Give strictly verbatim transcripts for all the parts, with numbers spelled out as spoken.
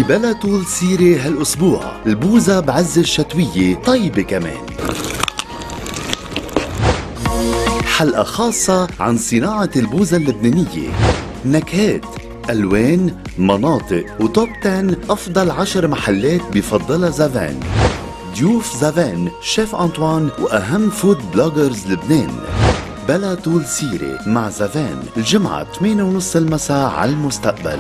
ببلا طول سيرة هالأسبوع البوزة بعز الشتوية طيبة كمان. حلقة خاصة عن صناعة البوزة اللبنانية، نكهات، ألوان، مناطق، وتوب عشرة أفضل عشر محلات بفضلها زافان. ضيوف زافان شيف أنطوان وأهم فود بلوجرز لبنان. بلا طول سيرة مع زافان الجمعة ثمانية وثلاثين المساء على المستقبل.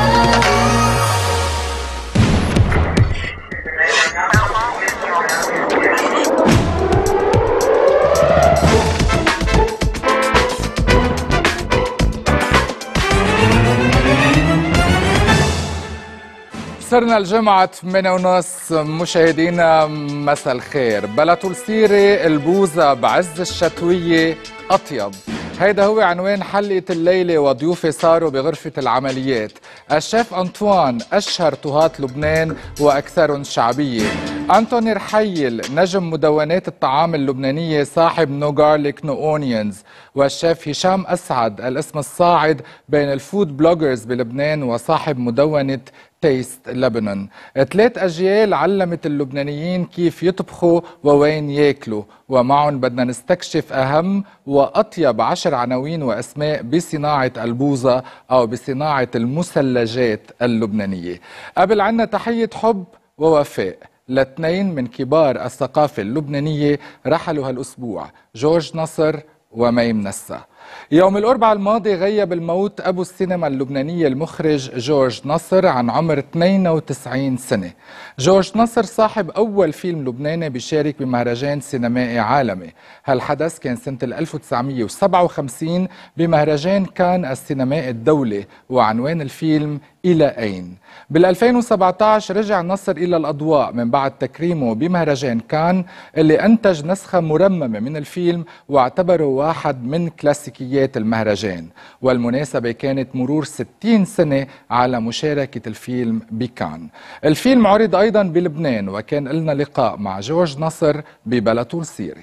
صرنا الجمعة ثمانية ونص مشاهدينا مساء الخير. بلا طول سيرة البوزة بعز الشتوية أطيب، هيدا هو عنوان حلقة الليلة، وضيوفي صاروا بغرفة العمليات الشيف أنطوان أشهر طهاة لبنان وأكثرهم شعبية، أنتوني رحيل نجم مدونات الطعام اللبنانية صاحب نو جارليك نو أونيونز، والشيف هشام أسعد الاسم الصاعد بين الفود بلوجرز بلبنان وصاحب مدونة تيست لبنان. ثلاث أجيال علمت اللبنانيين كيف يطبخوا ووين ياكلوا، ومعهم بدنا نستكشف أهم وأطيب عشر عناوين وأسماء بصناعة البوزة أو بصناعة المثلجات اللبنانية. قبل عنا تحية حب ووفاء لاثنين من كبار الثقافة اللبنانية رحلوا هالأسبوع، جورج نصر ومي منسى. يوم الأربعاء الماضي غيب الموت أبو السينما اللبنانية المخرج جورج نصر عن عمر اثنين وتسعين سنة. جورج نصر صاحب أول فيلم لبناني بيشارك بمهرجان سينمائي عالمي، هالحدث كان سنة ألف وتسعمية وسبعة وخمسين بمهرجان كان السينمائي الدولي، وعنوان الفيلم إلى أين. بال ألفين وسبعة عشر رجع نصر إلى الأضواء من بعد تكريمه بمهرجان كان اللي أنتج نسخة مرممة من الفيلم واعتبره واحد من كلاسيكيات المهرجان، والمناسبة كانت مرور ستين سنة على مشاركة الفيلم بكان. الفيلم عرض أيضا بلبنان، وكان لنا لقاء مع جورج نصر ببلا طول سيرة.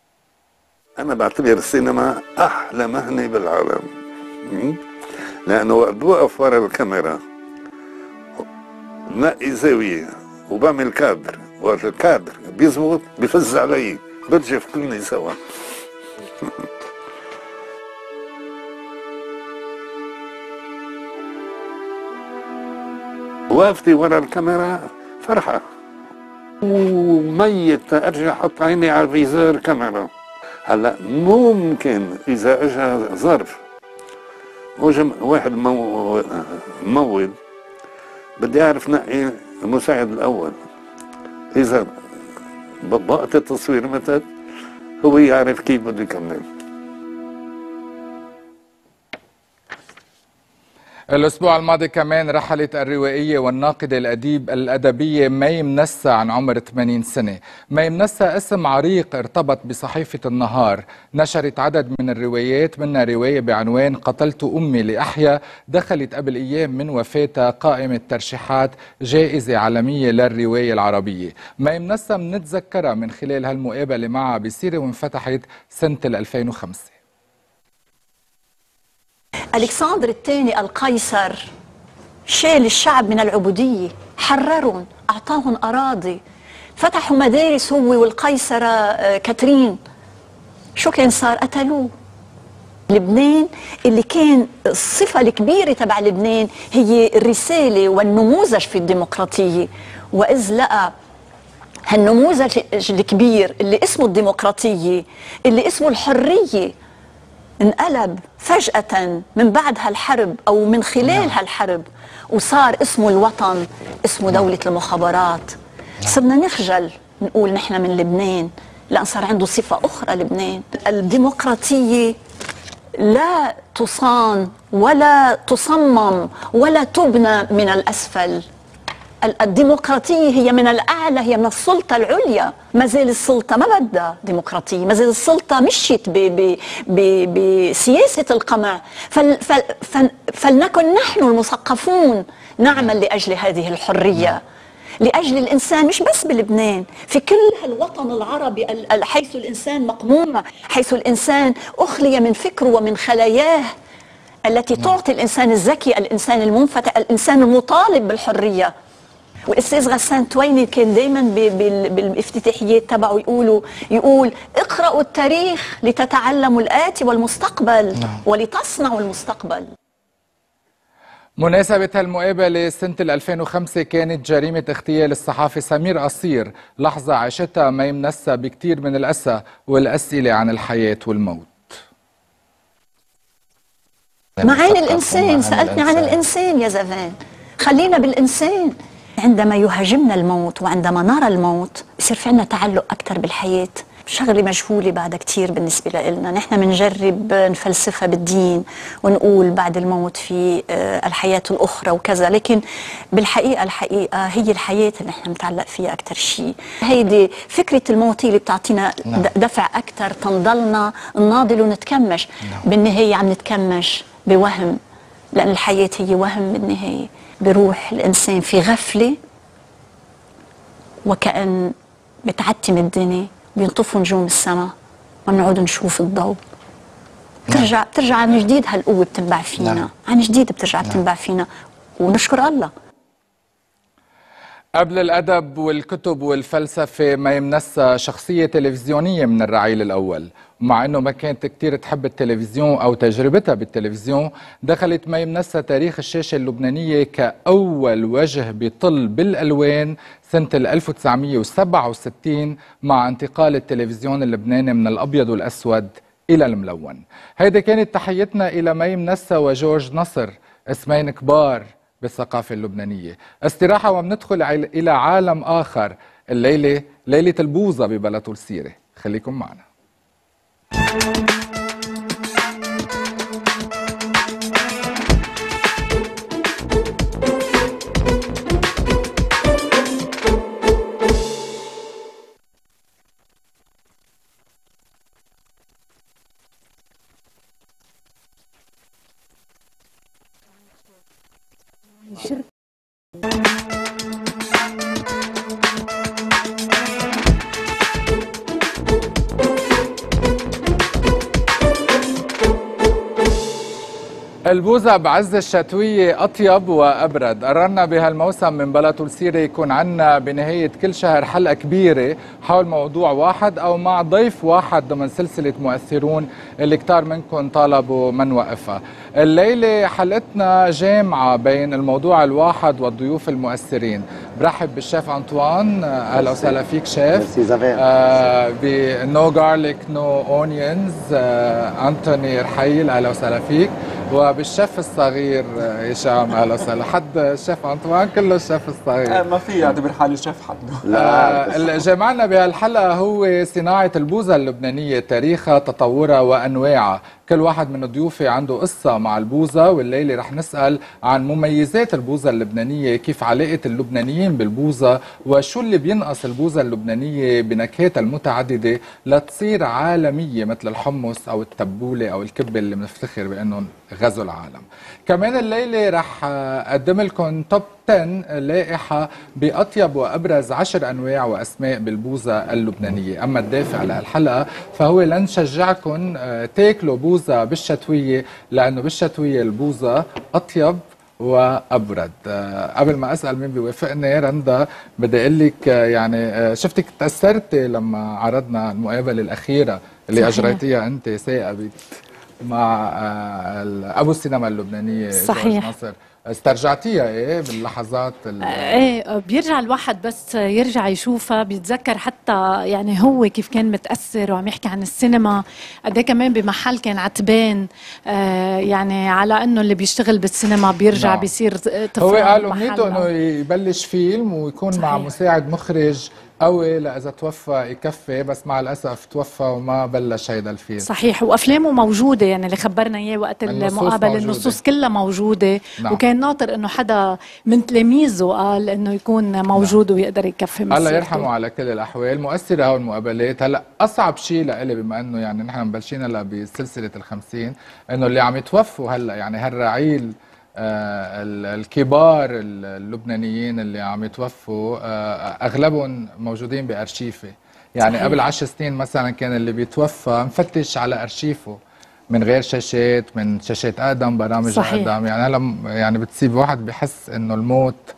أنا بعتبر السينما أحلى مهنة بالعالم، لأنه وقت بوقف ورا الكاميرا نقي زاوية وبعمل كادر، وقت الكادر بيزبط بفز علي برجف كلني سوا. وقفتي ورا الكاميرا فرحة، وميت ارجع احط عيني على الفيزور كاميرا. هلا ممكن اذا اجى ظرف وجم واحد مو... ممول بدي اعرف نقي المساعد الاول، اذا وقت التصوير متت هو يعرف كيف بده يكمل. الأسبوع الماضي كمان رحلت الروائية والناقدة الأديب الأدبية مي منسى عن عمر ثمانين سنة. مي منسى اسم عريق ارتبط بصحيفة النهار، نشرت عدد من الروايات، منها رواية بعنوان قتلت أمي لأحيا دخلت قبل أيام من وفاتها قائمة ترشيحات جائزة عالمية للرواية العربية. مي منسى منتذكرها من خلال هالمقابلة معها بسيرة وانفتحت سنة ألفين وخمسة. ألكسندر الثاني القيصر شال الشعب من العبودية، حررهم، أعطاهم أراضي، فتحوا مدارس هو والقيصرة كاترين. شو كان صار؟ قتلوه. لبنان اللي كان الصفة الكبيرة تبع لبنان هي الرسالة والنموذج في الديمقراطية، وإذ لقى هالنموذج الكبير اللي اسمه الديمقراطية اللي اسمه الحرية انقلب فجأة من بعد هالحرب أو من خلال هالحرب، وصار اسمه الوطن، اسمه دولة المخابرات. صرنا نخجل نقول نحن من لبنان، لأن صار عنده صفة أخرى لبنان. الديمقراطية لا تصان ولا تصمم ولا تبنى من الأسفل. الديمقراطية هي من الأعلى، هي من السلطة العليا. ما زال السلطة ما بدها ديمقراطية، ما زال السلطة مشيت بسياسة القمع. فل فل فل فلنكن نحن المثقفون نعمل لأجل هذه الحرية، لأجل الإنسان، مش بس بلبنان، في كل الوطن العربي حيث الإنسان مقموع، حيث الإنسان أخلي من فكره ومن خلاياه التي تعطي الإنسان الذكي، الإنسان المنفتح، الإنسان المطالب بالحرية. والاستاذ غسان تويني كان دائما بالافتتاحيات تبعه يقولوا يقول اقرأوا التاريخ لتتعلموا الآتي والمستقبل ولتصنعوا المستقبل. مناسبة المقابلة سنة ألفين وخمسة كانت جريمة اغتيال الصحافي سمير قصير، لحظة عاشتها ميم نسا بكثير من الأسى والأسئلة عن الحياة والموت. معاني الإنسان، سألتني عن الإنسان يا زفان، خلينا بالإنسان. عندما يهاجمنا الموت وعندما نرى الموت بصير في عنا تعلق أكثر بالحياة. شغلة مجهولة بعد كتير بالنسبة لنا. نحن بنجرب نفلسفها بالدين ونقول بعد الموت في الحياة الأخرى وكذا، لكن بالحقيقة الحقيقة هي الحياة اللي نحن متعلق فيها أكثر شيء. هيدي فكرة الموت اللي بتعطينا دفع أكثر تنضلنا نناضل ونتكمش. بالنهاية عم نتكمش بوهم، لأن الحياة هي وهم بالنهاية. بروح الإنسان في غفلة وكأن بتعتم الدنيا، بينطفوا نجوم السماء، ما بنعود نشوف الضوء. بترجع بترجع عن جديد هالقوة بتنبع فينا، نعم. عن جديد بترجع نعم. بتنبع فينا، ونشكر الله. قبل الأدب والكتب والفلسفة ميم نسا شخصية تلفزيونية من الرعيل الأول، ومع أنه ما كانت كتير تحب التلفزيون أو تجربتها بالتلفزيون، دخلت ميم نسا تاريخ الشاشة اللبنانية كأول وجه بيطل بالألوان سنة ألف وتسعمئة وسبعة وستين مع انتقال التلفزيون اللبناني من الأبيض والأسود إلى الملون. هيدي كانت تحيتنا إلى ميم نسا وجورج نصر، اسمين كبار بالثقافة اللبنانية. استراحة وبندخل إلى عالم آخر، الليلة ليلة البوظة ببلاتول سيرة. خليكم معنا. البوظة بعز الشتوية أطيب وأبرد. قررنا بهالموسم من بلاتول سيرة يكون عنا بنهاية كل شهر حلقة كبيرة حول موضوع واحد أو مع ضيف واحد ضمن سلسلة مؤثرون اللي كتار منكم طالبوا من وقفها. الليلة حلقتنا جامعة بين الموضوع الواحد والضيوف المؤثرين. برحب بالشيف أنطوان، أهلا وسهلا فيك شيف. آه بنو جارليك نو أونيونز أنتوني رحيل، أهلا وسهلا فيك. وبالشيف الصغير هشام، اهلا وسهلا. حد الشيف انطوان كله الشيف الصغير، ما في اعتبر حالي شيف حده. لا اللي جمعنا بهالحلقه هو صناعه البوظه اللبنانيه، تاريخها، تطورها وانواعها. كل واحد من ضيوفي عنده قصه مع البوظه، والليله رح نسال عن مميزات البوظه اللبنانيه، كيف علاقه اللبنانيين بالبوظه، وشو اللي بينقص البوظه اللبنانيه بنكهاتها المتعدده لتصير عالميه مثل الحمص او التبوله او الكبه اللي بنفتخر بانهم غزو العالم. كمان الليله رح اقدم لكم توب عشرة لائحه باطيب وابرز عشر انواع واسماء بالبوظه اللبنانيه. اما الدافع لهالحلقه فهو لنشجعكم تاكلوا بوظه بالشتويه، لانه بالشتويه البوظه اطيب وابرد. قبل ما اسال مين بيوافقني، رندا بدي اقول لك يعني شفتك تاثرتي لما عرضنا المقابله الاخيره اللي صحيح. اجريتيها انت ثاقبت مع ابو السينما اللبنانيه صحيح ناصر، استرجعتيها ايه باللحظات؟ ايه بيرجع الواحد بس يرجع يشوفها بيتذكر حتى يعني هو كيف كان متاثر وعم يحكي عن السينما، قد ايه كمان بمحل كان عتبان. آه يعني على انه اللي بيشتغل بالسينما بيرجع نعم. بيصير طفل. هو قال امنيته انه يبلش فيلم ويكون صحيح. مع مساعد مخرج قوي، لا اذا توفى يكفي، بس مع الاسف توفى وما بلش هيدا الفيلم. صحيح، وافلامه موجوده، يعني اللي خبرنا اياه وقت المقابله النصوص كلها موجوده نعم. وكان ناطر انه حدا من تلاميذه قال انه يكون موجود نعم. ويقدر يكفي مسيرته. الله يرحمه على كل الاحوال. مؤثره هو المقابلات. هلا اصعب شيء لإلي بما انه يعني نحن مبلشين هلا بسلسله الخمسين، انه اللي عم يتوفوا هلا يعني هالرعيل آه الكبار اللبنانيين اللي عم يتوفوا آه اغلبهم موجودين بارشيفه. يعني صحيح. قبل عشر سنين مثلا كان اللي بيتوفى مفتش على ارشيفه من غير شاشات، من شاشات اقدم، برامج صحيح. اقدم. يعني هلا يعني بتصيب واحد بحس انه الموت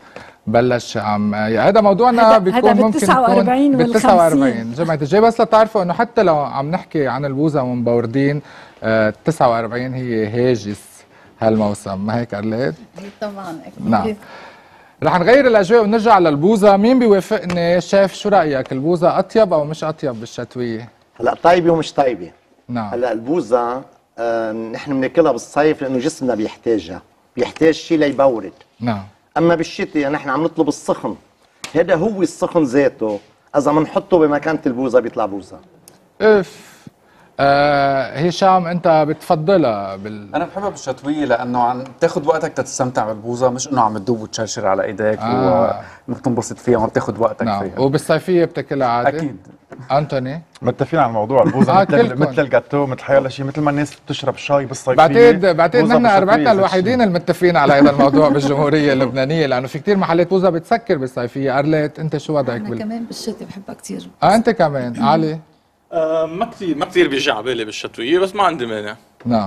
بلش عم هذا موضوعنا بيكون ممكن تسعة وأربعين بال تسعة وأربعين جمعة الجاي. بس لتعرفوا انه حتى لو عم نحكي عن البوزة ومبوردين آه تسعة وأربعين هي هاجس هالموسم، ما هيك أرلاد؟ طبعا اكيد. نعم. رح نغير الاجواء ونرجع للبوزة. مين بيوافقني؟ شايف شو رأيك؟ البوزة أطيب أو مش أطيب بالشتوية؟ هلا طيبة ومش طيبة. نعم. هلا البوزة آه نحن بناكلها بالصيف لأنه جسمنا بيحتاجها، بيحتاج شيء ليبورد. نعم. أما بالشتاء نحن عم نطلب السخن، هذا هو السخن ذاته، إذا بنحطه بمكانة البوزة بيطلع بوزة. اف آه هشام انت بتفضلها بال انا بحبها بالشتويه لانه عم تاخذ وقتك تستمتع بالبوزه، مش انه عم تدوب وتشرشر على ايديك آه. وانك تنبسط فيها وما بتاخذ وقتك نعم. فيها. وبالصيفيه بتاكلها عادي؟ اكيد. انتوني متفقين على الموضوع. البوزه آه مثل مثل الجاتو، مثل حيلا شيء، مثل ما الناس بتشرب شاي بالصيفيه. بعتقد بعتقد نحن اربعتنا الوحيدين المتفقين على هذا الموضوع بالجمهوريه اللبنانيه، لانه في كثير محلات بوزه بتسكر بالصيفيه. ارليت انت شو وضعك؟ انا بال... كمان بالشتاء بحبها كثير. اه انت كمان علي؟ آه ما كثير ما كثير بيجي على بالي بالشتويه، بس ما عندي مانع. نعم.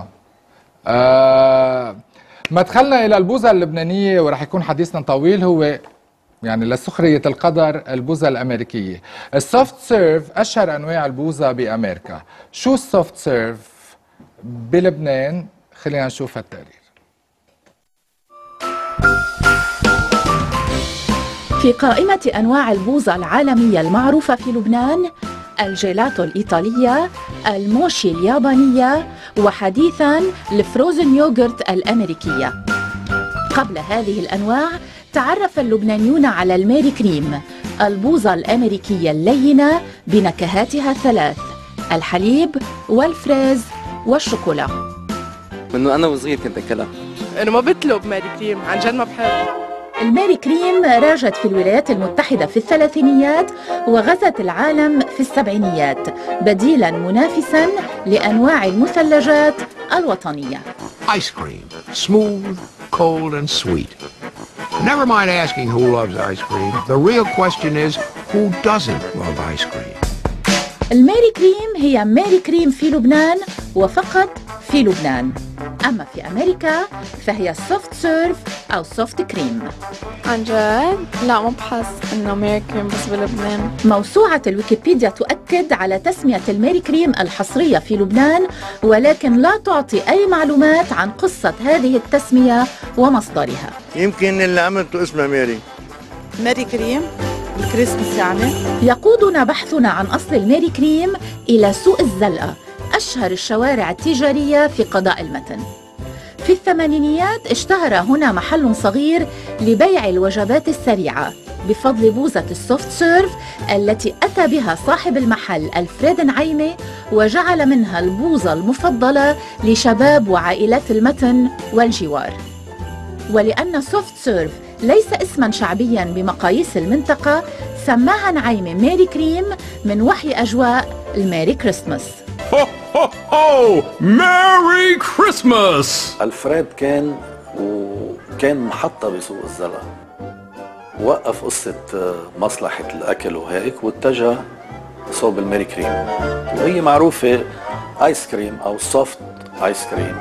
آه مدخلنا الى البوزه اللبنانيه ورح يكون حديثنا طويل، هو يعني لسخريه القدر البوزه الامريكيه. السوفت سيرف اشهر انواع البوزه بامريكا. شو السوفت سيرف بلبنان؟ خلينا نشوف التقرير. في قائمة أنواع البوظة العالمية المعروفة في لبنان الجيلاتو الإيطالية، الموشي اليابانية، وحديثاً الفروزن يوغرت الأمريكية. قبل هذه الأنواع تعرف اللبنانيون على الميري كريم، البوظة الأمريكية اللينة بنكهاتها الثلاث: الحليب والفريز والشوكولا. منه أنا وصغير كنت أكلها. أنا ما بطلب ميري كريم، عن جد ما بحب. الميري كريم راجت في الولايات المتحدة في الثلاثينيات وغزت العالم في السبعينيات، بديلاً منافساً لأنواع المثلجات الوطنية. Ice cream, smooth, cold and sweet. Never mind asking who loves ice cream. The real question is who doesn't love ice cream. الميري كريم هي ميري كريم في لبنان وفقط في لبنان. أما في أمريكا فهي سوفت سيرف أو سوفت كريم. عن جد؟ لا ما بحس إنه ميري كريم بس بلبنان. موسوعة الويكيبيديا تؤكد على تسمية الميري كريم الحصرية في لبنان، ولكن لا تعطي أي معلومات عن قصة هذه التسمية ومصدرها. يمكن اللي عملته اسمها ميري. ميري كريم؟ الكريسماس يعني؟ يقودنا بحثنا عن أصل الميري كريم إلى سوق الزلقة، أشهر الشوارع التجارية في قضاء المتن. في الثمانينيات اشتهر هنا محل صغير لبيع الوجبات السريعة بفضل بوزة السوفت سيرف التي أتى بها صاحب المحل ألفريد نعيمة، وجعل منها البوزة المفضلة لشباب وعائلات المتن والجوار. ولأن سوفت سيرف ليس اسما شعبيا بمقاييس المنطقة، سماها نعيمة ميري كريم من وحي أجواء الميري كريسماس. هو هو هو ميري كريسماس. ألفريد كان وكان محطة بسوق الزلقة، وقف قصة مصلحة الأكل وهيك واتجه صوب الميري كريم، وهي معروفة آيس كريم أو سوفت آيس كريم.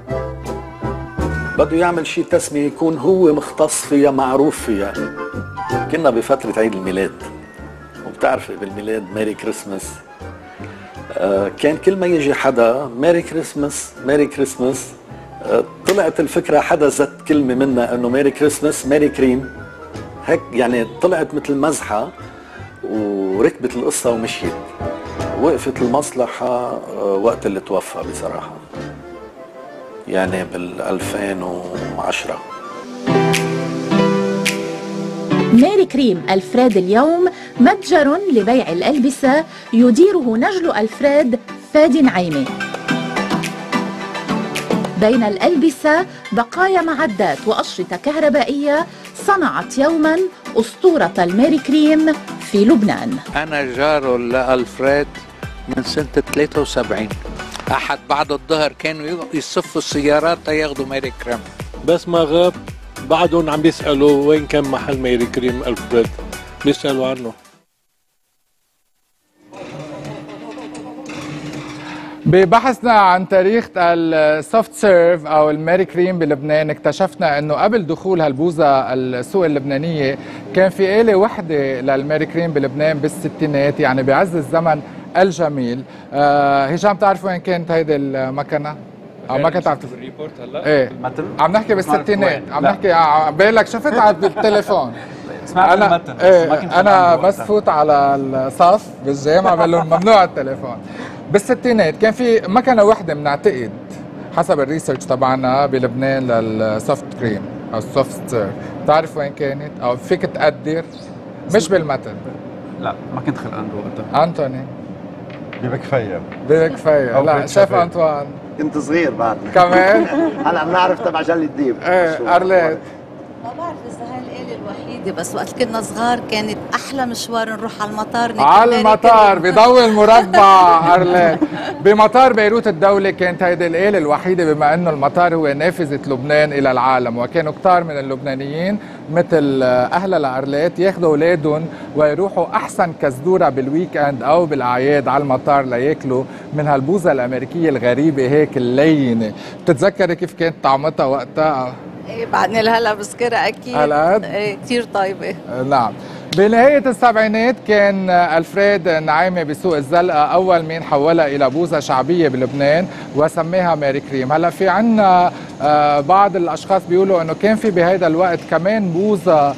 بده يعمل شيء تسمية يكون هو مختص فيها، معروف فيها. كنا بفترة عيد الميلاد، وبتعرفي بالميلاد ميري كريسماس، آه كان كل ما يجي حدا ميري كريسماس ميري كريسماس، آه طلعت الفكرة حدا زت كلمة منها انه ميري كريسماس ميري كريم، هيك يعني طلعت مثل مزحة وركبت القصة ومشيت. وقفت المصلحة آه وقت اللي توفى بصراحة، يعني بال ألفين وعشرة. ميري كريم ألفريد اليوم متجر لبيع الألبسة يديره نجل ألفريد فادي نعيمة. بين الألبسة بقايا معدات وأشرطة كهربائية صنعت يوما أسطورة الميري كريم في لبنان. أنا جاره لألفريد من سنة ثلاثة وسبعين. أحد بعد الظهر كانوا يصفوا السيارات لياخذوا ميري كريم، بس ما غاب بعدهم عم بيسألوا وين كان محل ميري كريم ألفريد، بيسألوا عنه. ببحثنا عن تاريخ السوفت سيرف او الماري كريم بلبنان اكتشفنا انه قبل دخول هالبوزه السوق اللبنانيه كان في آلة وحده للماري كريم بلبنان بالستينات، يعني بعز الزمن الجميل. آه هشام بتعرف وين كانت هيدي المكنه؟ او ما كنت عم تف... الريبورت هلا ايه عم نحكي بالستينات، عم نحكي بالك شفت على التليفون. انا ايه انا بس فوت على الصف بالجامعه بقول لهم ممنوع التليفون. بالستينات كان في مكنه وحده بنعتقد حسب الريسيرش تبعنا بلبنان للسوفت كريم او السوفت سيرف، بتعرف وين كانت او فيك تقدر؟ مش بالمتن. لا ما كنت خلقان وقتها. انتوني ببكفية ببكفية. لا شاف انطوان كنت صغير بعد كمان. هلا بنعرف تبع جل الديب. ايه ارلات ما بعرف اذا هاي الآلة الوحيدة، بس وقت كنا صغار كانت احلى مشوار نروح على المطار. على المطار بضوي المربع ارلات. بمطار بيروت الدولي كانت هيدي الآلة الوحيدة، بما انه المطار هو نافذة لبنان الى العالم، وكانوا كتار من اللبنانيين مثل اهل لارلات ياخذوا اولادهم ويروحوا احسن كزدوره بالويك اند او بالاعياد على المطار لياكلوا من هالبوزه الامريكيه الغريبه هيك اللينه. بتتذكري كيف كانت طعمتها وقتها؟ ايه بعدني لهلا بذكرها اكيد. هالقد؟ ايه كثير طيبه. نعم. بنهاية السبعينات كان ألفريد نعيمة بسوق الزلقة أول مين حولها إلى بوزة شعبية بلبنان وسميها ماري كريم. هلا في عنا بعض الأشخاص بيقولوا أنه كان في بهيدا الوقت كمان بوزة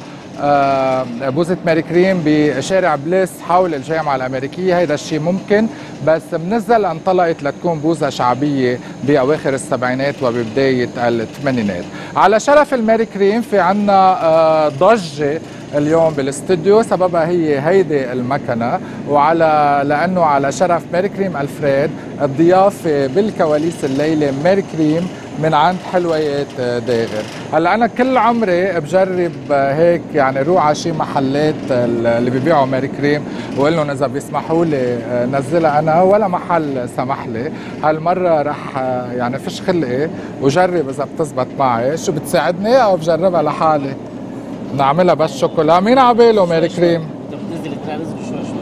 بوزة ماري كريم بشارع بليس حول الجامعة الأمريكية. هيدا الشيء ممكن، بس من الزلقة انطلقت لتكون بوزة شعبية بأواخر السبعينات وببداية الثمانينات. على شرف الماري كريم في عنا ضجة اليوم بالاستوديو، سببها هي هيدي المكنه، وعلى لانه على شرف ماري كريم ألفريد الضيافه بالكواليس الليله ماري كريم من عند حلويات داغر. هلا انا كل عمري بجرب هيك يعني روح على شي محلات اللي بيبيعوا ماري كريم واقول لهم اذا بيسمحوا لي نزلها انا، ولا محل سمح لي. هالمره رح يعني فيش خلقي وجرب اذا بتزبط معي. شو بتساعدني او بجربها لحالي؟ نعملها بس شوكولا. مين عباله ماري كريم؟ نزل نزل شوي شوي.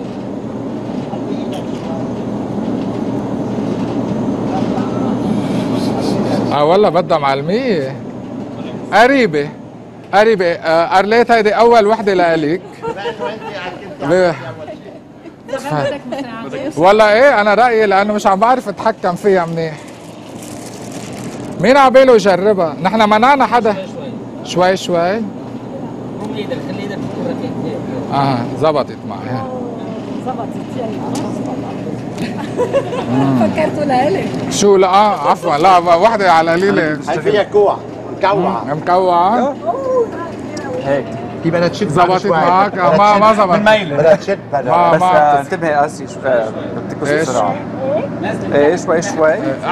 اه والله بدها معلمية قريبة قريبة. آه أرليت هيدي أول وحدة لإلك. والله إيه أنا رأيي لأنه مش عم بعرف أتحكم فيها منيح. مين عباله يجربها؟ نحن منعنا حدا. شوي شوي. ايدك خلي ايدك اه زبطت معي. زبطت يلا. فكرتوا لإلك. شو لا اه عفوا لا وحده على قليله. هي فيها كوع مكوعه مكوعه هيك هي بدها تشد. زبطت معك؟ ما ما زبط. بالميله بدها تشد بس انتبهي قاسي بتكبسي بسرعه. ايه شوي شوي.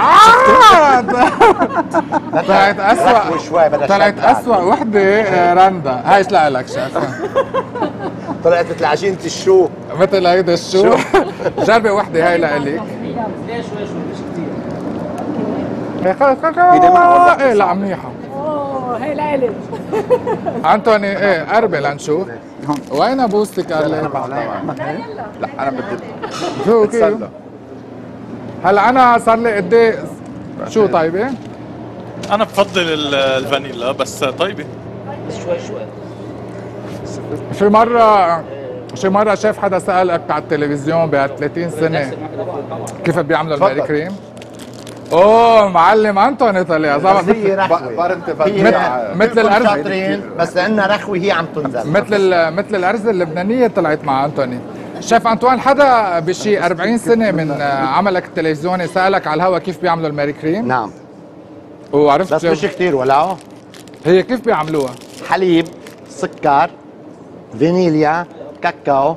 طلعت اسوء طلعت اسوء وحده رندا. هاي اشلق لك شايفه. طلعت مثل عجينه الشو. مثل هيدا الشو. جربي وحده هاي لإلك. شوي شوي مش كثير. خلص خلص. ايه لا منيحه. اوه هي لإلك. انتوني ايه قربي لنشوف. وين بوستك قال؟ لا انا بدي شو كيف؟ هلا انا صار لي قد ايه شو طيبه؟ انا بفضل الفانيلا بس طيبه. بس شوي شوي. في مره شي مره شاف حدا سالك على التلفزيون ب ثلاثين سنه كيف بيعملوا الماري كريم؟ اوه معلم انتوني طلع ظبط. هي رخوه مثل الارز بس لانها رخوه هي عم تنزل مثل مثل الارز اللبنانيه طلعت مع انتوني. شيف انطوان حدا بشي أربعين سنه من عملك التلفزيوني سالك على الهوا كيف بيعملوا الماري كريم؟ نعم. وعرفت بس مش كثير ولا هي كيف بيعملوها؟ حليب، سكر، فانيليا، كاكاو،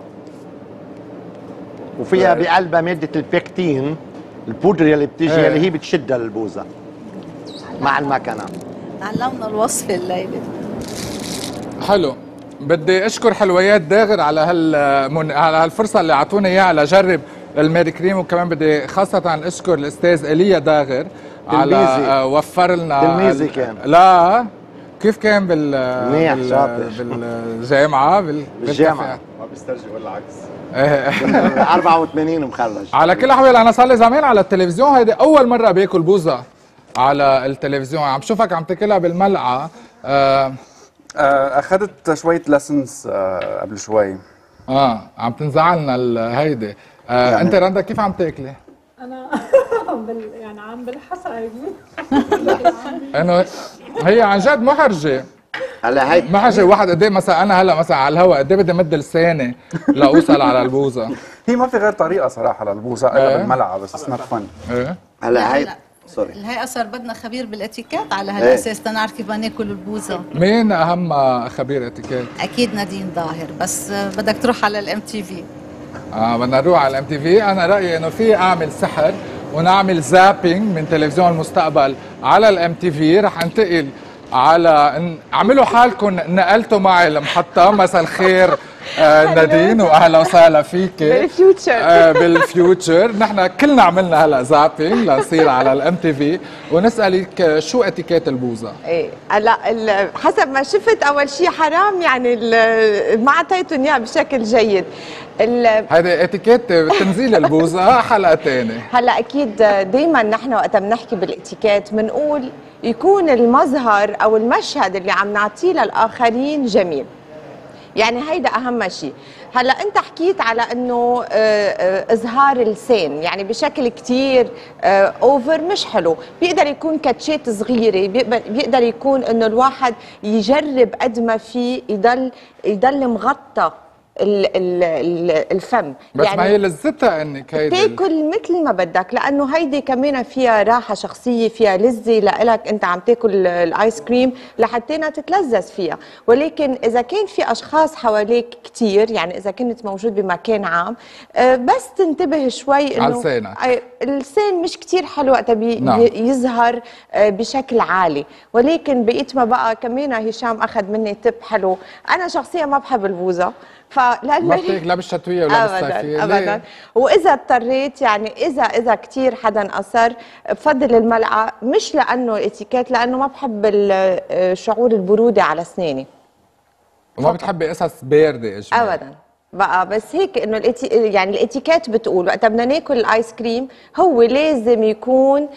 وفيها بقلبها ماده البيكتين البودرة اللي بتيجي ايه. اللي هي بتشدها البوزة مع المكنة. تعلمنا الوصفة الليلة. حلو. بدي اشكر حلويات داغر على هال على هالفرصة اللي اعطوني اياها لجرب الماري كريم، وكمان بدي خاصة اشكر الاستاذ ايليا داغر على وفر لنا تلميذي كان. لا كيف كان بال منيح شاطر بالجامعة بال... بالجامعة ما بيسترجي ولا عكس. أربعة وثمانين مخرج. على كل الاحوال انا صار لي زمان على التلفزيون، هيدي اول مره باكل بوزه على التلفزيون. عم شوفك عم تاكلها بالملعقه. آه آه اخذت شويه لسنس آه قبل شوي. اه عم تنزعلنا هيدي. آه يعني انت رندا كيف عم تاكلي؟ انا بال يعني عم بالحسب انه هي عن جد محرجه. هلا هي محرجه. واحد قد ايه مثلا انا هلا مثلا على الهواء قد ايه بدي مد لساني لاوصل على البوزه؟ هي ما في غير طريقه صراحه للبوزه الا إيه؟ بالملعقه بس اتس نوت فن. ايه هلا هي سوري الهيئة صار بدنا خبير بالاتيكيت على هالاساس تنعرف كيف بدنا ناكل البوزه. مين اهم خبير اتيكيت؟ اكيد نادين ظاهر، بس بدك تروح على الام تي في. اه بدنا نروح على الام تي في. انا رايي انه في اعمل سحر ونعمل زابينج من تلفزيون المستقبل على الام تي في. رح انتقل على اعملوا حالكم نقلتوا معي المحطه. مساء الخير آه نادين واهلا وسهلا فيك بالفيوتشر. آه بالفيوتشر. نحن كلنا عملنا هلا زابينج لنصير على الام تي في ونسالك شو اتيكيت البوزه؟ ايه هلا حسب ما شفت اول شيء حرام يعني ما اعطيتهم اياه بشكل جيد. هذا اتيكيت تنزيل البوزه حلقه ثانيه. هلا اكيد دائما نحن وقت بنحكي بالاتيكيت بنقول يكون المظهر او المشهد اللي عم نعطيه للاخرين جميل. يعني هيدا اهم شيء. هلا انت حكيت على انه اظهار اللسان يعني بشكل كثير اوفر مش حلو، بيقدر يكون كاتشات صغيره، بيقدر يكون انه الواحد يجرب قد ما فيه يضل يضل مغطى الفم. بس يعني ما هي لذتها انك هيدي تاكل مثل ما بدك، لانه هيدي كمان فيها راحه شخصيه، فيها لذه لإلك انت عم تاكل الايس كريم لحتى تتلذذ فيها. ولكن اذا كان في اشخاص حواليك كثير، يعني اذا كنت موجود بمكان عام بس تنتبه شوي انه اللسان مش كثير حلو وقت يظهر بشكل عالي. ولكن بقيت ما بقى كمان هشام اخذ مني تip حلو. انا شخصيا ما بحب البوزه، فلا ما بتاكل لا بالشتويه ولا بالصيفيه ابدا. واذا اضطريت يعني اذا اذا كثير حدا اصر بفضل الملعقه، مش لانه اتيكيت، لانه ما بحب شعور البروده على اسناني. وما بتحبي قصص بارده اجمل ابدا بقى. بس هيك انه الاتي يعني الاتيكيت بتقول وقت بدنا ناكل الايس كريم هو لازم يكون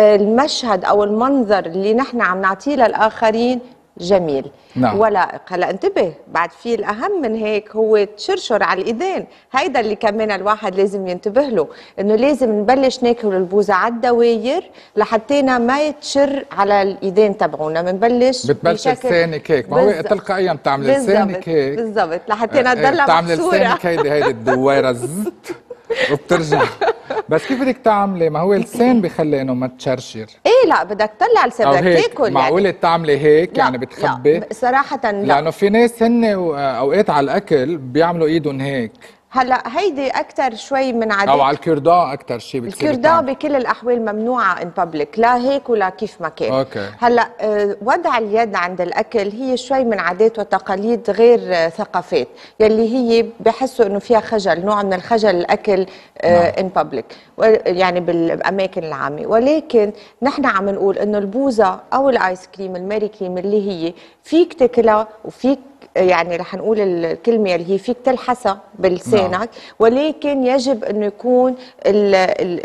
المشهد او المنظر اللي نحن عم نعطيه للاخرين جميل. نعم. ولائق. هلا انتبه بعد في الاهم من هيك هو تشرشر على الايدين. هيدا اللي كمان الواحد لازم ينتبه له، انه لازم نبلش ناكل البوزه على الدواير لحتىنا ما يتشر على الايدين تبعونا. بنبلش بتبلش لسانك هيك، ما هو تلقائيا بتعمل لسانك هيك بالضبط لحتىنا تضلها بتعمل لسانك هيدي هيدي الدويره زت وبترجع. بس كيف بدك تعملي؟ ما هو اللسان بخلي انه ما تشرشر. ايه لا بدك تطلع لسان بدك تاكل. معقوله يعني تعملي هيك يعني بتخبي؟ لا صراحه لا، لانه في ناس هن اوقات على الاكل بيعملوا ايدهم هيك. هلا هيدي اكثر شوي من عادات، او على الكردان اكثر شيء بتصير. الكردان بكل الاحوال ممنوعه ان بابليك، لا هيك ولا كيف ما كان. اوكي. هلا وضع اليد عند الاكل هي شوي من عادات وتقاليد غير ثقافات يلي هي بحسوا انه فيها خجل، نوع من الخجل الاكل ان بابليك يعني بالاماكن العامه. ولكن نحن عم نقول انه البوزه او الايس كريم الميري كريم اللي هي فيك تاكلها وفيك يعني رح نقول الكلمه اللي هي فيك تلحسها بلسانك. نعم. ولكن يجب انه يكون ال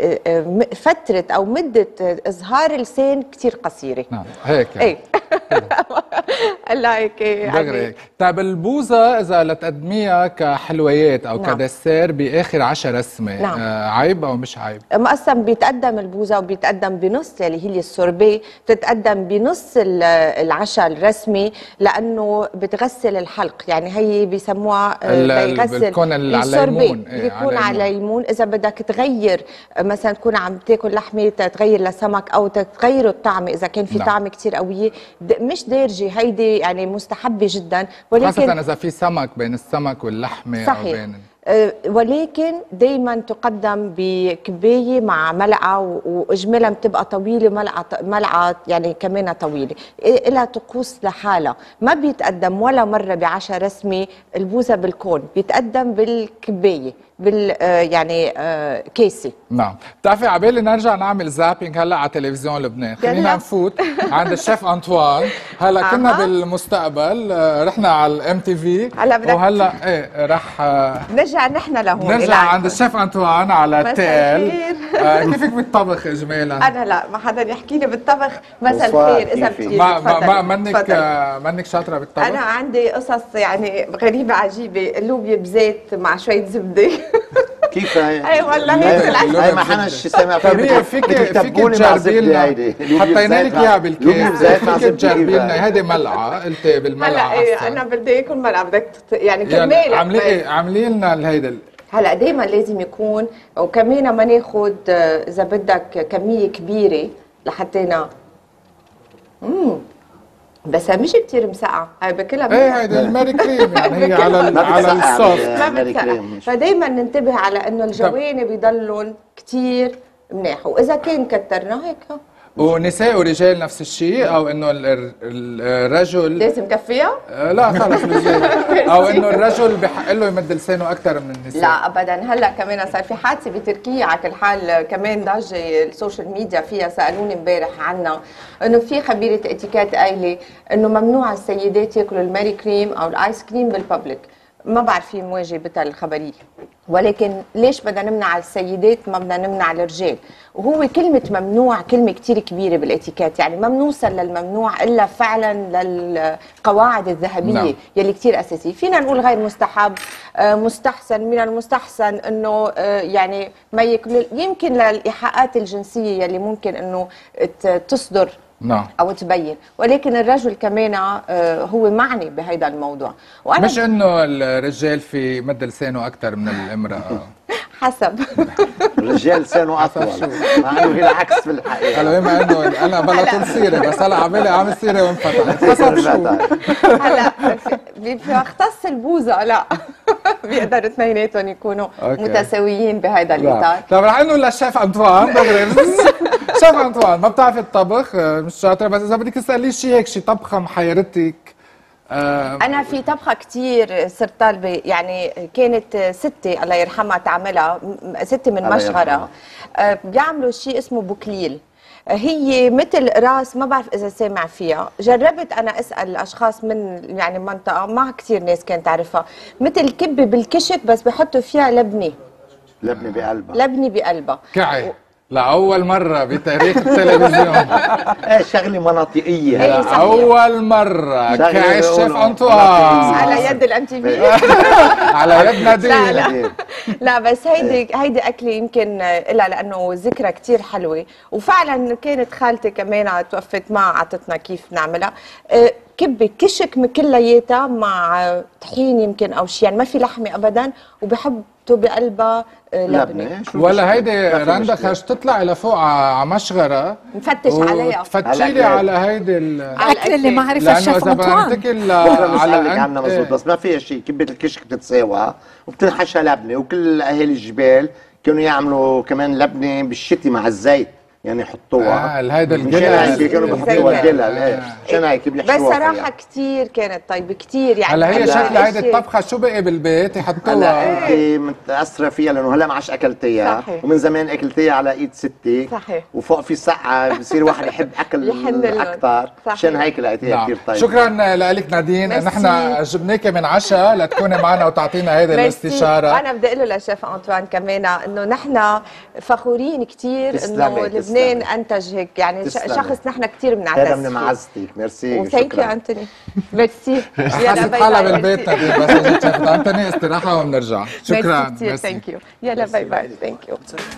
ال فتره او مده اظهار اللسان كثير قصيره. نعم هيك ايه الله هيك دغري. طيب البوزه اذا لتقدميها كحلويات او نعم. كدسير باخر عشاء رسمي، نعم. آه عيب او مش عيب؟ اصلا بيتقدم البوزه وبيتقدم بنص اللي هي السوربي، بتتقدم بنص العشاء الرسمي لانه بتغسل الحلق. يعني هي بيسموها بيغسل بتكون على الليمون. إيه بيكون على الليمون. اذا بدك تغير مثلا تكون عم تاكل لحمه تغير لسمك او تغير الطعمه اذا كان في نعم. طعمه كثير قويه مش دارجه، هيدي يعني مستحبه جدا. ولكن خاصه اذا في سمك بين السمك واللحمه. صحيح. او بين أه ولكن دائما تقدم بكبايه مع ملعقه، واجمالا بتبقى طويله، ملعقه ملعقه يعني كمان طويله، لها طقوس لحالها. ما بيتقدم ولا مره بعشاء رسمي البوزه بالكون، بيتقدم بالكبايه بال آه يعني آه كيسي. نعم، بتعرفي عبالي نرجع نعمل زابينج هلا على تلفزيون لبنان، خلينا نفوت عند الشيف انطوان. هلا آه. كنا بالمستقبل آه رحنا على الام تي في وهلا ايه رح آه نرجع نحن لهون نرجع عند الشيف انطوان على تيل. آه كيفك بالطبخ اجمالا؟ انا لا ما حدا يحكي لي بالطبخ. مساء الخير اذا بتجي. ما ما منك آه منك شاطره بالطبخ؟ انا عندي قصص يعني غريبه عجيبه، اللوبيا بزيت مع شويه زبده. كيف هي؟ اي والله هيك هي ما حناش سامع فيها. فيك فيك تجربي لنا، حطينا لك اياها بالكيس، فيك تجربي لنا. هيدي ملعقه قلت بالملعقه. هلا ايه انا بدي يكون ملعقه بدك يعني كمالة. عملي ايه عملي لنا هيدا. هلا دائما لازم يكون، وكمان ما ناخذ اذا بدك كميه كبيره لحتى امم بس مش كثير مسقعه، هاي باكلها. ايه هيدا الماري كريم يعني هي على على الصوص ما بتسقع. فدائما ننتبه على انه الجوانب يضلوا كثير منيح، واذا كان كترنا هيك. ونساء ورجال نفس الشيء، او انه الرجل لازم كفيها؟ لا خلص او انه الرجل بحق له يمد لسانه اكثر من النساء. لا ابدا. هلا كمان صار في حادثه بتركيا على كل حال، كمان ضجه السوشيال ميديا فيها. سالوني امبارح عنها انه في خبيره اتيكيت قايله انه ممنوع السيدات ياكلوا الماري كريم او الايس كريم بالببليك. ما بعرف في مواجبتها الخبريه، ولكن ليش بدنا نمنع السيدات ما بدنا نمنع الرجال؟ وهو كلمة ممنوع كلمة كتير كبيرة بالاتيكيت، يعني ما بنوصل للممنوع إلا فعلا للقواعد الذهبية. نعم. يلي كتير أساسية. فينا نقول غير مستحب، مستحسن، من المستحسن إنه يعني ما ياكل، يمكن للإيحاءات الجنسية يلي ممكن إنه تصدر. نعم. او تبين، ولكن الرجل كمان هو معني بهيدا الموضوع. وأنا مش انه الرجال في مد لسانه اكثر من الامراه. حسب. الرجال لسانه اطول، مع انه هي العكس في الحقيقه. هلا بما انه انا بلا طول سيره، بس هلا عمالي عامل سيره وانفتحت. حسب شو؟ هلا بيختص البوزه لا بيقدروا اثنيناتهم يكونوا أوكي. متساويين بهيدا الاطار. طيب رح نقول للشيف انطوان دغري. شيف انطوان ما بتعرفي الطبخ، مش شاطره، بس اذا بدك تسالي شيء هيك شيء طبخه محيرتك. آه أنا في طبخة كتير صرت طالبة، يعني كانت ستي الله يرحمها تعملها، ستي من مشغرة. آه بيعملوا شيء اسمه بوكليل، هي مثل راس، ما بعرف إذا سامع فيها. جربت أنا أسأل أشخاص من يعني منطقة، ما كتير ناس كانت تعرفها، مثل كبة بالكشك بس بحطوا فيها لبنة. لبنة بقلبها. لبنة بقلبها. كعي. لأول مرة بتاريخ التلفزيون. ايه شغلة مناطقية. لأول مرة كعي الشيف أنطوان على يد الام تي في. على يد نادين. لا لا لا بس هيدي هيدي أكلة يمكن لها لأنه ذكرى كتير حلوة، وفعلا كانت خالتي كمان توفت معها عطتنا كيف نعملها. كبة كشك كلياتها مع طحين يمكن أو شيء، يعني ما في لحمة أبدا، وبحب بقلبها لبنه. ولا هيدي رندا خرج تطلعي لفوق على مشغره نفتش عليها، تفتشي لي على هيدي الاكل اللي ما عرفها الشيف انطوان. بكره على عنها مزبوط، بس ما فيها شيء. كبه الكشك بتتساوى وبتنحشى لبنه، وكل اهالي الجبال كانوا يعملوا كمان لبنه بالشتي مع الزيت، يعني يحطوها. اه هيدا الجلال كانوا بيحطوها جلال. ايه عشان هيك بيحشوها. بس صراحه كثير كانت طيبه كثير يعني. هلا هي شكلها هيدي الطبخه شو بقي بالبيت يحطوها. هلا انت متاثره فيها لانه هلا ما عادش اكلتيها، ومن زمان اكلتيها على ايد ستي. صحيح. وفوق في سقعه بصير واحد يحب اكل اكثر، عشان هيك لقيتيها نعم. كثير طيبه. شكرا لك نادين، نحن جبناك من عشاء لتكوني معنا وتعطينا هيدي الاستشاره. انا بدي اقول له للشيف انطوان كمان انه نحن فخورين كثير انه لبنان انتج هيك، يعني تسلمي. شخص نحن كثير بنعتز فيه. هذا من معزتك. ميرسي. وثانك يو انتوني. ميرسي. حاسه حالها بالبيت نادين، بس اجت شافت انتوني استراحه وبنرجع. شكرا. ميرسي. ثانك يو. يلا باي باي. ثانك يو.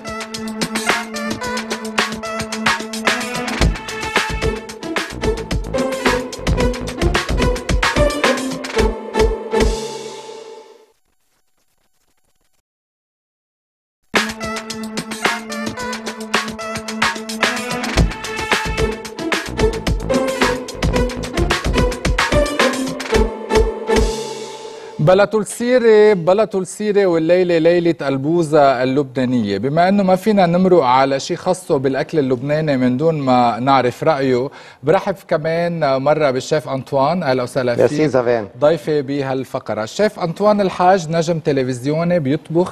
بلا طول سيرة بلا طول سيرة والليلة ليلة البوزة اللبنانية. بما انه ما فينا نمرق على شيء خاصه بالاكل اللبناني من دون ما نعرف رأيه، برحب كمان مرة بالشيف انطوان. اهلا وسهلا فيك، ضيفي بهالفقرة. الشيف انطوان الحاج نجم تلفزيوني بيطبخ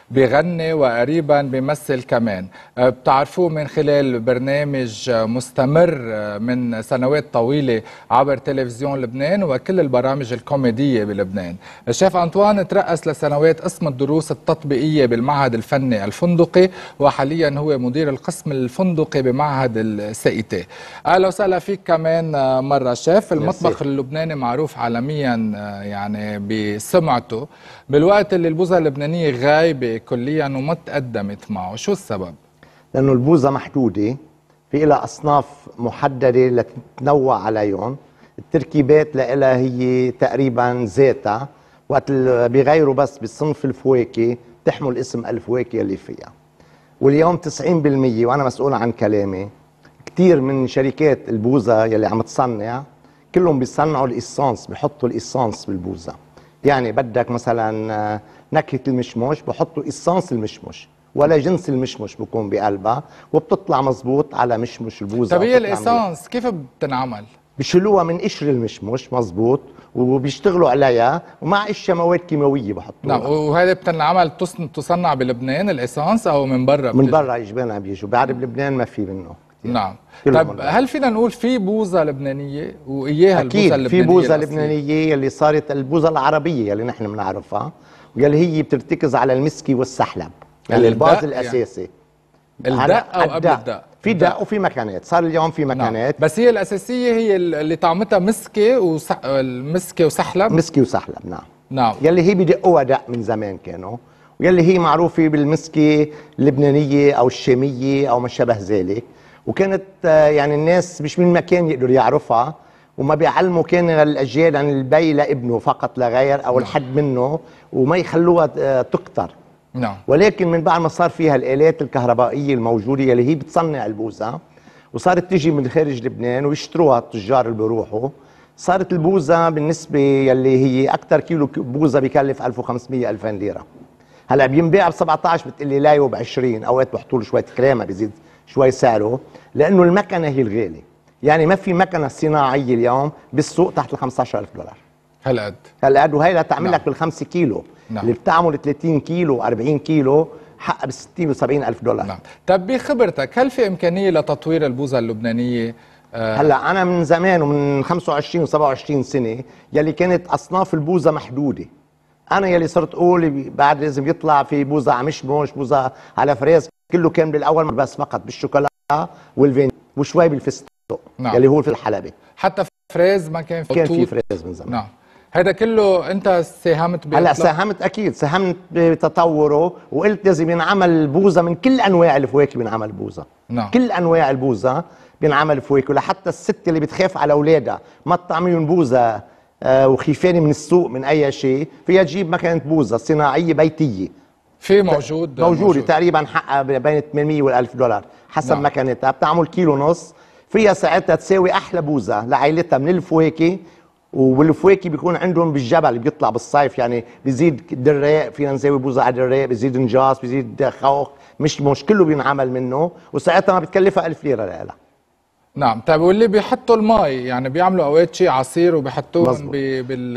بيغني وقريبا بيمثل كمان. بتعرفوه من خلال برنامج مستمر من سنوات طويلة عبر تلفزيون لبنان وكل البرامج الكوميدية بلبنان. الشيف أنطوان ترأس لسنوات قسم الدروس التطبيقية بالمعهد الفني الفندقي، وحاليا هو مدير القسم الفندقي بمعهد السائتي. أهلا وسهلا فيك كمان مرة شيف. المطبخ اللبناني معروف عالميا يعني بسمعته، بالوقت اللي البوظة اللبنانية غايبة كليا وما تقدمت معه، شو السبب؟ لأنه البوظة محدودة، في لها أصناف محددة لتتنوع عليهم، التركيبات لها هي تقريبا ذاتها، وقت بيغيروا بس بصنف الفواكه تحمل اسم الفواكه اللي فيها. واليوم تسعين بالمية وأنا مسؤول عن كلامي، كتير من شركات البوظة يلي عم تصنع كلهم بيصنعوا الإسانس، بيحطوا الإسانس بالبوظة. يعني بدك مثلا نكهة المشمش بحطوا إسانس المشمش، ولا جنس المشمش بكون بقلبها، وبتطلع مزبوط على مشمش البوظة. طب هي الإسانس كيف بتنعمل؟ بشيلوها من قشر المشمش مزبوط، وبيشتغلوا عليها ومع اشياء مواد كيماويه بحطوها. نعم. وهذا بتنعمل تصنع بلبنان الإسانس او من برا؟ من برا اجبارنا بيجوا، بعد بلبنان ما في منه كتير. نعم. طب هل فينا نقول في بوظة لبنانية واياها البوظة اللبنانية؟ اكيد في بوظة لبنانية اللي صارت البوظة العربية اللي نحن بنعرفها، واللي هي بترتكز على المسكي والسحلب، يعني الباز الاساسي. يعني الدق او قبل الدق؟ في دق وفي مكانات، صار اليوم في مكانات. نعم. بس هي الاساسيه هي اللي طعمتها مسكي وسح... المسكي وسحلب. مسكي وسحلب نعم. نعم. يلي هي بدقوها دق من زمان كانوا، ويلي هي معروفه بالمسكي اللبنانيه او الشاميه او ما شابه ذلك، وكانت يعني الناس مش من مكان يقدروا يعرفها، وما بيعلموا كان الاجيال عن البي لابنه فقط لا غير او الحد منه، وما يخلوها تكتر. نعم. ولكن من بعد ما صار فيها الآلات الكهربائية الموجودة اللي هي بتصنع البوظة، وصارت تيجي من خارج لبنان ويشتروها التجار اللي بيروحوا، صارت البوظة بالنسبة يلي هي أكثر كيلو بوظة بكلف ألف وخمسمية ألفين ليرة. هلا بينباع ب سبعطعش، بتقلي لايو ب عشرين، أوقات بحطوا له شوية كريمة بيزيد شوي سعره، لأنه المكنة هي الغالية. يعني ما في مكنة صناعية اليوم بالسوق تحت ال خمسطعش ألف دولار. هالقد؟ هالقد، وهي تعمل لك بالخمسة كيلو. نعم. اللي بتعمل ثلاثين كيلو أربعين كيلو حقها ب ستين وسبعين ألف دولار. نعم. طب بخبرتك هل في إمكانية لتطوير البوظة اللبنانية؟ آه هلا أنا من زمان ومن خمسة وعشرين وسبعة وعشرين سنة يلي كانت أصناف البوظة محدودة. أنا يلي صرت أقول بعد لازم يطلع في بوظة على مشمش، بوظة على فريز، كله كان بالأول بس فقط بالشوكولا والفين وشوي بالفستق. نعم. يلي هو في الحلبة. حتى فريز ما كان في كان في فريز من زمان. نعم. هذا كله انت ساهمت به؟ هلا ساهمت اكيد، ساهمت بتطوره، وقلت لازم ينعمل بوظه من كل انواع الفواكه، بينعمل بوظه. نعم. كل انواع البوظه بينعمل فواكه، لحتى الست اللي بتخاف على اولادها ما تطعميهم بوظه آه وخيفانه من السوق من اي شيء، فيها تجيب مكنه بوظه صناعيه بيتيه. في موجود موجوده موجود. تقريبا حقها بين ثمانمية والألف دولار حسب نعم. مكنتها، بتعمل كيلو ونص، فيها ساعتها تساوي احلى بوظه لعائلتها من الفواكه. والفواكه بيكون عندهم بالجبل بيطلع بالصيف، يعني بيزيد دراق، فينا نسوي بوظه على دراق، بيزيد نجاص، بيزيد خوخ، مش مش كله بينعمل منه، وساعتها ما بتكلفها ألف ليره لها. نعم. طيب واللي بيحطوا المي يعني بيعملوا اوقات شيء عصير وبيحطوهم بال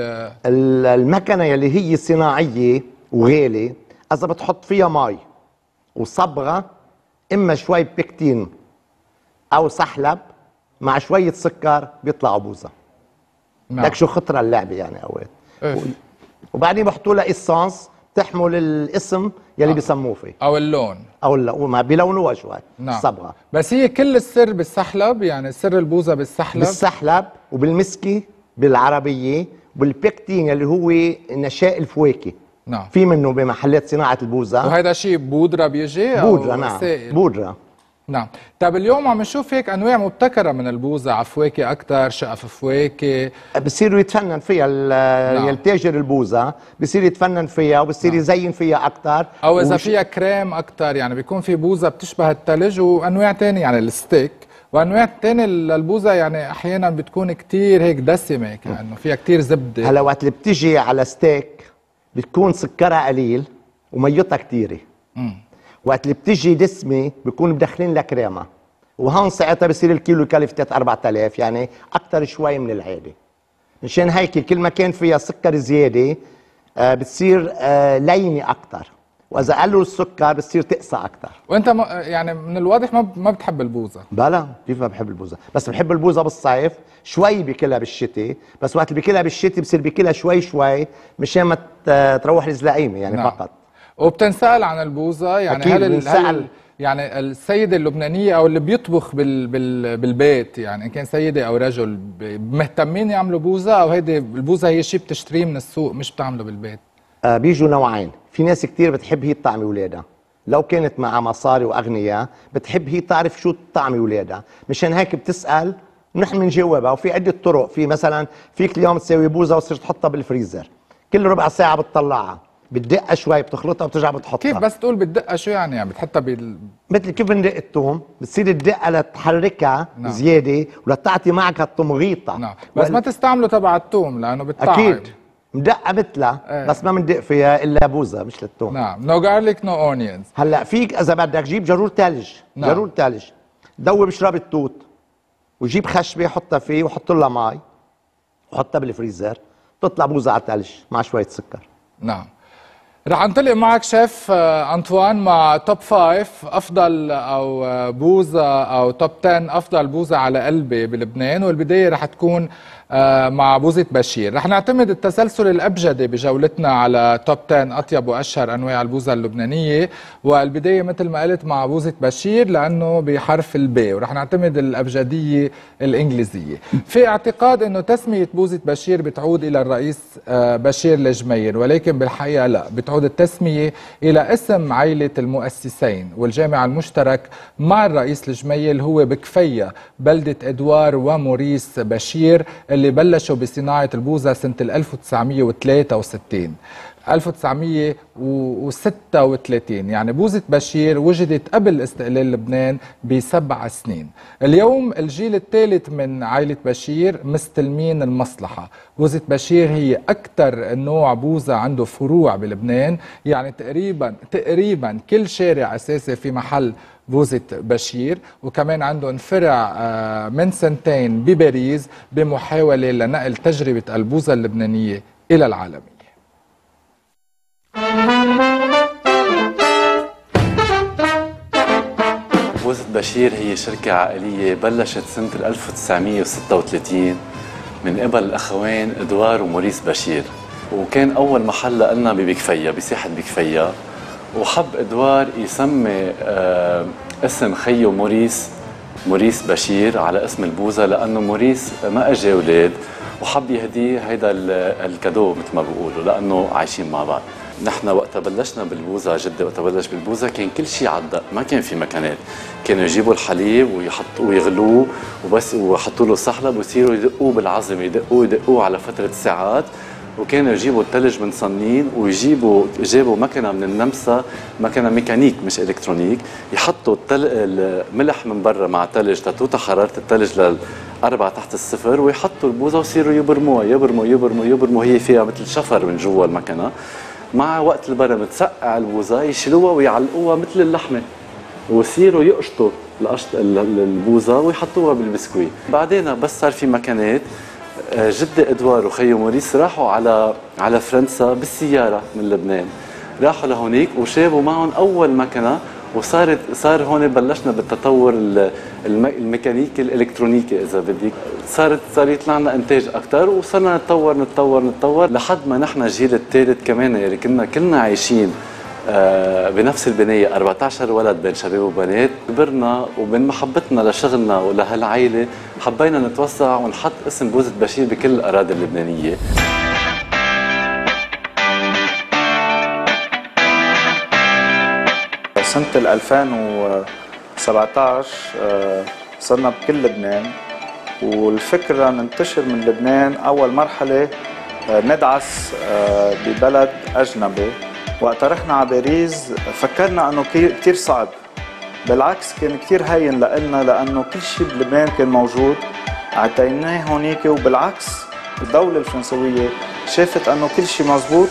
المكنه يلي هي صناعيه وغالي، اذا بتحط فيها مي وصبغه، اما شوي بيكتين او سحلب مع شويه سكر، بيطلعوا بوظه. نعم. لك شو خطره اللعبه يعني اوقات. وبعدين بحطوا لها اسانس تحمل الاسم يلي آه. بيسموه فيه او اللون او اللون، ما بيلونوها شوي. نعم. الصبغه. بس هي كل السر بالسحلب، يعني سر البوظه بالسحلب بالسحلب وبالمسكي بالعربيه والبيكتين اللي هو نشاء الفواكه. نعم. في منه بمحلات صناعه البوظه. وهذا شيء بودره بيجي؟ بودره نعم سائل. بودره. نعم. طيب اليوم عم نشوف هيك انواع مبتكره من البوظه، على فواكه اكثر، شقف فواكه، بصيروا يتفنن فيها نعم. التاجر البوظه بصير يتفنن فيها وبصير نعم. يزين فيها اكثر، او اذا وش... فيها كريم اكثر، يعني بيكون في بوظه بتشبه الثلج وانواع ثانيه يعني الستيك، وانواع ثانيه للبوظه يعني احيانا بتكون كثير هيك دسمه، كانه فيها كثير زبده. هلا وقت اللي بتيجي على ستيك بتكون سكرها قليل وميتها كثيره. امم وقت اللي بتيجي دسمه بيكون مدخلين لها كريمه، وهون ساعتها بصير الكيلو يكلف ثلاثة أربعة آلاف، يعني اكثر شوي من العاده. مشان هيك كل ما كان فيها سكر زياده آه بتصير آه لينه اكثر، واذا قلوا السكر بتصير تقسى اكثر. وانت م... يعني من الواضح ما ما بتحب البوظه. بلا كيف ما بحب البوظه، بس بحب البوظه بالصيف، شوي بكلها بالشتاء، بس وقت اللي بكلها بالشتاء بصير بكلها شوي شوي مشان ما تروح الزلقيمه يعني. نعم. فقط. وبتنسال عن البوظه يعني أكيد هل, هل يعني السيده اللبنانيه او اللي بيطبخ بال... بال... بالبيت يعني ان كان سيده او رجل مهتمين يعملوا بوظه، او هيدي البوظه هي شيء بتشتريه من السوق مش بتعمله بالبيت؟ آه بيجوا نوعين، في ناس كتير بتحب هي تطعمي اولادها، لو كانت معها مصاري واغنياء بتحب هي تعرف شو تطعمي اولادها، مشان هيك بتسال ونحن بنجاوبها. وفي عده طرق، في مثلا فيك اليوم تساوي بوظه وتصير تحطها بالفريزر، كل ربع ساعه بتطلعها، بتدقها شوي بتخلطها وبترجع بتحطها. كيف بس تقول بتدقها شو يعني؟ يعني بتحطها بال مثل كيف بندق الثوم، بتصير تدقها لتحركها. نعم. زياده ولتعطي معك هالتمغيطه. نعم. بس وال... ما تستعملوا تبع الثوم لانه بتطعم. اكيد مدقه مثلها. ايه. بس ما بندق فيها الا بوظه مش للثوم. نعم. نو جارليك نو اونيونز. هلا فيك اذا بدك جيب جرور ثلج. نعم. جرور ثلج دوب شراب التوت وجيب خشبه حطها فيه وحط لها مي وحطها بالفريزر، تطلع بوظه على ثلج مع شويه سكر. نعم. رح انطلق معك شيف انطوان مع توب فايف افضل او بوظه او توب عشرة افضل بوظه على قلبي بلبنان، والبدايه رح تكون مع بوظه بشير. رح نعتمد التسلسل الابجدي بجولتنا على توب عشرة اطيب واشهر انواع البوظه اللبنانيه، والبدايه مثل ما قلت مع بوظه بشير لانه بحرف البي، ورح نعتمد الابجديه الانجليزيه. في اعتقاد انه تسميه بوظه بشير بتعود الى الرئيس بشير الجميل، ولكن بالحقيقه لا، بتعود التسميه الى اسم عائله المؤسسين والجامع المشترك مع الرئيس الجميل هو بكفيه بلده ادوار وموريس بشير اللي بلشوا بصناعة البوظة سنة ألف وتسعمية وثلاثة وستين ألف وتسعمية وستة وثلاثين، يعني بوظة بشير وجدت قبل استقلال لبنان بسبع سنين. اليوم الجيل الثالث من عائلة بشير مستلمين المصلحة. بوظة بشير هي أكثر نوع بوظة عنده فروع بلبنان، يعني تقريبا تقريبا كل شارع أساسي في محل بوظة بشير، وكمان عندهم فرع من سنتين بباريس بمحاولة لنقل تجربة البوظة اللبنانية إلى العالمية. بوظة بشير هي شركة عائلية بلشت سنة ألف وتسعمية وستة وثلاثين من قبل الأخوين إدوار وموريس بشير، وكان أول محل لنا ببكفية بساحة بكفية، وحب إدوار يسمي آه اسم خيه موريس موريس بشير على اسم البوظة لأنه موريس ما أجى أولاد، وحب يهديه هيدا الكادو مثل ما بيقولوا لأنه عايشين مع بعض. نحن وقتها بلشنا بالبوظة، جدي وقتها بلش بالبوظة كان كل شيء على الدق، ما كان في مكانات، كانوا يجيبوا الحليب ويحطوا ويغلوه وبس ويحطوا له صحلب ويصيروا يدقوه بالعظم، يدقوه يدقوه على فترة ساعات، وكانوا يجيبوا الثلج من صنين ويجيبوا جابوا مكنه من النمسا، مكنه ميكانيك مش الكترونيك، يحطوا الملح من برا مع ثلج تتوطى حراره الثلج للأربعة تحت الصفر، ويحطوا البوظه ويصيروا يبرموها يبرموا يبرموا يبرموا هي فيها مثل شفر من جوا المكنه. مع وقت البرم تسقع البوظه يشيلوها ويعلقوها مثل اللحمه ويصيروا يقشطوا القشط البوظه ويحطوها بالبسكويت. بعدين بس صار في مكنات، جدي ادوار وخيه موريس راحوا على على فرنسا بالسياره من لبنان، راحوا لهونيك وشابوا معهم اول مكنه، وصارت صار هون بلشنا بالتطور الميكانيكي الالكترونيكي اذا بدك، صارت صار يطلع لنا انتاج اكثر وصرنا نتطور نتطور نتطور لحد ما نحن الجيل الثالث كمان يعني كنا كلنا عايشين آه بنفس البنايه أربعة عشر ولد بين شباب وبنات. كبرنا ومن محبتنا لشغلنا ولهالعائله حبينا نتوسع ونحط اسم بوظة بشير بكل الاراضي اللبنانيه. سنه ألفين وسبعطعش آه صرنا بكل لبنان، والفكره ننتشر من لبنان. اول مرحله آه ندعس آه ببلد اجنبي. وقت رحنا على باريس فكرنا انه كثير صعب، بالعكس كان كثير هين لنا لانه كل شيء بلبنان كان موجود، اعطيناه هونيك، وبالعكس الدوله الفرنسويه شافت انه كل شيء مزبوط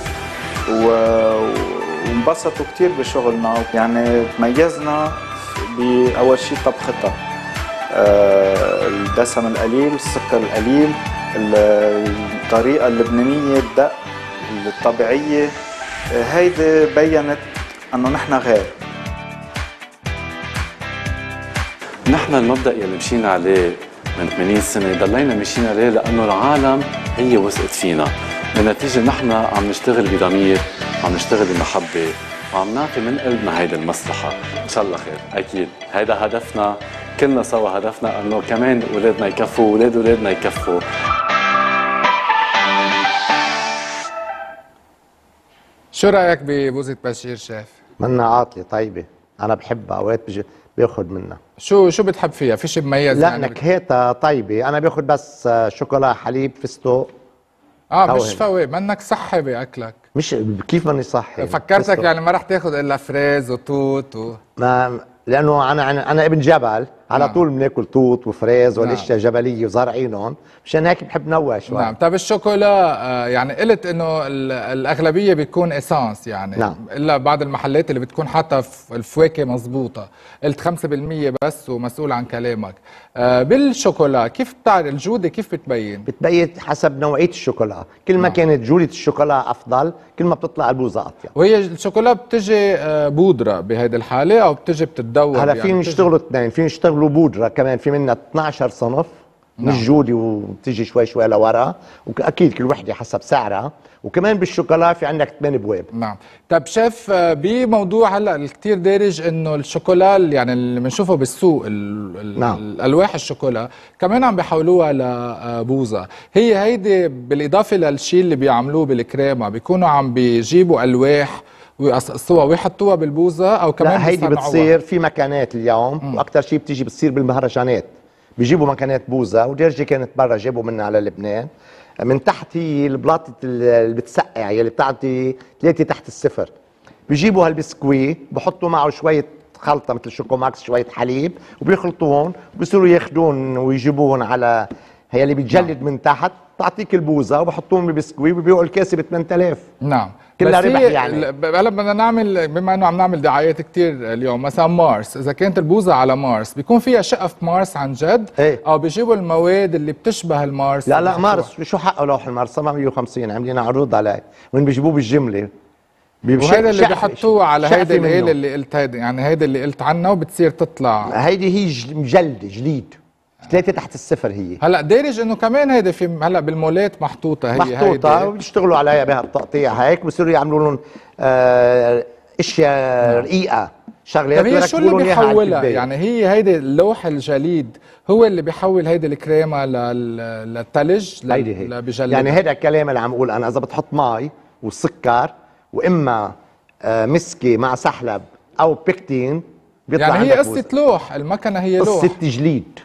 وانبسطوا كثير بشغلنا. يعني تميزنا باول شيء طبختها، الدسم القليل، السكر القليل، الطريقه اللبنانيه الدق الطبيعيه، هيدي بينت انه نحن غير. نحن المبدأ يلي مشينا عليه من ثمانين سنة ضلينا ماشيين عليه لأنه العالم هي وثقت فينا، بالنتيجة نحن عم نشتغل بضمير، عم نشتغل بمحبة، وعم نعطي من قلبنا هيدي المصلحة. إن شاء الله خير، أكيد هيدا هدفنا، كلنا سوا هدفنا أنه كمان أولادنا يكفوا وأولاد أولادنا يكفوا. شو رأيك ببوزة بشير شيف؟ منها عاطلة طيبة، أنا بحبها، أوقات بيجي باخذ منها. شو شو بتحب فيها؟ في شيء مميز؟ لا يعني نكهتها طيبة، أنا باخذ بس شوكولا، حليب، فستق. اه مش فوي، منك صحي باكلك. مش كيف ماني صحي؟ فكرتك فستق. يعني ما رح تاخذ الا فريز وتوت و... ما لانه انا انا ابن جبل، على نعم. طول بناكل توت وفريز والاشياء نعم. جبليه وزارعينهم، مشان هيك بحب نوع شوي. نعم. طيب الشوكولا آه يعني قلت انه الاغلبيه بيكون اسانس يعني نعم. الا بعض المحلات اللي بتكون حاطه الفواكه مزبوطه، قلت خمسة بالمية بس ومسؤول عن كلامك. آه بالشوكولا كيف بتعرف الجوده كيف بتبين؟ بتبين حسب نوعيه الشوكولا، كل ما نعم. كانت جوده الشوكولا افضل كل ما بتطلع البوزه اطيب. وهي الشوكولا بتجي آه بودره بهيدي الحاله او بتجي بتتدور؟ هلا يعني فينا نشتغلوا اثنين، فينا نشتغلوا بودره كمان، في منها اثنعش صنف نعم. مش جودي وبتجي شوي شوي لورا، واكيد كل وحده حسب سعرها، وكمان بالشوكولا في عندك ثمان ابواب. نعم. طيب شيف بموضوع هلا الكثير دارج انه الشوكولا يعني اللي بنشوفه بالسوق ال نعم. الالواح الشوكولا كمان عم بيحولوها لبوظه، هي هيدي بالاضافه للشيء اللي بيعملوه بالكريمه بيكونوا عم بيجيبوا الواح ويقصقصوها ويحطوها بالبوظه او كمان لا هيدي بتصير في مكانات اليوم، واكثر شيء بتيجي بتصير بالمهرجانات، بيجيبوا مكانات بوزة، ودرجة كانت برا جابوا منها على لبنان. من تحت هي البلاطة اللي بتسقع يلي بتعطي ثلاثة تحت الصفر، بيجيبوا هالبسكوي بحطوا معه شوية خلطة مثل شوكوماكس، شوية حليب، وبيخلطوهم وبيصيروا ياخذون ويجيبوهم على هي اللي بتجلد من تحت، تعطيك البوزة وبحطوهم بالبسكوي وبيبيعوا الكاسة ب ثمانية آلاف. نعم. كلها ربح يعني. هلا بدنا نعمل بما انه عم نعمل دعايات كثير اليوم، مثلا مارس، اذا كانت البوزه على مارس بيكون فيها شقف مارس عن جد؟ ايه؟ او بيجيبوا المواد اللي بتشبه المارس؟ لا لا مارس شو حقه لوح المارس سبعمية وخمسين عاملين عروض عليه، وين بيجيبوه بالجمله. وهيدا اللي بيحطوه على هيدا الآلة اللي قلت هيدا يعني هيدا اللي قلت عنها وبتصير تطلع. هيدي هي مجلده جليد ثلاثة تحت الصفر هي. هلا دارج انه كمان هيدا في هلا بالمولات محطوطه هي محطوطه وبيشتغلوا عليها بها التقطيع هيك، بصيروا يعملوا لهم آه اشياء رقيقه شغلات. طيب هي شو اللي بيحولها؟ يعني هي هيدي اللوح الجليد هو اللي بيحول هيدي الكريمه للثلج هيدي هي. يعني هيدا الكلام اللي عم اقول انا، اذا بتحط مي وسكر واما آه مسكه مع سحلب او بيكتين بيطلع يعني هي قصه لوح، المكنه هي لوح، قصه تجليد.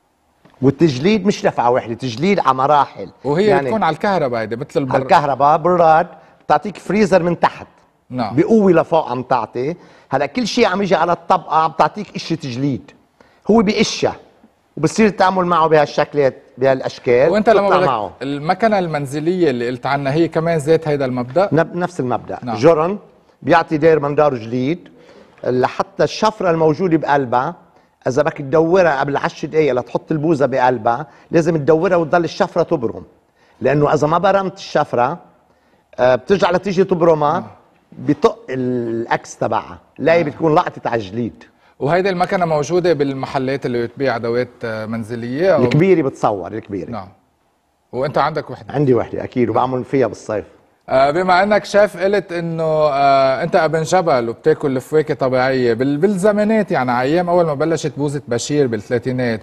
والتجليد مش دفعه واحده، تجليد على مراحل، وهي يعني بتكون على الكهرباء هيدي مثل البر... على الكهرباء براد، بتعطيك فريزر من تحت نعم بقوه لفوق عم تعطي. هلا كل شيء عم يجي على الطبقه عم تعطيك قشه تجليد، هو بقشها وبصير التعامل معه بهالشكلات بهالاشكال. وانت لما بدك المكنه المنزليه اللي قلت عنها هي كمان ذات هيدا المبدا؟ نفس المبدا نعم. جرن بيعطي داير مندار جليد، لحتى الشفره الموجوده بقلبها اذا بدك تدورها قبل عشر دقائق لتحط البوزه بقلبها لازم تدورها وتضل الشفره تبرم، لانه اذا ما برمت الشفره بترجع لتيجي تبرمها بطق الاكس تبعها، لا هي بتكون لقطت على الجليد. وهيدي المكنه موجوده بالمحلات اللي بتبيع ادوات منزليه أو الكبيره؟ بتصور الكبيره. نعم. وانت عندك وحده؟ عندي وحده اكيد، وبعمل فيها بالصيف. آه بما انك شيف قلت انه آه انت ابن جبل وبتاكل الفواكه طبيعيه بالزمانات، يعني ايام اول ما بلشت بوزه بشير بالثلاثينات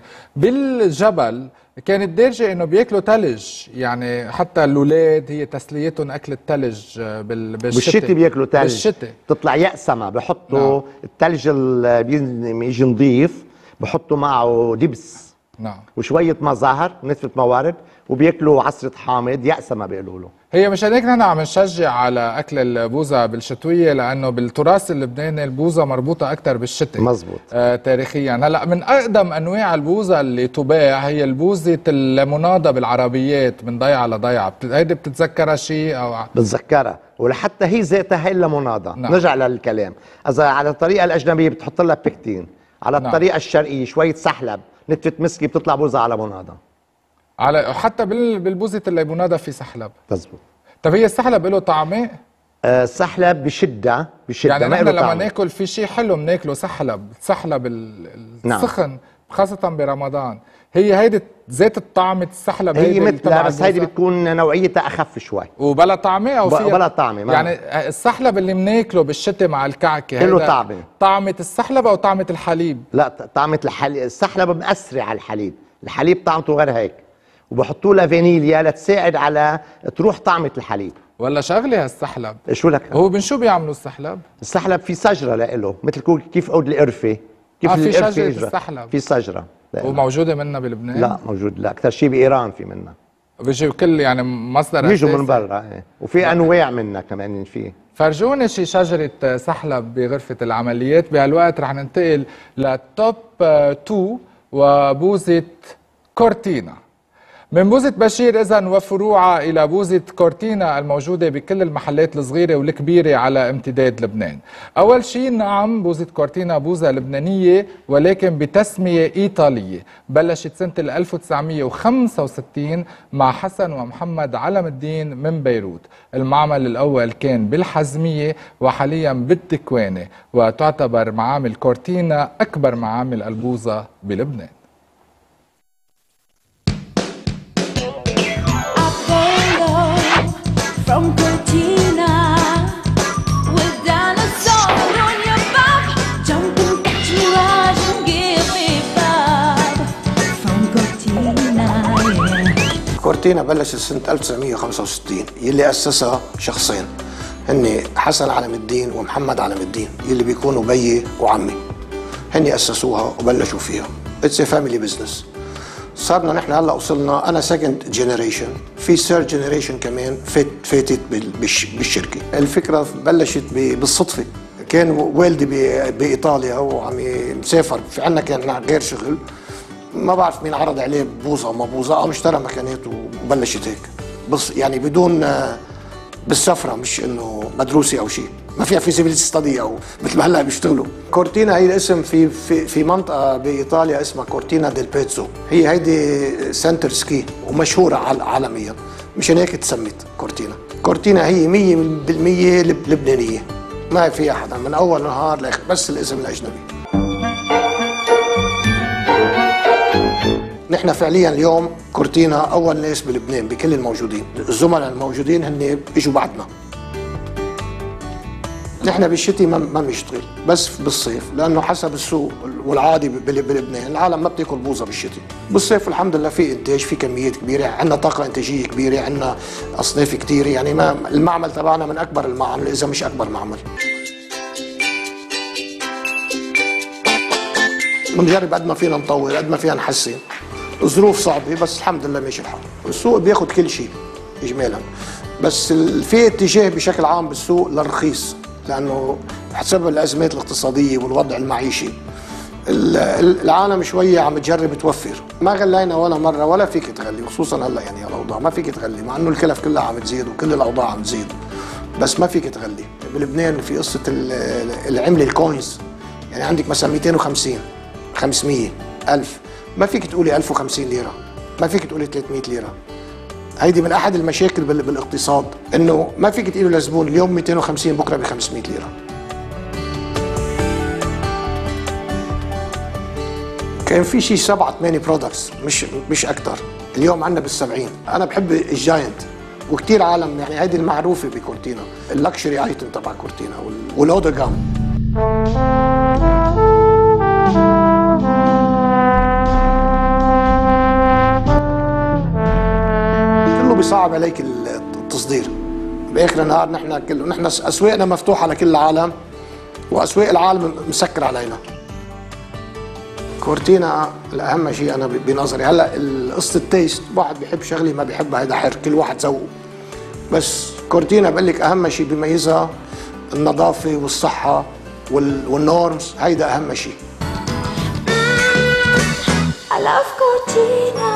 بالجبل كانت دارجه انه بياكلوا ثلج، يعني حتى الاولاد هي تسليتهم اكل الثلج بالشتاء. بالشتاء بياكلوا ثلج، بالشتاء تطلع يقسمه، بحطوا نعم. الثلج اللي يجي نظيف بحطوا معه دبس نعم وشويه ما زهر ونتفه موارد، وبياكلوا عصره حامض يقسمه بيقولوا له. هي مشان هيك نحن عم نشجع على اكل البوزه بالشتويه، لانه بالتراث اللبناني البوزه مربوطه اكثر بالشتاء. مزبوط. آه تاريخيا. هلا من اقدم انواع البوزه اللي تباع هي البوزه المناضه بالعربيات من ضيعه لضيعه، هيدي بتتذكرها شيء او؟ بتذكرها، ولحتى هي ذاتها هي مناضه. نعم. نرجع للكلام، اذا على الطريقه الاجنبيه بتحط لها بيكتين، على الطريقه نعم. الشرقيه شويه سحلب، نتفه مسكي، بتطلع بوزه على مناضه. على حتى بالبوزه الليموناده في سحلب. مظبوط. طب هي السحلب له طعمه؟ السحلب آه بشده بشده يعني ما نحن لما طعم. ناكل في شيء حلو بناكله سحلب، سحلب السخن نعم. خاصه برمضان. هي هيدي زيت الطعم السحلب هي مثلها بس هيدي بتكون نوعيتها اخف شوي وبلا طعمه او فيها بلا طعمه. يعني السحلب اللي بناكله بالشتاء مع الكعكه له طعمه طعمه السحلب او طعمه الحليب؟ لا طعمه الحليب. السحلب مأثره على الحليب، الحليب طعمته غير هيك، وبحطوا لها فانيليا لتساعد على تروح طعمه الحليب. ولا شغله هالسحلب شو لك هو من شو بيعملوا السحلب؟ السحلب في شجره له مثل كيف عود القرفه كيف آه في شجره إجرة. السحلب في شجره وموجوده منها بلبنان؟ لا موجود لا اكثر شيء بايران في منها بيجي كل يعني مصدر بيجوا من برا ايه. وفي انواع منها كمان في. فرجوني شي شجره سحلب بغرفه العمليات. بهالوقت رح ننتقل لتوب اثنين وبوزه كورتينا. من بوزة بشير إذن وفروعها إلى بوزة كورتينا الموجودة بكل المحلات الصغيرة والكبيرة على امتداد لبنان. أول شيء نعم بوزة كورتينا بوزة لبنانية ولكن بتسمية إيطالية، بلشت سنة ألف وتسعمية وخمسة وستين مع حسن ومحمد علم الدين من بيروت. المعمل الأول كان بالحزمية وحاليا بالتكوانة، وتعتبر معامل كورتينا أكبر معامل البوزة بلبنان. From Cortina, with dinosaurs on your back, jump and catch mirage and give me back. From Cortina, yeah. كورتينا بلشت سنة ألف وتسعمية وخمسة وستين، يلي أسسها شخصين هن حسن علم الدين ومحمد علم الدين، يلي بيكونوا بيي وعمي. هن أسسوها وبلشوا فيها. It's a family business. صارنا نحن هلا وصلنا انا سكند جنريشن، في ثيرد جنريشن كمان فات فاتت بالشركه. الفكره بلشت بالصدفه، كان والدي بايطاليا وعم مسافر، في عندنا كان غير شغل، ما بعرف مين عرض عليه بوظه وما بوظه، قام اشترى مكانات وبلشت هيك بس يعني بدون بالسفره، مش انه مدروسه او شيء، ما فيها فيزيبيليتي ستادي او مثل ما هلا بيشتغلوا. كورتينا هي الاسم في في في منطقه بايطاليا اسمها كورتينا ديل بيتزو، هي هيدي سنتر سكي ومشهوره عالميا، مشان هيك تسمت كورتينا. كورتينا هي مية بالمية لبنانيه، ما فيها حدا من اول نهار لاخر، بس الاسم الاجنبي. نحن فعليا اليوم كورتينا اول ناس بلبنان بكل الموجودين، الزملاء الموجودين هن اجوا بعدنا. نحن بالشتي ما ما بنشتغل، بس بالصيف، لانه حسب السوق والعادي بلبنان العالم ما بتاكل بوظه بالشتي. بالصيف الحمد لله في انتاج، في كميات كبيره، عندنا طاقه انتاجيه كبيره، عندنا اصناف كثيره، يعني ما المعمل تبعنا من اكبر المعامل اذا مش اكبر معمل. بنجرب قد ما فينا نطور، قد ما فينا نحسن. الظروف صعبه بس الحمد لله ماشي الحال. السوق بياخذ كل شيء اجمالا، بس في اتجاه بشكل عام بالسوق للرخيص، لانه بسبب الازمات الاقتصاديه والوضع المعيشي العالم شويه عم تجرب توفر. ما غلينا ولا مره ولا فيك تغلي، خصوصا هلا يعني الاوضاع ما فيك تغلي، مع انه الكلف كلها عم تزيد وكل الاوضاع عم تزيد، بس ما فيك تغلي. بلبنان في قصه العمله الكوينز، يعني عندك مثلا مئتين وخمسين خمسمية ألف، ما فيك تقولي ألف وخمسين ليره، ما فيك تقولي ثلاثمية ليره. هيدي من احد المشاكل بالاقتصاد، انه ما فيك تقول لزبون اليوم مئتين وخمسين بكره ب خمسمية ليره. كان في شيء سبعة ثمانية برودكتس، مش مش اكثر، اليوم عندنا بالسبعين. انا بحب الجاينت وكثير عالم، يعني هيدي المعروفه بكورتينا، اللكشري ايتم تبع كورتينا والاودر جام. بيصعب عليك التصدير. باخر النهار نحن كله نحن اسواقنا مفتوحه لكل العالم، واسواق العالم مسكر علينا. كورتينا الاهم شيء انا بنظري، هلا قصه التيست، واحد بيحب شغله ما بيحبها، هذا حر، كل واحد ذوقه، بس كورتينا بقول لك اهم شيء بيميزها النظافه والصحه والنورمز، هيدا اهم شيء. I love Cortina.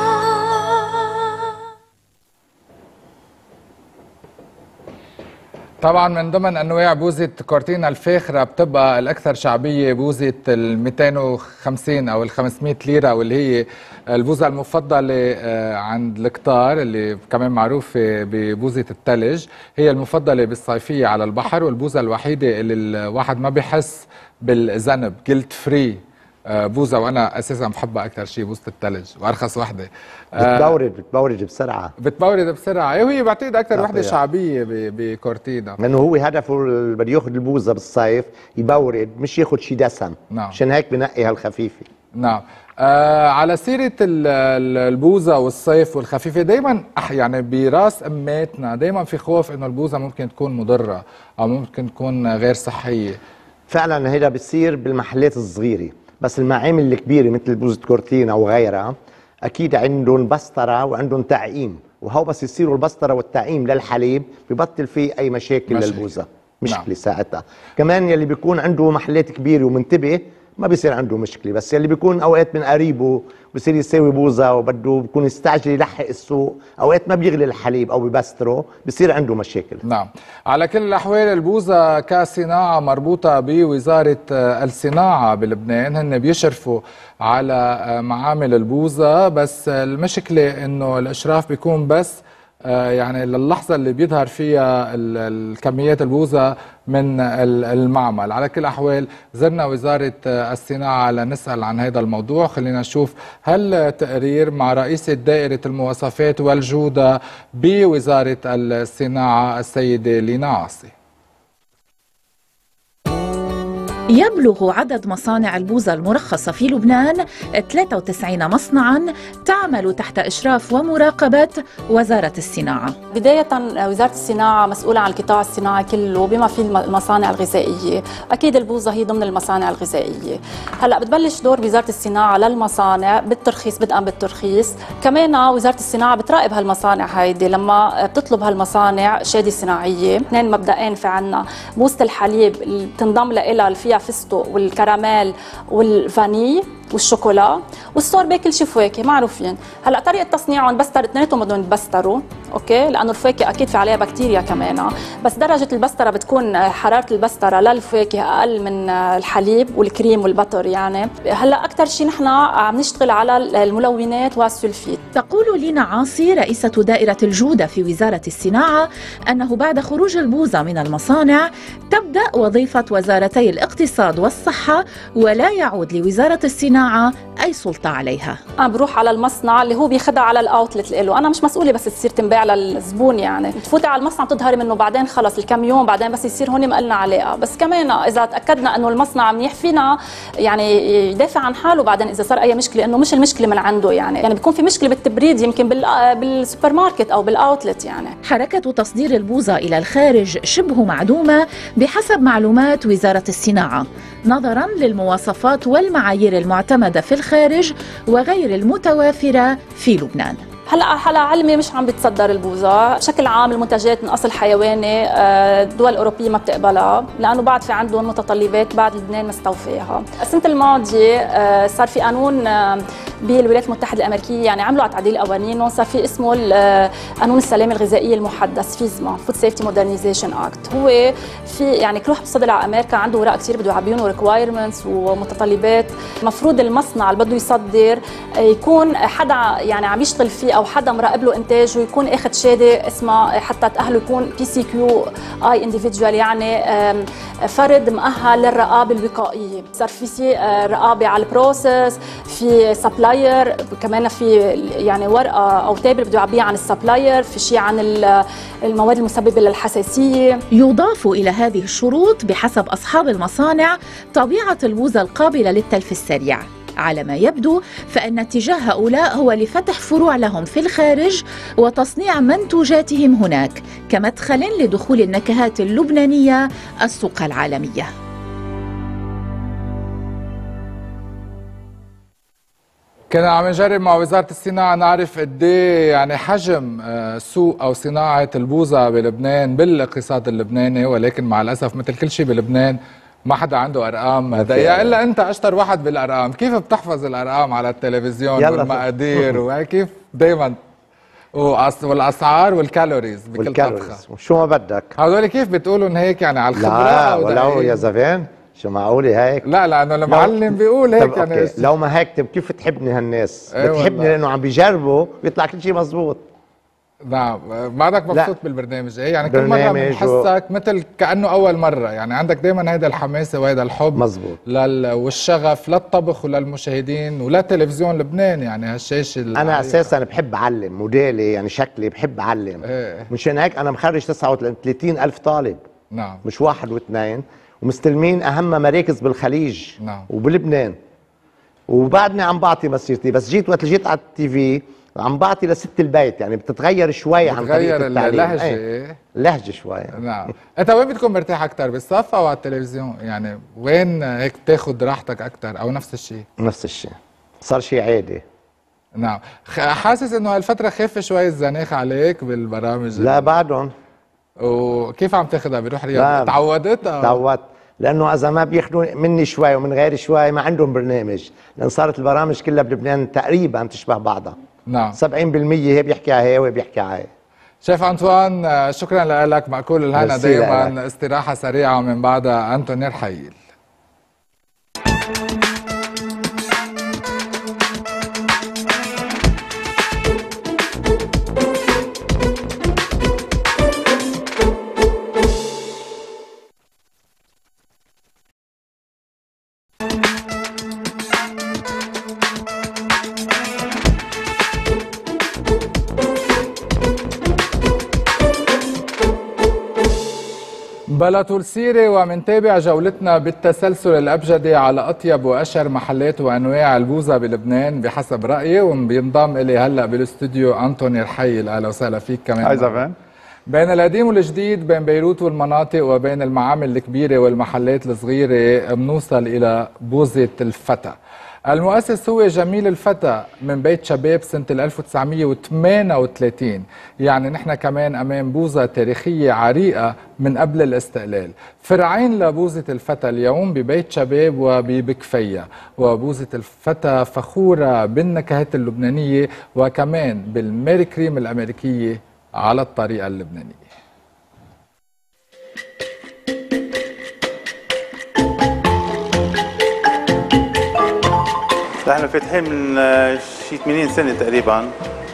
طبعا من ضمن انواع بوزه كورتينا الفاخره بتبقى الاكثر شعبيه بوزه ال مئتين وخمسين او ال خمسمئة ليره، واللي هي البوزه المفضله عند الكتار اللي كمان معروفه ببوزه الثلج، هي المفضله بالصيفيه على البحر، والبوزه الوحيده اللي الواحد ما بيحس بالذنب، جلد فري بوزه، وانا اساسا بحبها اكثر شيء بوزه الثلج، وارخص وحده. بتبورد بتبورد بسرعه بتبورد بسرعه، وهي بعتقد اكثر وحده شعبيه بكورتينا، لانه هو هدفه بده ياخذ البوزه بالصيف يبورد، مش ياخذ شيء دسم. نعم. عشان هيك بنقي هالخفيفه. نعم. آه على سيره البوزه والصيف والخفيفه، دائما يعني براس اماتنا دائما في خوف انه البوزه ممكن تكون مضره او ممكن تكون غير صحيه. فعلا هيدا بتصير بالمحلات الصغيره، بس المعامل الكبيره مثل بوزه كورتينا وغيرها اكيد عندهم بسطره وعندهم تعقيم، وهو بس يصيروا البسطره والتعقيم للحليب ببطل فيه اي مشاكل, مشاكل. للبوزه، مشكله. نعم. ساعتها كمان يلي بيكون عنده محلات كبيره ومنتبه ما بيصير عنده مشكله، بس يلي بيكون اوقات من قريبه بصير يساوي بوزه وبده بيكون يستعجل يلحق السوق، اوقات ما بيغلي الحليب او ببستره، بصير عنده مشاكل. نعم. على كل الاحوال البوزه كصناعه مربوطه بوزاره الصناعه بلبنان، هن بيشرفوا على معامل البوزه، بس المشكله انه الاشراف بيكون بس يعني للحظة اللي بيظهر فيها الكميات البوزة من المعمل. على كل الأحوال زرنا وزارة الصناعة لنسأل عن هذا الموضوع. خلينا نشوف هل تقرير مع رئيسة دائرة المواصفات والجودة بوزارة الصناعة السيدة لينا عاصي. يبلغ عدد مصانع البوزة المرخصة في لبنان ثلاثة وتسعين مصنعاً تعمل تحت إشراف ومراقبة وزارة الصناعة. بداية وزارة الصناعة مسؤولة عن القطاع الصناعي كله بما فيه المصانع الغذائية، أكيد البوزة هي ضمن المصانع الغذائية. هلأ بتبلش دور وزارة الصناعة للمصانع بالترخيص، بدءا بالترخيص، كمان وزارة الصناعة بتراقب هالمصانع هيدي لما بتطلب هالمصانع شهادة صناعية. اثنين مبدئين في عنا بوزة الحليب اللي بتنضم لها فيها فستق والكراميل والفاني والشوكولا والسوربي كل شيء فواكه معروفين. هلا طريقه تصنيعهم بستر اثنيناتهم بدهم يتبستروا، اوكي، لانه الفواكه اكيد في عليها بكتيريا كمان، بس درجه البستره بتكون حراره البستره للفواكه اقل من الحليب والكريم والبطر. يعني هلا اكثر شيء نحن عم نشتغل على الملونات والسلفيت. تقول لينا عاصي رئيسه دائره الجوده في وزاره الصناعه انه بعد خروج البوزه من المصانع تبدا وظيفه وزارتي الاقتصاد والصحه، ولا يعود لوزاره الصناعه اي سلطه عليها. انا بروح على المصنع اللي هو بياخذها على الاوتلت له، انا مش مسؤوله بس تصير تنباع للزبون. يعني تفوتي على المصنع تظهري منه بعدين خلص الكم يوم، بعدين بس يصير هون ما لنا علاقه. بس كمان اذا تاكدنا انه المصنع منيح فينا يعني يدافع عن حاله بعدين اذا صار اي مشكله، انه مش المشكله من عنده. يعني يعني بيكون في مشكله بالتبريد يمكن بالسوبر ماركت او بالاوتلت. يعني حركه تصدير البوزه الى الخارج شبه معدومه بحسب معلومات وزاره الصناعه، نظرا للمواصفات والمعايير المعتمده في الخارج وغير المتوافره في لبنان. هلا هلا علمي مش عم بتصدر البوزه بشكل عام، المنتجات من اصل حيواني الدول الاوروبيه ما بتقبلها لانه بعد في عندهم متطلبات بعد لبنان مستوفاها. السنه الماضيه صار في قانون بالولايات المتحده الامريكيه، يعني عملوا على تعديل قوانينهم، صار في اسمه قانون السلامه الغذائيه المحدث فيزما فود سيفتي مودرنايزيشن اكت. هو في يعني كل واحد بيصدر على امريكا عنده اوراق كثير بده يعبيهم ريكوايرمنتس ومتطلبات. المفروض المصنع اللي بده يصدر يكون حدا يعني عم يشتغل فيه او حدا مراقب له انتاجه، يكون اخذ شهاده اسمها حتى تاهله يكون بي سي كيو اي انديفيدوال، يعني فرد مؤهل للرقابه الوقائيه. صار في سي رقابه على البروسيس، في سبلاير كمان، في يعني ورقه او تابل بده يعبيها عن السبلاير، في شيء عن المواد المسببه للحساسيه. يضاف الى هذه الشروط بحسب اصحاب المصانع طبيعه البوزه القابله للتلف السريع. على ما يبدو فإن اتجاه هؤلاء هو لفتح فروع لهم في الخارج وتصنيع منتوجاتهم هناك كمدخل لدخول النكهات اللبنانية السوق العالمية. كنا عم نجرب مع وزارة الصناعة نعرف قد ايه يعني حجم سوق او صناعة البوزة بلبنان بالاقتصاد اللبناني، ولكن مع الاسف مثل كل شيء بلبنان ما حدا عنده ارقام دقيقه الا انت اشطر واحد بالارقام. كيف بتحفظ الارقام على التلفزيون والمقادير وكيف دائما وأس... والاسعار والكالوريز بكل طبخه وشو ما بدك. هذول كيف بتقولوا ان هيك يعني على الخبره؟ لا ولو يا زفان شو معقوله هيك؟ لا لانه المعلم بيقول هيك يعني أوكي. لو ما هيك طيب كيف تحبني هالناس؟ ايه بتحبني لانه عم بيجربوا بيطلع كل شيء مزبوط. نعم بعدك مبسوط بالبرنامج ايه يعني كل مره بنحسك و... مثل كانه اول مره يعني عندك دائما هيدا الحماسه وهيدا الحب مزبوط لل... والشغف للطبخ وللمشاهدين ولتلفزيون لبنان يعني هالشاشه انا اساسا بحب اعلم موديلي يعني شكلي بحب اعلم ايه. مشان هيك انا مخرج تسعة وثلاثين ألف طالب نعم مش واحد واثنين ومستلمين اهم مراكز بالخليج نعم وبلبنان وبعدني عم بعطي مسيرتي بس جيت وقت جيت على التي في عم بعطي لست البيت يعني بتتغير شوي عن طريقه التعليم اللهجه ايه. اللهجه شوي نعم انت وين بتكون مرتاح اكثر بالصف او على التلفزيون يعني وين هيك بتاخذ راحتك اكثر او نفس الشيء؟ نفس الشيء صار شيء عادي. نعم حاسس انه هالفتره خف شوي الزناخ عليك بالبرامج؟ لا بعدهم. وكيف عم تاخذها بروح رياض؟ تعودت؟ تعودت لانه اذا ما بياخذوا مني شوي ومن غيري شوي ما عندهم برنامج لان صارت البرامج كلها بلبنان تقريبا تشبه بعضها. نعم سبعين بالمية هي بيحكي على هي وهي بيحكي على هي. شيف أنطوان شكرا لك مأكول الهنا دائما استراحة سريعة ومن بعدها أنتوني رحيل. بلا طول سيرة ومنتابع جولتنا بالتسلسل الأبجدي على أطيب وأشهر محلات وأنواع البوظة بلبنان بحسب رأيي وبينضم إلي هلأ بالاستوديو أنتوني رحيل. أهلا وسهلا فيك كمان. هاي زفان. بين القديم والجديد بين بيروت والمناطق وبين المعامل الكبيرة والمحلات الصغيرة بنوصل إلى بوظة الفتى. المؤسس هو جميل الفتى من بيت شباب سنة ألف وتسعمية وثمانية وثلاثين، يعني نحن كمان أمام بوظة تاريخية عريقة من قبل الاستقلال. فرعين لبوظة الفتى اليوم ببيت شباب وببكفية، وبوظة الفتى فخورة بالنكهات اللبنانية وكمان بالميري كريم الأمريكية على الطريقة اللبنانية. نحن فاتحين من شي ثمانين سنة تقريبا،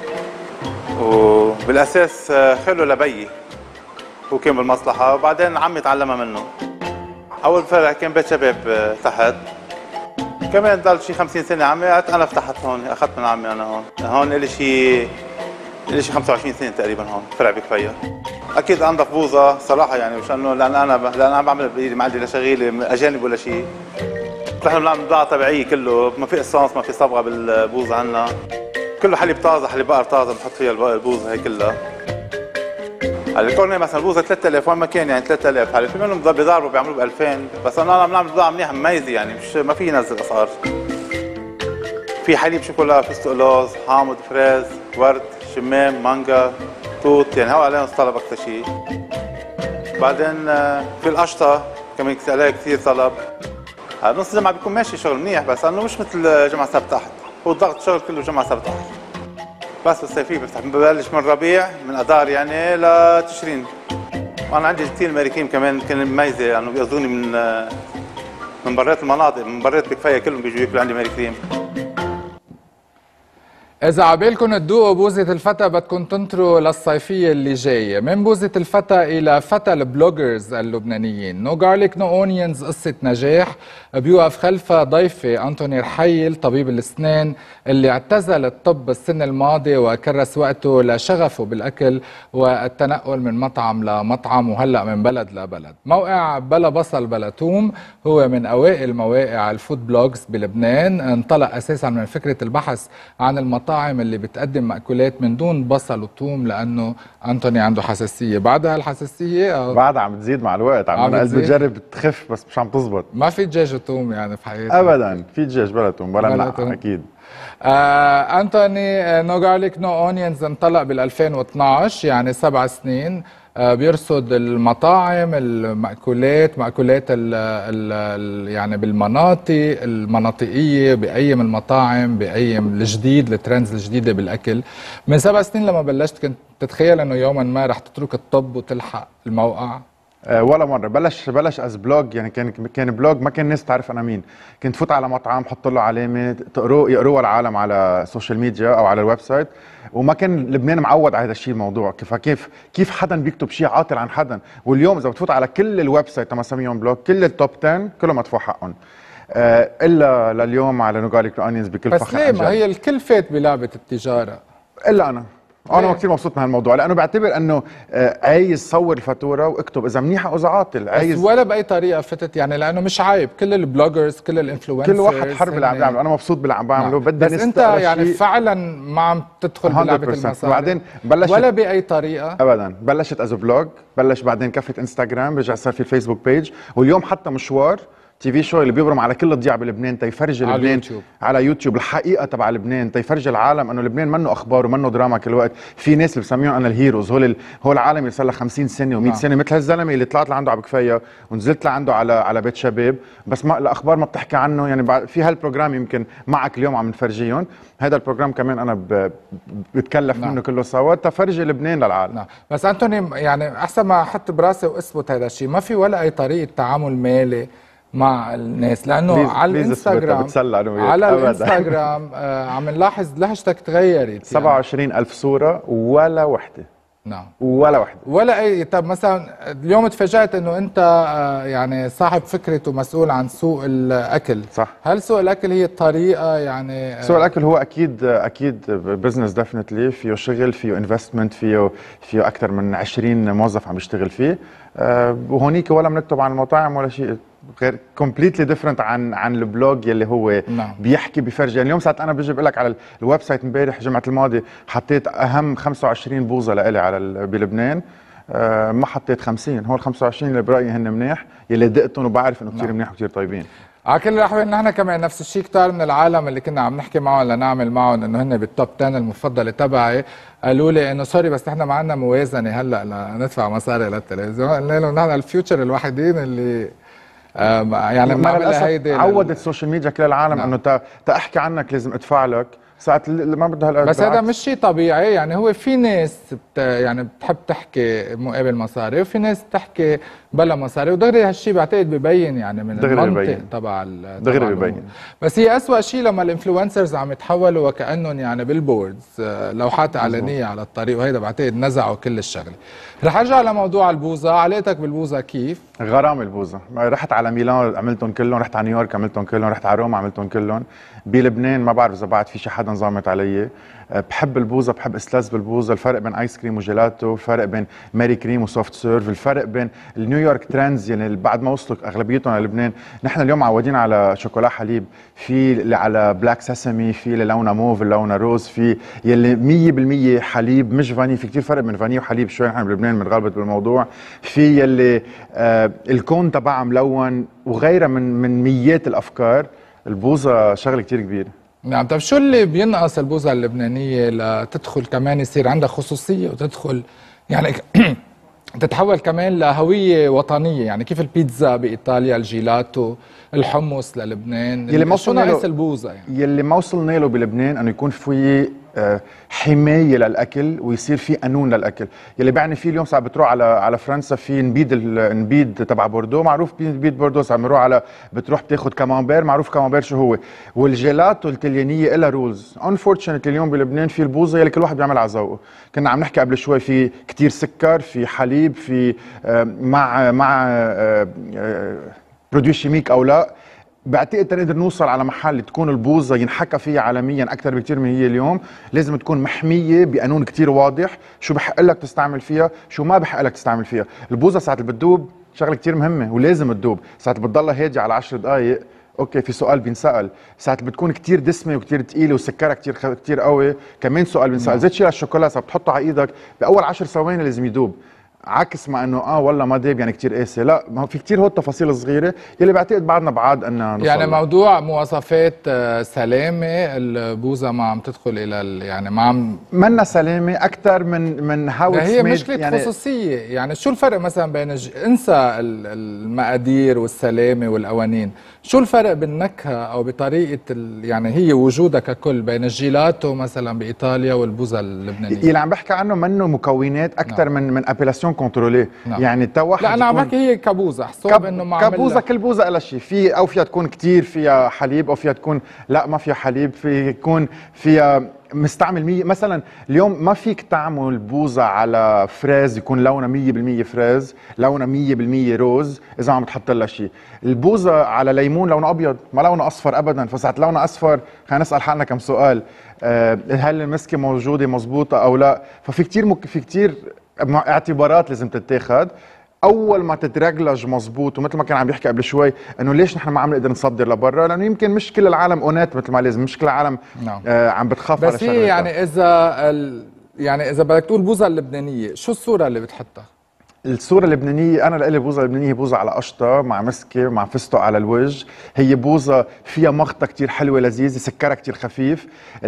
وبالأساس خلوا لبيي هو كان بالمصلحة وبعدين عمي تعلمها منه. أول فرع كان بيت شباب تحت، كمان ضل شي خمسين سنة عمي أنا فتحت هون، أخذت من عمي أنا هون. هون إلي شي إلي شي خمسة وعشرين سنة تقريبا هون فرع بكفية. أكيد أنظف بوظة صراحة يعني مش إنه لأن أنا لأن أنا بعمل بإيدي ما عندي لا شغيلة أجانب ولا شيء. نحن بنعمل بضاعة طبيعية كله، ما في قصاص ما في صبغة بالبوظة عنا. كله حليب طازة، حليب بقر طازة بنحط فيها البوظة هي كلها. هلا كورني مثلا البوظة ثلاثة آلاف وين ما كان يعني ثلاثة آلاف، هلا في منهم بيضاربوا بيعملوا ب ألفين، بس أنا عم نعمل بضاعة منيحة مميزة يعني مش ما في ينزل أسعار. في حليب شوكولا، فستق لوز، حامض، فريز، ورد، شمام، مانجا، توت، يعني هو عليهم طلب أكثر شيء. بعدين في القشطة كمان عليها كثير طلب. نص الجمعة بيكون ماشي شغل منيح بس انه مش مثل جمعة سبت تحت، هو الضغط شغل كله جمعة سبت تحت. بس بالصيفية بفتح ببلش من ربيع من اذار يعني لتشرين. وانا عندي كثير ميري كريم كمان كان مميزة لانه يعني بيقصدوني من من برات المناطق، من برات بكفاية كلهم بيجوا ياكلوا عندي ميري كريم. إذا عبالكم تدوقوا بوظة الفتى بدكم تنطروا للصيفية اللي جاية. من بوظة الفتى إلى فتى البلوجرز اللبنانيين. نو جارليك نو اونيونز قصة نجاح بيوقف خلفها ضيفة أنتوني رحيل طبيب الأسنان اللي اعتزل الطب السنة الماضية وكرس وقته لشغفه بالأكل والتنقل من مطعم لمطعم وهلأ من بلد لبلد. موقع بلا بصل بلا توم هو من أوائل مواقع الفود بلوجز بلبنان. انطلق أساسا من فكرة البحث عن المطاعم المطاعم اللي بتقدم مأكولات من دون بصل وثوم لأنه أنتوني عنده حساسية. بعدها الحساسية أو بعدها عم بتزيد مع الوقت، عم قلبي بجرب تخف بس مش عم تزبط. ما في دجاج وثوم يعني في حياتي أبدا، في دجاج بلا ثوم بلا نقع أكيد. آه أنتوني نو جارليك نو اونيونز انطلق بال ألفين واثنعش يعني سبع سنين. بيرصد المطاعم، المأكولات، مأكولات ال ال يعني بالمناطق المناطقية، بقيم المطاعم، بقيم الجديد، الترندز الجديدة بالأكل. من سبع سنين لما بلشت كنت تتخيل أنه يوما ما رح تترك الطب وتلحق الموقع؟ أه ولا مره. بلش بلش از بلوج، يعني كان كان بلوج، ما كان الناس تعرف انا مين. كنت فوت على مطعم، حط له علامه، تقروه يقروها العالم على السوشيال ميديا او على الويب سايت، وما كان لبنان معود على هذا الشيء. الموضوع كيف كيف كيف حدا بيكتب شيء عاطل عن حدا. واليوم اذا بتفوت على كل الويب سايت تما سميهم بلوج، كل التوب عشرة كلهم مدفوع حقهم، أه الا لليوم على نوغاريك اونيونز بكل فخر. بس ليه؟ ما هي الكل فات بلعبه التجاره الا انا. انا كثير مبسوط من هالموضوع، لانه بعتبر انه عايز صور الفاتوره واكتب اذا منيحه او اذا عاطل. عايز بس ولا باي طريقه فتت، يعني لانه مش عيب، كل البلوجرز، كل الانفلونسرز، كل واحد حر باللي عم بيعمله. انا مبسوط باللي عم بعمله. بدي بس انت يعني فعلا ما عم تدخل بلعبه المصاري وبعدين بلشت ولا باي طريقه ابدا. بلشت از بلوج، بلش بعدين كفه انستغرام، رجع صار في الفيسبوك بيج، واليوم حتى مشوار تي في شو اللي بيبرم على كل الضياع بلبنان تيفرج على لبنان يوتيوب. على يوتيوب الحقيقه تبع لبنان، تيفرج العالم انه لبنان منه اخبار ومنه دراما كل وقت. في ناس اللي بسميهم انا الهيروز، هول هول العالم اللي صار له خمسين سنه و100 سنه، مثل هالزلمه اللي طلعت لعنده على بكفيه ونزلت لعنده على على بيت شباب، بس ما الاخبار ما بتحكي عنه. يعني في هالبروجرام يمكن معك اليوم عم نفرجيهم، هذا البروجرام كمان انا ب... بتكلف نعم. منه كله سوا تفرجي لبنان للعالم. نعم. بس انتوني يعني احسن ما احط براسي واثبت هذا الشيء، ما في ولا اي طريقه تعامل مالي مع الناس، لانه بليز على الانستغرام على الانستغرام آه عم نلاحظ لهجتك تغيرت. سبعة وعشرين ألف صوره ولا وحده. نعم ولا وحده ولا اي. طب مثلا اليوم تفاجأت انه انت آه يعني صاحب فكره ومسؤول عن سوق الاكل. صح. هل سوق الاكل هي الطريقه يعني آه سوق الاكل هو اكيد اكيد بزنس ديفينتلي، فيه شغل، فيه انفستمنت، فيه فيه اكثر من عشرين موظف عم يشتغل فيه، آه وهونيك ولا بنكتب عن المطاعم ولا شيء، غير كومبليتلي ديفرنت عن عن البلوج يلي هو نعم. بيحكي بفرجي. يعني اليوم ساعات انا بجي بقول لك على الويب سايت امبارح جمعه الماضي حطيت اهم خمسة وعشرين بوظه لإلي على بلبنان، آه ما حطيت خمسين. هول خمسة وعشرين اللي برايي هن منيح، يلي دقتهم وبعرف انه كثير نعم. منيح وكثير طيبين. على كل الاحوال نحن كمان نفس الشيء، كثار من العالم اللي كنا عم نحكي معهم لنعمل معهم انه هن بالتوب عشرة المفضله تبعي قالوا لي انه سوري بس نحن ما عندنا موازنه هلا لندفع مصاري للتلفزيون. قلنا لهم نحن الفيوتشر الوحيدين اللي يعني بنعملها هيدي. عودت السوشيال ميديا كل العالم نعم. انه تحكي عنك لازم ادفع لك ساعات ما بدها هالقد. بس هذا مش شيء طبيعي، يعني هو في ناس بت يعني بتحب تحكي مقابل مصاري وفي ناس بتحكي بلا مصاري، ودغري هالشيء بعتقد ببين يعني من المنطق تبع دغري ببين. بس هي أسوأ شيء لما الانفلونسرز عم يتحولوا وكأنهم يعني بالبوردز لوحات اعلانيه على الطريق، وهيدا بعتقد نزعوا كل الشغله. رح ارجع لموضوع البوظه، علاقتك بالبوظه كيف؟ غرام البوظه، رحت على ميلان عملتهم كلهم، رحت على نيويورك عملتهم كلهم، رحت على روما عملتهم كلهم، بلبنان ما بعرف اذا بعد في شي حدا نظامت علي. بحب البوظه، بحب استاذ بالبوظه، الفرق بين ايس كريم وجيلاتو، الفرق بين ماري كريم وسوفت سيرف، الفرق بين النيويورك ترندز يعني بعد ما وصلوا اغلبيتهم على لبنان. نحن اليوم معودين على شوكولا حليب، في اللي على بلاك سيسمي، في اللي لونها موف، اللي لونها روز، في يلي مية بالمية حليب مش فاني. في كثير فرق بين فاني وحليب شوي، نحن بلبنان بنغلبط بالموضوع. في يلي آه الكون تبعها ملون وغيرها من من ميات الافكار. البوظه شغله كثير كبيره. نعم. طيب شو اللي بينقص البوظه اللبنانيه لتدخل كمان يصير عندها خصوصيه وتدخل يعني تتحول كمان لهويه وطنيه؟ يعني كيف البيتزا بايطاليا، الجيلاتو، الحمص للبنان، يلي ما شو ناقص البوظه يعني؟ يلي ما وصلنا له بلبنان انه يكون في حمايه للاكل ويصير في قانون للاكل. يلي بعني فيه اليوم ساعات بتروح على على فرنسا في نبيد النبيد تبع بوردو معروف، نبيد بوردو ساعات بنروح على بتروح بتاخذ كامامبير معروف كامامبير شو هو، والجيلاتو الطليانيه لها رولز. انفورشنتلي اليوم بلبنان في البوظه يلي كل واحد بيعمل على ذوقه. كنا عم نحكي قبل شوي في كثير سكر، في حليب، في مع مع برودوي شيميك او لا. بعتقد نقدر نوصل على محل تكون البوظه ينحكى فيها عالميا اكثر بكثير من هي اليوم. لازم تكون محميه بقانون كثير واضح، شو بحق لك تستعمل فيها، شو ما بحق لك تستعمل فيها. البوظه ساعه اللي بتدوب شغله كثير مهمه ولازم تدوب، ساعه اللي بتضلها هاديه على عشر دقائق اوكي في سؤال بينسال، ساعه اللي بتكون كثير دسمه وكثير ثقيله وسكرها كثير كثير قوي كمان سؤال بينسال. زيت شيل الشوكولا ساعه بتحطه على ايدك باول عشر ثواني لازم يدوب. عكس ما انه اه والله ما داب يعني كثير قاسي، لا ما هو في كثير هو التفاصيل الصغيره يلي بعتقد بعدنا بعاد ان نوصل يعني لها. موضوع مواصفات سلامه البوزه ما عم تدخل الى يعني ما عم منا سلامه اكثر من من هاو هي مشكله يعني خصوصيه. يعني شو الفرق مثلا بين الج... انسى المقادير والسلامه والقوانين، شو الفرق بالنكهه او بطريقه ال... يعني هي وجودها ككل بين الجيلاتو مثلا بايطاليا والبوزه اللبنانيه؟ اللي عم بحكي عنه منه مكونات اكثر نعم. من من ابيلاسيون كنترولي. نعم. يعني تا واحد لا انا عم بحكي هي كبوزه حسب كب... انه معمل كبوزه كل بوزه لها شيء، في او فيها تكون كثير فيها حليب او فيها تكون لا ما فيها حليب، في يكون فيها مستعمل مية مثلا. اليوم ما فيك تعمل بوزه على فريز يكون لونها مية بالمية فريز، لونها مية بالمية روز اذا عم تحط لها شيء. البوزه على ليمون لونها ابيض ما لونها اصفر ابدا، فساعه لونها اصفر خلينا نسال حالنا كم سؤال، أه هل المسكه موجوده مزبوطه او لا؟ ففي كثير مك... في كثير اعتبارات لازم تتاخذ اول ما تترجلج مزبوط. ومثل ما كان عم يحكي قبل شوي انه ليش نحن ما عم نقدر نصدر لبرا، لانه يمكن مش كل العالم اونات مثل ما لازم، مش كل العالم نعم. آه عم بتخاف على بس هي يعني اذا ال... يعني اذا بدك تقول بوزه اللبنانيه شو الصوره اللي بتحطها؟ الصورة اللبنانية أنا لإلي بوزة اللبنانية بوزة على قشطة مع مسكة مع فستق على الوجه، هي بوزة فيها مغطى كتير حلوة لذيذة، سكرها كتير خفيف،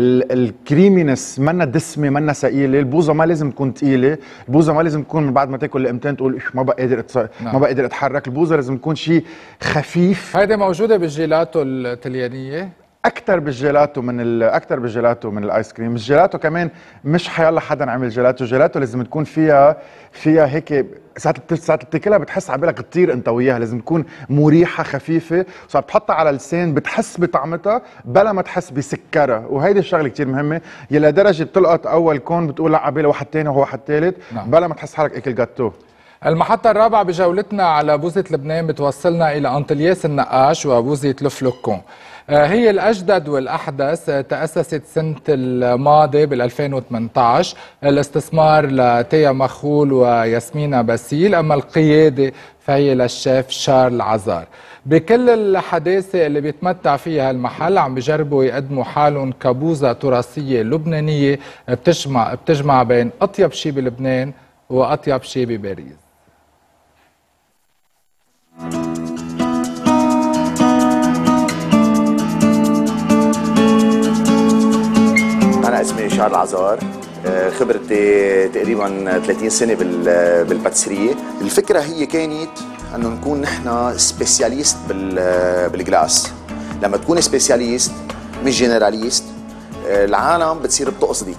الكريمينس منا دسمة منا ثقيلة، البوزة ما لازم تكون ثقيلة، البوزة ما لازم تكون من بعد ما تاكل لقمتين تقول ما بقى قادر أتص... نعم. ما بقى قادر أتحرك، البوزة لازم تكون شيء خفيف. هيدي موجودة بالجيلاتو الطليانية؟ اكثر بالجيلاتو من اكثر بالجيلاتو من الايس كريم. الجيلاتو كمان مش حيلا حدا عمل جيلاتو، جيلاتو لازم تكون فيها فيها هيك ساعة ساعة بتاكلها بتحس على بالك تطير انت وياها، لازم تكون مريحة خفيفة، وساعة بتحطها على اللسان بتحس بطعمتها بلا ما تحس بسكرها، وهيدي الشغلة كتير مهمة، يلا درجة بتلقط اول كون بتقول لا عبالي واحد ثاني وهو واحد ثالث نعم. بلا ما تحس حالك اكل جاتو. المحطة الرابعة بجولتنا على بوزة لبنان بتوصلنا إلى أنطلياس النقاش وبوزة لفلوكون. هي الأجدد والأحدث، تأسست سنة الماضي بال ألفين وثمانية عشر، الاستثمار لتيا مخول وياسمينة باسيل، أما القيادة فهي للشيف شارل عزار. بكل الحداثة اللي بيتمتع فيها المحل عم بيجربوا يقدموا حالهم كبوزة تراثية لبنانية بتجمع بتجمع بين أطيب شيء بلبنان وأطيب شيء بباريس. أنا اسمي شارل عزار، خبرتي تقريبا ثلاثين سنة بالباتسرية. الفكرة هي كانت أنه نكون نحن سبيسياليست بالجلاس. لما تكون سبيسياليست مش جنراليست العالم بتصير بتقصدك.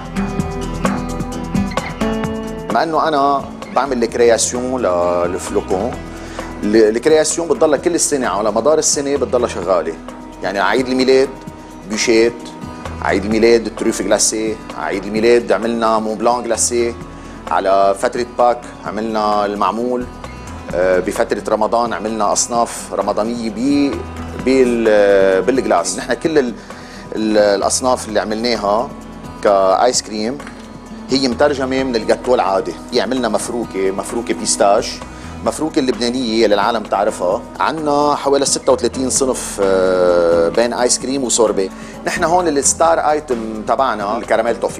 مع أنه أنا بعمل الكرياسيون للفلوكون، الكرياسيون بتضلها كل السنة على مدار السنة بتضلها شغالة. يعني عيد الميلاد بيشيت، عيد الميلاد التروف جلاسي، عيد الميلاد عملنا مون بلان جلاسي، على فترة باك عملنا المعمول، بفترة رمضان عملنا أصناف رمضانية بي بالجلاس. نحن كل ال ال الأصناف اللي عملناها كآيس كريم هي مترجمة من الجاتو العادي. هي عملنا مفروكة، مفروكة بيستاش، مفروكة اللبنانية اللي العالم تعرفها. عندنا حوالي ستة وثلاثين صنف بين آيس كريم وسوربي. نحن هون الستار ايتم تبعنا الكراميل توفي.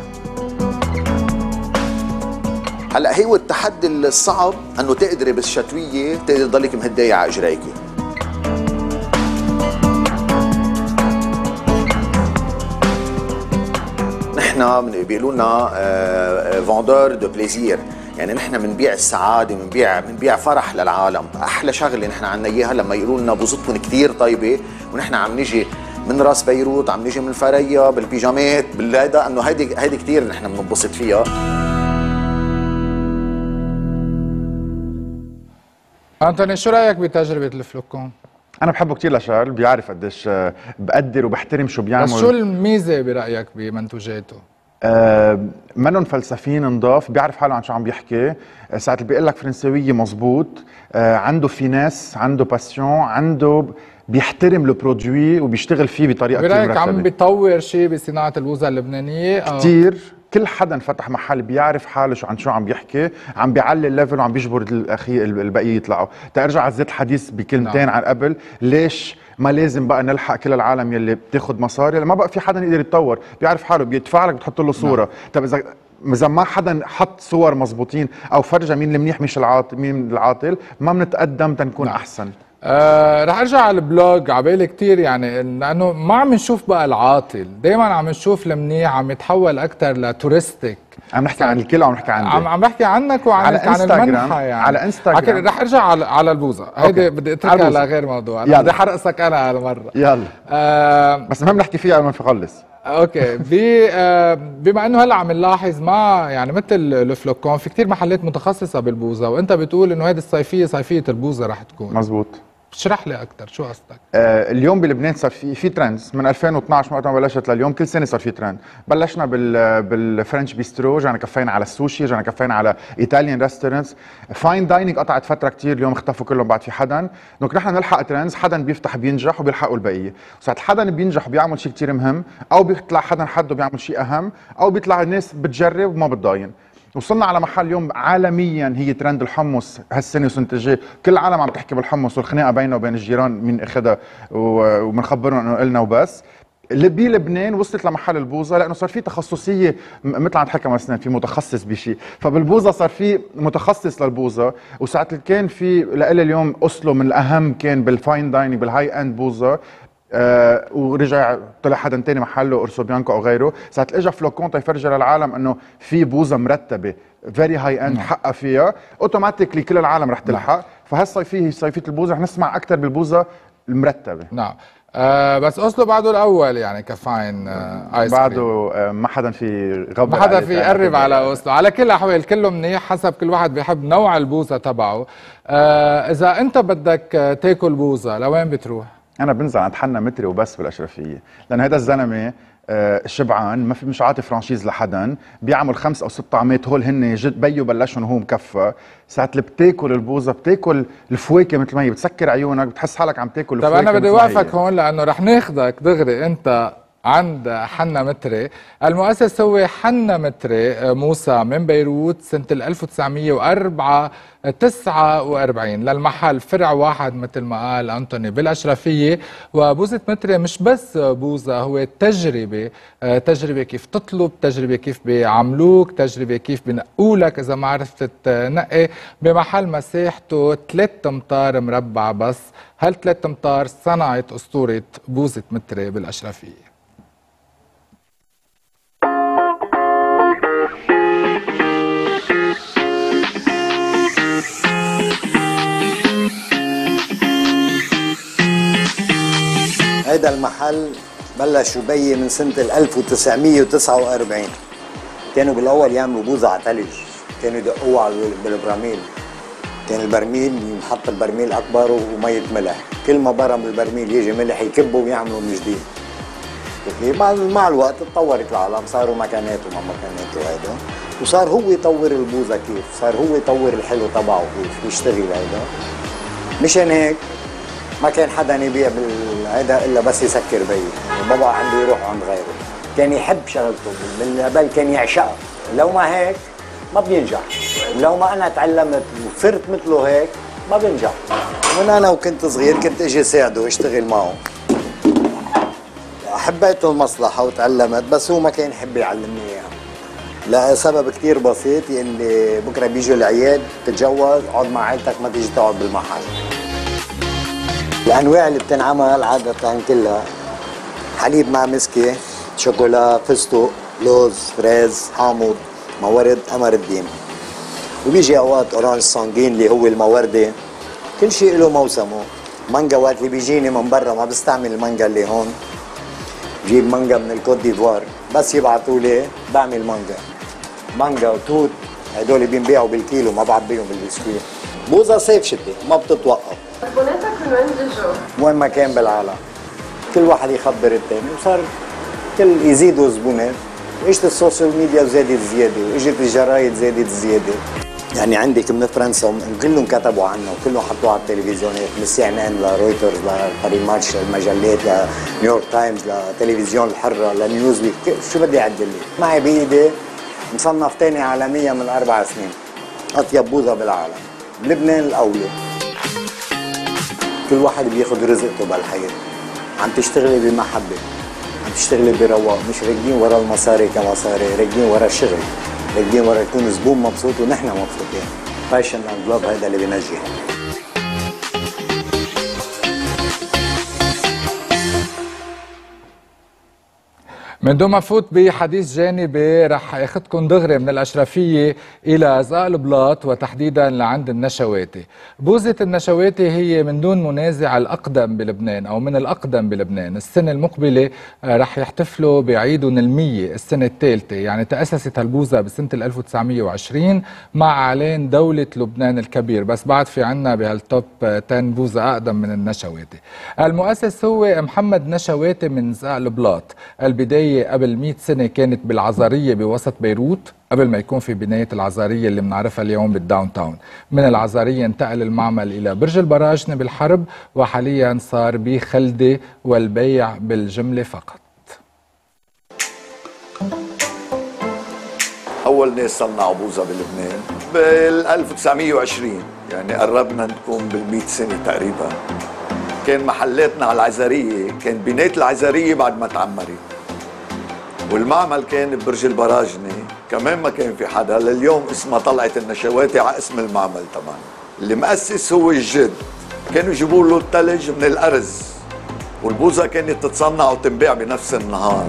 هلا هو التحدي الصعب انه تقدري بالشتويه تقدري تضلك مهديه على اجريكي. نحن بيقولوا لنا فوندور دو بليزير، يعني نحن بنبيع السعاده، بنبيع بنبيع فرح للعالم. احلى شغله نحن عنا اياها لما يقولوا لنا بوزتكم كثير طيبه ونحن عم نجي من راس بيروت، عم نجي من فريا بالبيجامات بالهيدا، انه هيدي هيدي كثير نحن بننبسط فيها. أنتوني شو رأيك بتجربة الفلوكون؟ أنا بحبه كثير لشارل، بيعرف قديش بقدر وبحترم شو بيعمل. بس شو الميزة برأيك بمنتوجاته؟ آه منن فلسفيين نضاف، بيعرف حاله عن شو عم بيحكي، ساعة اللي بيقول لك فرنساوية مزبوط، آه عنده فيناس، عنده باسيون، عنده بيحترم البرودوي وبيشتغل فيه بطريقة كثير مرتبة. برأيك عم بيطور شيء بصناعة البوزة اللبنانية؟ كثير. كل حدا فتح محل بيعرف حاله شو عن شو عم بيحكي، عم بيعلي الليفل وعم بيجبر الاخي البقيه يطلعوا. تارجع على زيت الحديث بكلمتين عن قبل، ليش ما لازم بقى نلحق كل العالم يلي بتاخذ مصاري؟ لما بقى في حدا يقدر يتطور، بيعرف حاله، بيدفع لك بتحط له صوره. طب اذا اذا ما حدا حط صور مزبوطين او فرجه مين المنيح مش العاطل مين العاطل ما بنتقدم تنكون نعم. احسن. آه رح ارجع على البلوج عبالي كثير يعني لانه ما عم نشوف بقى العاطل، دائما عم نشوف المنيح عم يتحول اكثر لتورستيك. عم نحكي عن الكل وعم نحكي عن عم عم بحكي عنك وعن على عن المنحى يعني على انستغرام. رح ارجع على على البوظه، هيدي بدي اتركها لغير موضوع، انا بدي حرقصك انا هالمره. يلا آه بس المهم نحكي فيها قبل ما نخلص. اوكي بي آه بما انه هلا عم نلاحظ ما يعني مثل الفلوكون في كثير محلات متخصصه بالبوظه، وانت بتقول انه هذه الصيفيه صيفيه البوظه رح تكون. مزبوط. اشرح لي اكثر شو قصدك؟ آه اليوم بلبنان صار في في ترندز من ألفين واثنعش وقت ما بلشت لليوم، كل سنه صار في ترند. بلشنا بال بالفرنش بيسترو، رجعنا كفينا على السوشي، رجعنا كفينا على ايطاليان ريستورانتس، فاين دايننج قطعت فتره كثير، اليوم اختفوا كلهم بعد في حدا، دونك نحن نلحق ترندز، حدا بيفتح بينجح وبيلحقوا البقيه، وساعة حدا بينجح وبيعمل شيء كثير مهم، او بيطلع حدا حده بيعمل شيء اهم، او بيطلع الناس بتجرب وما بتضاين. وصلنا على محل اليوم عالميا هي ترند الحمص هالسنه وسنه الجاي، كل العالم عم تحكي بالحمص والخناقه بينه وبين الجيران مين اخذها وبنخبرهم انه قلنا وبس. اللي بلبنان وصلت لمحل البوظه لانه صار في تخصصيه مثل عم تحكى مثلا في متخصص بشيء، فبالبوظه صار في متخصص للبوظه، وساعه اللي كان في لإلي اليوم اوسلو من الاهم كان بالفاين دايننج بالهاي اند بوظه، آه ورجع طلع حدا تاني محله اورسو بيانكو او غيره، ساعه اجى فلوكون تيفرجي للعالم انه في بوظه مرتبه فيري هاي اند حقها فيها، اوتوماتيكلي كل العالم رح تلحق، فهالصيفيه هي صيفيه البوظه، رح نسمع اكثر بالبوظه المرتبه. نعم. آه بس اوسلو بعده الاول يعني كفاين آه ايس بعده آه ما حدا في غبر، ما حدا في يقرب على اوسلو، على كل الاحوال كله منيح حسب كل واحد بيحب نوع البوظه تبعه. آه اذا انت بدك تاكل بوظه لوين بتروح؟ انا بنزل عند حنا متري وبس بالاشرفيه، لان هذا الزلمه آه شبعان ما في مش عاطي فرانشيز لحدا، بيعمل خمس او ست طعمات هول هن جد بيو بلشهم وهو مكفى، ساعة اللي بتاكل البوظه بتاكل الفواكه مثل ما هي، بتسكر عيونك بتحس حالك عم تاكل الفواكه. طب انا بدي اوقفك هون لانه رح ناخذك دغري انت عند حنا متري، المؤسس هو حنا متري موسى من بيروت سنة ألف وتسعمية وأربعة تسعة وأربعين، للمحل فرع واحد مثل ما قال أنتوني بالأشرفية. وبوظة متري مش بس بوظة، هو تجربة، تجربة كيف تطلب، تجربة كيف بيعملوك، تجربة كيف بنقولك إذا ما عرفت تنقي، بمحل مساحته ثلاث أمتار مربع بس. هالثلاث أمتار صنعت أسطورة بوظة متري بالأشرفية. هيدا المحل بلش يبيي من سنة ألف وتسعمية وتسعة وأربعين. كانوا بالأول يعملوا بوظة على ثلج، كانوا يدقوها بالبراميل، كان البرميل ينحط البرميل أكبر ومية ملح، كل ما برم البرميل يجي ملح يكبوا ويعملوا من جديد. مع مع الوقت تطورت العالم، صاروا مكانات وما مكانات وهيدا، وصار هو يطور البوظة كيف، صار هو يطور الحلو تبعه كيف يشتغل هيدا. مشان هيك ما كان حدا يبيع بالهيدا الا بس يسكر بي، يعني بابا عنده يروح عند غيره، كان يحب شغلته من قبل، كان يعشقها، لو ما هيك ما بينجح، ولو ما انا تعلمت وصرت مثله هيك ما بينجح. من انا وكنت صغير كنت اجي ساعده واشتغل معه، حبيته المصلحه وتعلمت، بس هو ما كان يحب يعلمني اياها لسبب كثير بسيط، اللي بكره بيجوا العياد تتجوز اقعد مع عائلتك ما تيجي تقعد بالمحل. الانواع اللي بتنعمل عاده كلها حليب مع مسكه، شوكولا، فستق، لوز، فريز، حامض، موارد قمر الدين، وبيجي اوقات اورانج سانجين اللي هو الموردي، كل شيء له موسمه. مانجا وقت اللي بيجيني من برا ما بستعمل المانجا اللي هون، بجيب مانجا من الكوت ديفوار، بس يبعثوا لي بعمل مانجا. مانجا وتوت هدول بينبيعوا بالكيلو، ما بعبيهم بالبسكويت. بوظة صيف شتي ما بتتوقف. زبوناتك من وين بيجوا؟ وين ما كان بالعالم، كل واحد يخبر الثاني، وصار كل يزيدوا زبونات، واجت السوشيال ميديا وزادت زياده، واجت الجرايد زادت زياده. يعني عندك من فرنسا كلهم كتبوا عنه وكلهم حطوه على التلفزيونات، من سي ان ان لرويترز لباري ماتش للمجلات لنيويورك تايمز لتلفزيون الحره لنيوز ويك، شو بدي اعدل لك؟ معي بايدي مصنف ثاني عالميا من اربع سنين، اطيب بوظه بالعالم، بلبنان الاولى. كل واحد بياخذ رزقته بالحياه، عم تشتغلي بمحبه، عم تشتغلي برواق، مش راكدين ورا المصاري كمصاري، راكدين ورا الشغل. بدي مرة يكون الزبون مبسوط ونحن مبسوطين. فاشن اند لاف هذا اللي بينجح. من دون ما نفوت بحديث جانبي رح ياخذكم دغري من الاشرفيه الى زقاق البلاط وتحديدا لعند النشواتي. بوزه النشواتي هي من دون منازع الاقدم بلبنان او من الاقدم بلبنان، السنه المقبله رح يحتفلوا بعيدهم المية السنه الثالثه، يعني تاسست هالبوزه بسنه ألف وتسعمية وعشرين مع اعلان دوله لبنان الكبير، بس بعد في عنا بهالتوب عشرة بوزه اقدم من النشواتي. المؤسس هو محمد نشواتي من زقاق البلاط. البدايه قبل مئة سنة كانت بالعزارية بوسط بيروت قبل ما يكون في بناية العزارية اللي بنعرفها اليوم بالداون تاون. من العزارية انتقل المعمل إلى برج البراجنة بالحرب، وحاليا صار بخلدة والبيع بالجملة فقط. أول ناس صنعوا بوزة بلبنان بال ألف وتسعمية وعشرين، يعني قربنا نكون بالمئة سنة تقريبا. كان محلاتنا على العزارية، كان بناية العزارية بعد ما تعمرت، والمعمل كان ببرج البراجنة، كمان ما كان في حدا. لليوم اسمها طلعت النشواتي على اسم المعمل تبعنا. اللي مؤسس هو الجد، كانوا يجيبوا له الثلج من الأرز، والبوزة كانت تتصنع وتنباع بنفس النهار.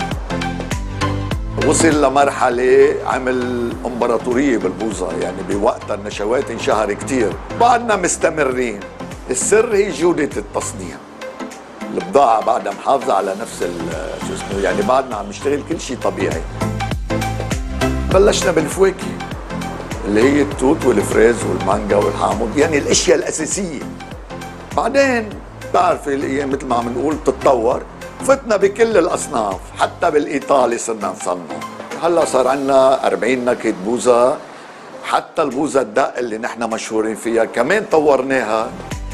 وصل لمرحلة عمل امبراطورية بالبوزة، يعني بوقتها النشواتي انشهر كتير. بعدنا مستمرين. السر هي جودة التصنيع. البضاعة بعدها محافظة على نفس شو اسمه، يعني بعدنا عم نشتغل كل شيء طبيعي. بلشنا بالفواكه اللي هي التوت والفريز والمانجا والحامض، يعني الاشياء الاساسية. بعدين بتعرفي الايام مثل ما عم نقول بتتطور، فتنا بكل الاصناف، حتى بالايطالي صرنا نصنع. هلا صار عندنا أربعين نكهة بوزة، حتى البوزة الدق اللي نحن مشهورين فيها كمان طورناها.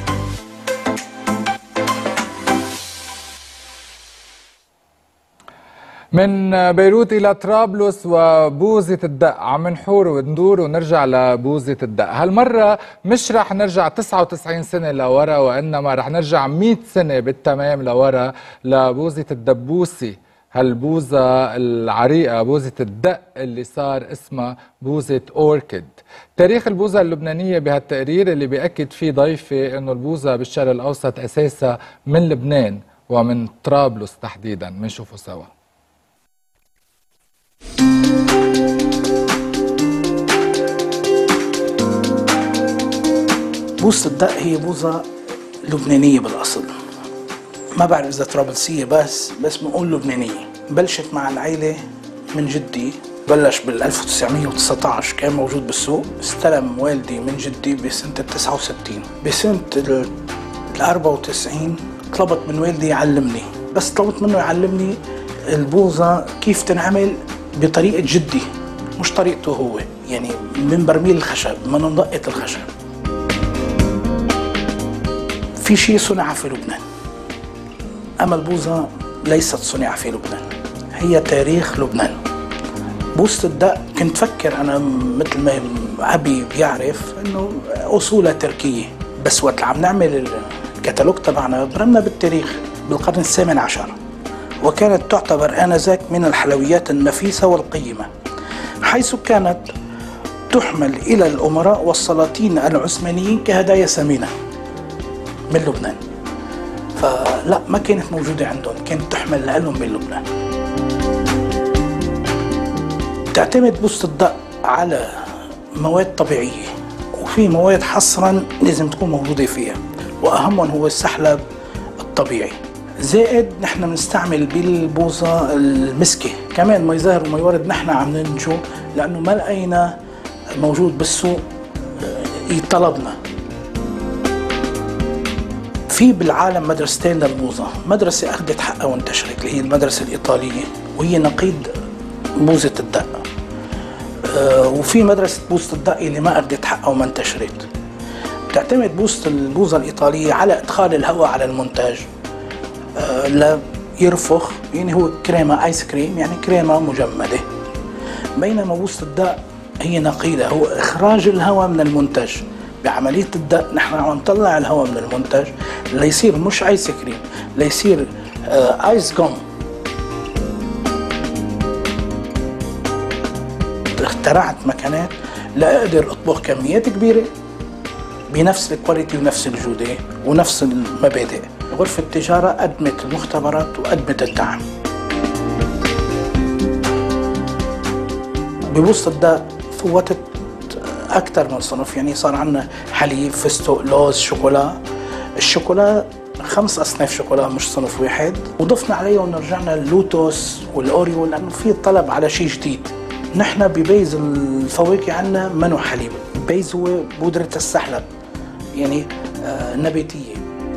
من بيروت إلى طرابلس وبوزة الدق، عم نحور وندور ونرجع لبوزة الدق. هالمرة مش رح نرجع تسعة وتسعين سنة لورا، وإنما رح نرجع مئة سنة بالتمام لورا لبوزة الدبوسي، هالبوزة العريقة، بوزة الدق اللي صار اسمها بوزة أوركيد. تاريخ البوزة اللبنانية بهالتقرير اللي بيأكد فيه ضيفي إنه البوزة بالشرق الأوسط أساسها من لبنان ومن طرابلس تحديدا. منشوفه سوا. بوزة الدق هي بوزة لبنانية بالأصل، ما بعرف إذا طرابلسية، بس بس بنقول لبنانية. بلشت مع العيلة من جدي، بلش بال ألف وتسعمية وتسعة عشر، كان موجود بالسوق. استلم والدي من جدي بسنة تسعة وستين. بسنة ال أربعة وتسعين طلبت من والدي يعلمني، بس طلبت منه يعلمني البوزة كيف تنعمل بطريقة جدي، مش طريقته هو، يعني من برميل الخشب، من مدقة الخشب. في شيء صنع في لبنان، أما البوزة ليست صنع في لبنان، هي تاريخ لبنان. بوزة الدق كنت فكر أنا مثل ما أبي بيعرف إنه أصولها تركية، بس وقت عم نعمل الكتالوج تبعنا برمنا بالتاريخ بالقرن الثامن عشر، وكانت تعتبر آنذاك من الحلويات النفيسة والقيمة، حيث كانت تحمل إلى الأمراء والسلاطين العثمانيين كهدايا ثمينة من لبنان. فلا، ما كانت موجودة عندهم، كانت تحمل لهم من لبنان. تعتمد بوزة الدق على مواد طبيعية، وفي مواد حصرا لازم تكون موجودة فيها، وأهمهم هو السحلب الطبيعي. زائد نحن بنستعمل بالبوزة المسكة، كمان ما يظهر وما يورد نحن عم ننتجه، لأنه ما لقينا موجود بالسوق يطلبنا. في بالعالم مدرستين للبوزة، مدرسة أخذت حقها وانتشرت اللي هي المدرسة الإيطالية، وهي نقيض بوزة الدق، وفي مدرسة بوزة الدق اللي ما أخذت حقها وما انتشرت. تعتمد بوزة البوزة الإيطالية على إدخال الهواء على المنتج لا يرفخ، يعني هو كريمة آيس كريم، يعني كريمة مجمدة. بينما بوزة الدق هي نقيضة، هو إخراج الهواء من المنتج. بعملية الدق نحن عم نطلع الهواء من المنتج ليصير مش آيس كريم، ليصير آه آيس جوم. اخترعت مكانات لاقدر اطبخ كميات كبيره بنفس الكواليتي ونفس الجوده ونفس المبادئ. غرفه التجاره قدمت المختبرات وقدمت الدعم. ببوسط الدق فوتت اكثر من صنف، يعني صار عندنا حليب، فستق، لوز، شوكولا. الشوكولا خمس اصناف شوكولا مش صنف واحد، وضفنا عليهم رجعنا اللوتوس والاوريو لانه في طلب على شيء جديد. نحن ببيز الفواكه عندنا منو حليب، بيز هو بودره السحلب يعني آه نباتيه.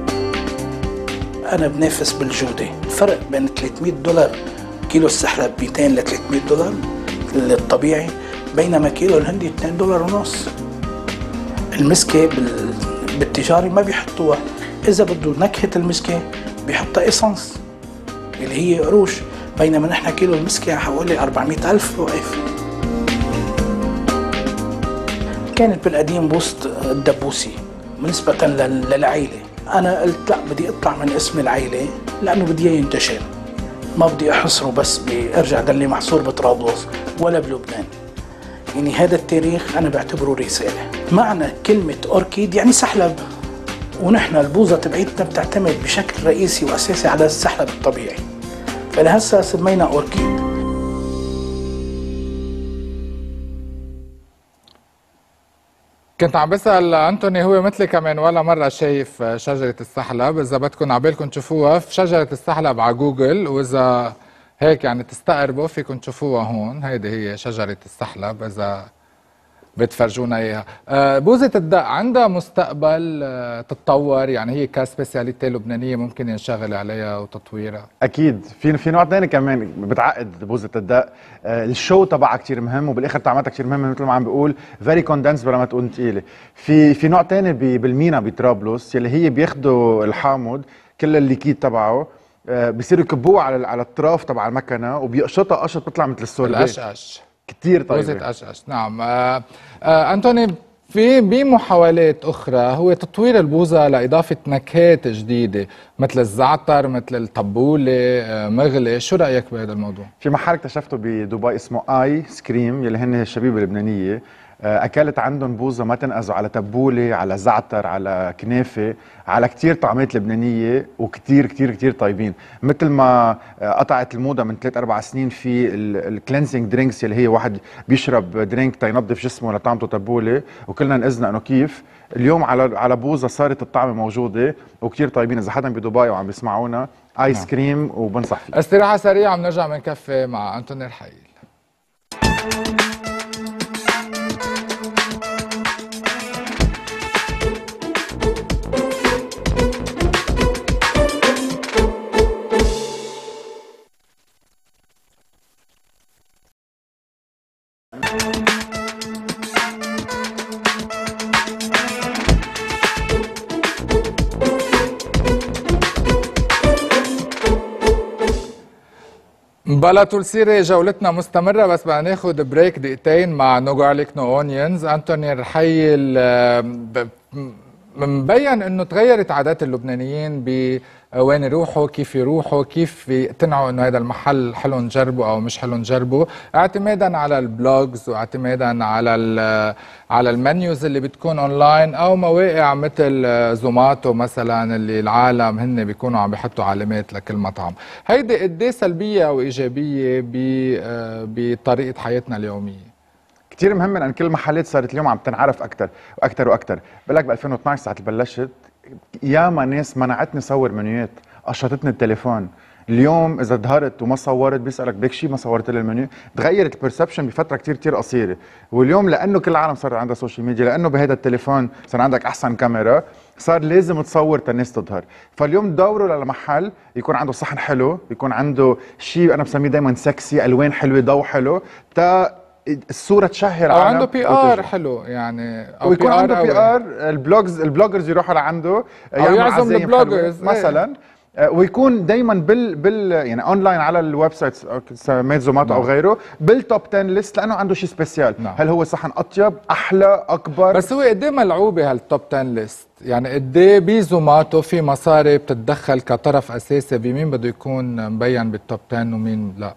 انا بنافس بالجوده، الفرق بين ثلاثمية دولار كيلو السحلب مئتين ل ثلاثمية دولار الطبيعي، بينما كيلو الهندي اثنين دولار ونص. المسكه بالتجاري ما بيحطوها، اذا بده نكهه المسكه بيحطها ايسانس اللي هي قروش، بينما نحن كيلو المسكه حوالي أربعمية ألف وقف. كانت بالقديم بوسط الدبوسي بالنسبه للعائله. انا قلت لا، بدي اطلع من اسم العائله لانه بدي اياه ينتشر، ما بدي احصره بس بارجع دلي محصور بطرابلس ولا بلبنان. يعني هذا التاريخ انا بعتبره رساله. معنى كلمه اوركيد يعني سحلب، ونحن البوظه تبعيتنا بتعتمد بشكل رئيسي واساسي على السحلب الطبيعي، فلهسه سمينا اوركيد. كنت عم بسأل أنتوني، هو مثلي كمان ولا مرة شايف شجرة السحلب، إذا بدكم عبالكم تشوفوها في شجرة السحلب على جوجل، وإذا هيك يعني تستقربوا فيكم تشوفوها هون. هيدي هي شجرة السحلب إذا بتفرجونا اياها. آه بوزة الدق عندها مستقبل آه تتطور، يعني هي كسبيسياليتي لبنانيه ممكن ينشغل عليها وتطويرها؟ اكيد. في في نوع ثاني كمان بتعقد بوزة الدق. آه الشو تبعها كثير مهم، وبالاخر طعمتها كثير مهمه مثل ما عم بقول فيري كوندنس بلا ما تكون ثقيله. في في نوع ثاني بالمينا بطرابلس يلي هي بياخذوا الحامض كل الليكيد تبعه، آه بيصيروا يكبوه على على الطراف تبع المكنه وبيقشطها قشط بتطلع مثل السوربي. القشقش كثير طيبه. بوزة قشقش. نعم. آه آه أنتوني، في بمحاولات أخرى هو تطوير البوظة لإضافة نكهات جديدة مثل الزعتر، مثل الطبولة، آه مغلي، شو رأيك بهذا الموضوع؟ في محل اكتشفته بدبي اسمه آي سكريم يلي هن الشبيبة اللبنانية، أكلت عندهم بوظة ما تنقزوا على تبولة، على زعتر، على كنافة، على كتير طعمات لبنانية وكتير كتير كتير طيبين. مثل ما قطعت الموضة من ثلاث أربع سنين في الكلينسينج درينكس اللي هي واحد بيشرب درينك تينظف جسمه لطعمته تبولة وكلنا نقزنا انه كيف. اليوم على على بوظة صارت الطعمة موجودة وكتير طيبين. إذا حدا بدبي وعم بيسمعونا آيس كريم وبنصح فيه. استراحة سريعة بنرجع بنكفي مع أنتوني رحيل. بلا طول سيرة جولتنا مستمرة، بس بدنا ناخذ بريك دقيقتين مع نو جارليك نو اونيونز. انتوني رحيل، مبين انه تغيرت عادات اللبنانيين بوين يروحوا، كيف يروحوا، كيف يقتنعوا انه هذا المحل حلو نجربه او مش حلو نجربه، اعتمادا على البلوجز واعتمادا على على المنيوز اللي بتكون اونلاين او مواقع مثل زوماتو مثلا اللي العالم هن بيكونوا عم بيحطوا علامات لكل مطعم. هيدي قد ايه سلبيه او ايجابيه بطريقه حياتنا اليوميه؟ كثير مهم لان كل المحلات صارت اليوم عم تنعرف اكثر واكثر واكثر. بقول لك ب ألفين واثنعش ساعه اللي بلشت ياما ناس منعتني صور منيوات، قشطتني التليفون. اليوم اذا ظهرت وما صورت بيسالك بدك شيء ما صورت لي المنيو. تغيرت البرسبشن بفتره كثير كثير قصيره. واليوم لانه كل العالم صار عندها سوشيال ميديا، لانه بهذا التليفون صار عندك احسن كاميرا، صار لازم تصور تالناس تظهر. فاليوم دوروا للمحل يكون عنده صحن حلو، يكون عنده شيء انا بسميه دائما سكسي، الوان حلوه، ضوء حلو، تا الصوره تشهر او عنده بي ار حلو يعني، او ويكون عنده بي ار. البلوجز البلوجرز يروحوا لعنده او يعزم البلوجرز مثلا، ويكون دايما بال بال يعني اونلاين على الويب سايت سميت زوماتو او غيره بالتوب عشرة ليست، لانه عنده شيء سبيسيال. نعم. هل هو صحن اطيب، احلى، اكبر؟ بس هو قد ايه ملعوبه هالتوب عشرة ليست؟ يعني قد ايه بزوماتو في مصاري بتتدخل كطرف اساسي بمين بده يكون مبين بالتوب عشرة ومين لا؟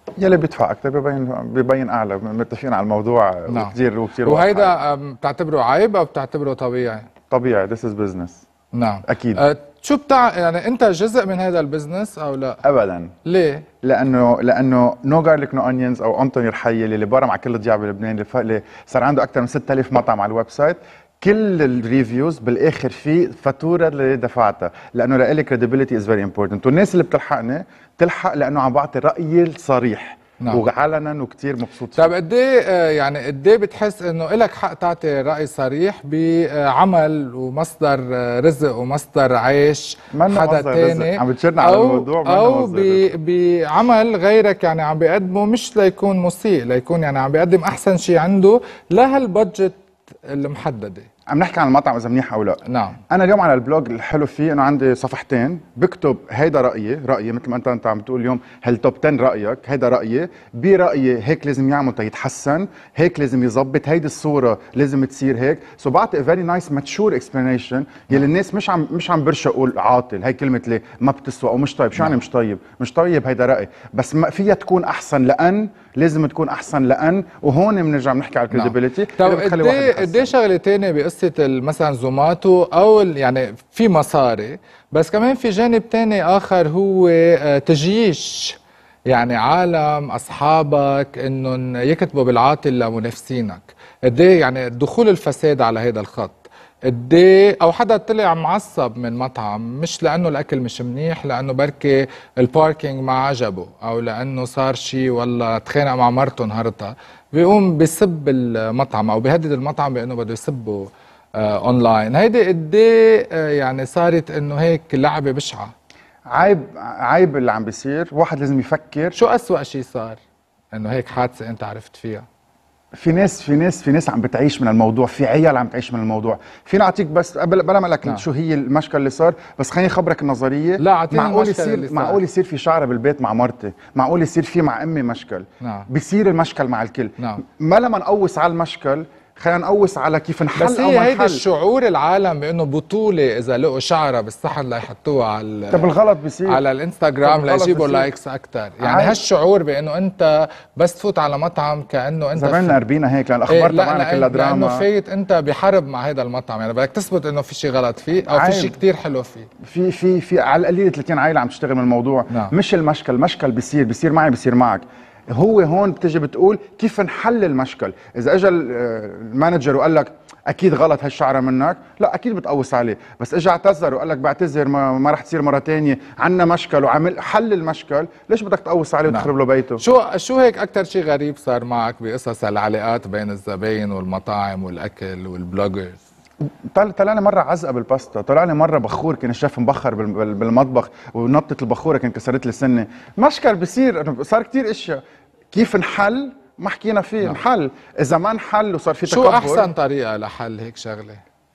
يلي بيدفع اكثر ببين ببين اعلى، متفقين على الموضوع. نعم. وكثير وكثير وهيدا بتعتبره عيب او بتعتبره طبيعي؟ طبيعي، ذس از بزنس. نعم اكيد. أه شو بتاع يعني انت جزء من هذا البزنس او لا؟ ابدا. ليه؟ لانه لانه نو جارليك نو اونيونز او انطوني الحي اللي برم على كل الضياع بلبنان، اللي صار عنده اكثر من ستة آلاف مطعم على الويب سايت، كل الريفيوز بالاخر في فاتوره اللي دفعتها، لانه لإلي كريديبيليتي از فيري امبورتنت، والناس اللي بتلحقني بتلحق لانه عم بعطي رايي الصريح. نعم. وعلنا وكثير مبسوط فيه. طيب قد ايه يعني قد ايه بتحس انه لك حق تعطي راي صريح بعمل ومصدر رزق ومصدر عيش حدا ثاني، عم بتشرنا على الموضوع، او بعمل غيرك يعني عم بيقدمه مش ليكون مسيء، ليكون يعني عم بيقدم احسن شيء عنده لهالبادجت المحدده. عم نحكي عن المطعم اذا منيح او لا. نعم. انا اليوم على البلوج الحلو فيه انه عندي صفحتين بكتب هيدا رايي، رايي مثل ما انت انت عم تقول اليوم هالتوب عشرة رايك، هيدا رايي، برايي هيك لازم يعمل تيتحسن، هيك لازم يظبط، هيدي الصوره لازم تصير هيك، سو بعطي فيري نايس ماتشور اكسبلانيشن يلي الناس مش عم مش عم برشا اقول عاطل، هي كلمه ليه ما بتسوى او مش طيب، شو يعني مش طيب؟ مش طيب هيدا رايي، بس ما فيها تكون احسن لان لازم تكون احسن لان، وهون بنرجع بنحكي على الكريديبيليتي. طيب قد ايه قد ايه شغله ثانيه بقصه مثلا زوماتو او يعني في مصاري، بس كمان في جانب ثاني اخر هو تجيش يعني عالم اصحابك انهم يكتبوا بالعاطل لمنافسينك، قد ايه يعني دخول الفساد على هذا الخط، قد ايه او حدا طلع معصب من مطعم مش لانه الاكل مش منيح، لانه بركي الباركينج ما عجبه او لانه صار شيء ولا تخانق مع مرته نهارتها، بيقوم بيسب المطعم او بيهدد المطعم بانه بده يسبه آه اونلاين. هيدي قد ايه آه يعني صارت انه هيك لعبه بشعه؟ عيب عيب اللي عم بيصير، واحد لازم يفكر. شو أسوأ شيء صار؟ انه هيك حادثه انت عرفت فيها؟ في ناس في ناس في ناس عم بتعيش من الموضوع، في عيال عم تعيش من الموضوع. فينا اعطيك بس قبل بلا ما لك نعم. شو هي المشكل اللي صار، بس خليني اخبرك النظريه. لا اعطيني معقول يصير معقول يصير في شعره بالبيت مع مرتي، معقول يصير في مع امي مشكل. نعم. بصير المشكل مع الكل. نعم. ما لما نقوس على المشكل خلينا نقوس على كيف نحل. بس هي هيدا الشعور العالم بانه بطوله اذا لقوا شعره بالصحن ليحطوها على طب الغلط بصير على الانستغرام ليجيبوا لايكس اكثر، يعني هالشعور بانه انت بس تفوت على مطعم كانه انت زماننا قربينا هيك، لان الاخبار إيه تبعنا كلها دراما، لانه فايت انت بحرب مع هذا المطعم، يعني بدك تثبت انه في شيء غلط فيه او في شيء كثير حلو فيه. في في في على القليل ثلاثين عائله عم تشتغل من الموضوع. نعم. مش المشكل، المشكل بيصير بيصير معي بيصير معك. هو هون بتجي بتقول كيف نحل المشكل. اذا اجى المانجر وقال لك اكيد غلط هالشعره منك، لا اكيد بتقوس عليه، بس اجى اعتذر وقال لك بعتذر ما, ما رح تصير مره ثانيه، عندنا مشكل وعمل حل المشكل، ليش بدك تقوس عليه وتخرب له بيته؟ شو شو هيك اكثر شيء غريب صار معك بقصص العلاقات بين الزباين والمطاعم والاكل والبلوجرز؟ طلع لي مره عزقه بالباستا، طلع لي مره بخور كان الشيف مبخر بالمطبخ ونطه البخوره كان كسرت لي سنه، مشكل بصير، صار كثير اشياء، كيف نحل؟ ما حكينا فيه. نعم. نحل، اذا ما نحل وصار في تكبر. شو احسن طريقه لحل هيك شغله؟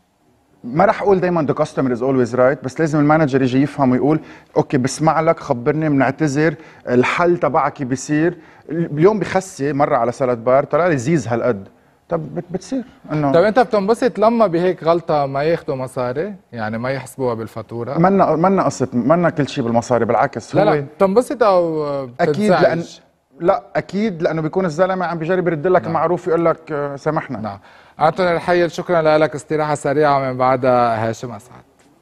ما رح اقول دائما the customer is always right، بس لازم المانجر يجي يفهم ويقول اوكي بسمع لك، خبرني، بنعتذر، الحل تبعك كيف بيصير. اليوم بخسي مره على سلطه بار طلع لي زيز هالقد، طب بتصير انه طب انت بتنبسط لما بهيك غلطه ما ياخذوا مصاري، يعني ما يحسبوها بالفاتوره؟ منا منا قصه، منا كل شيء بالمصاري، بالعكس. لا لا بتنبسط او بتنزعج؟ اكيد، لان لا اكيد لانه بيكون الزلمه عم بيجرب يرد لك. نعم. المعروف يقول لك سامحنا. نعم. أنطوني الحيل شكرا لك، استراحه سريعه من بعدها هاشم اسعد.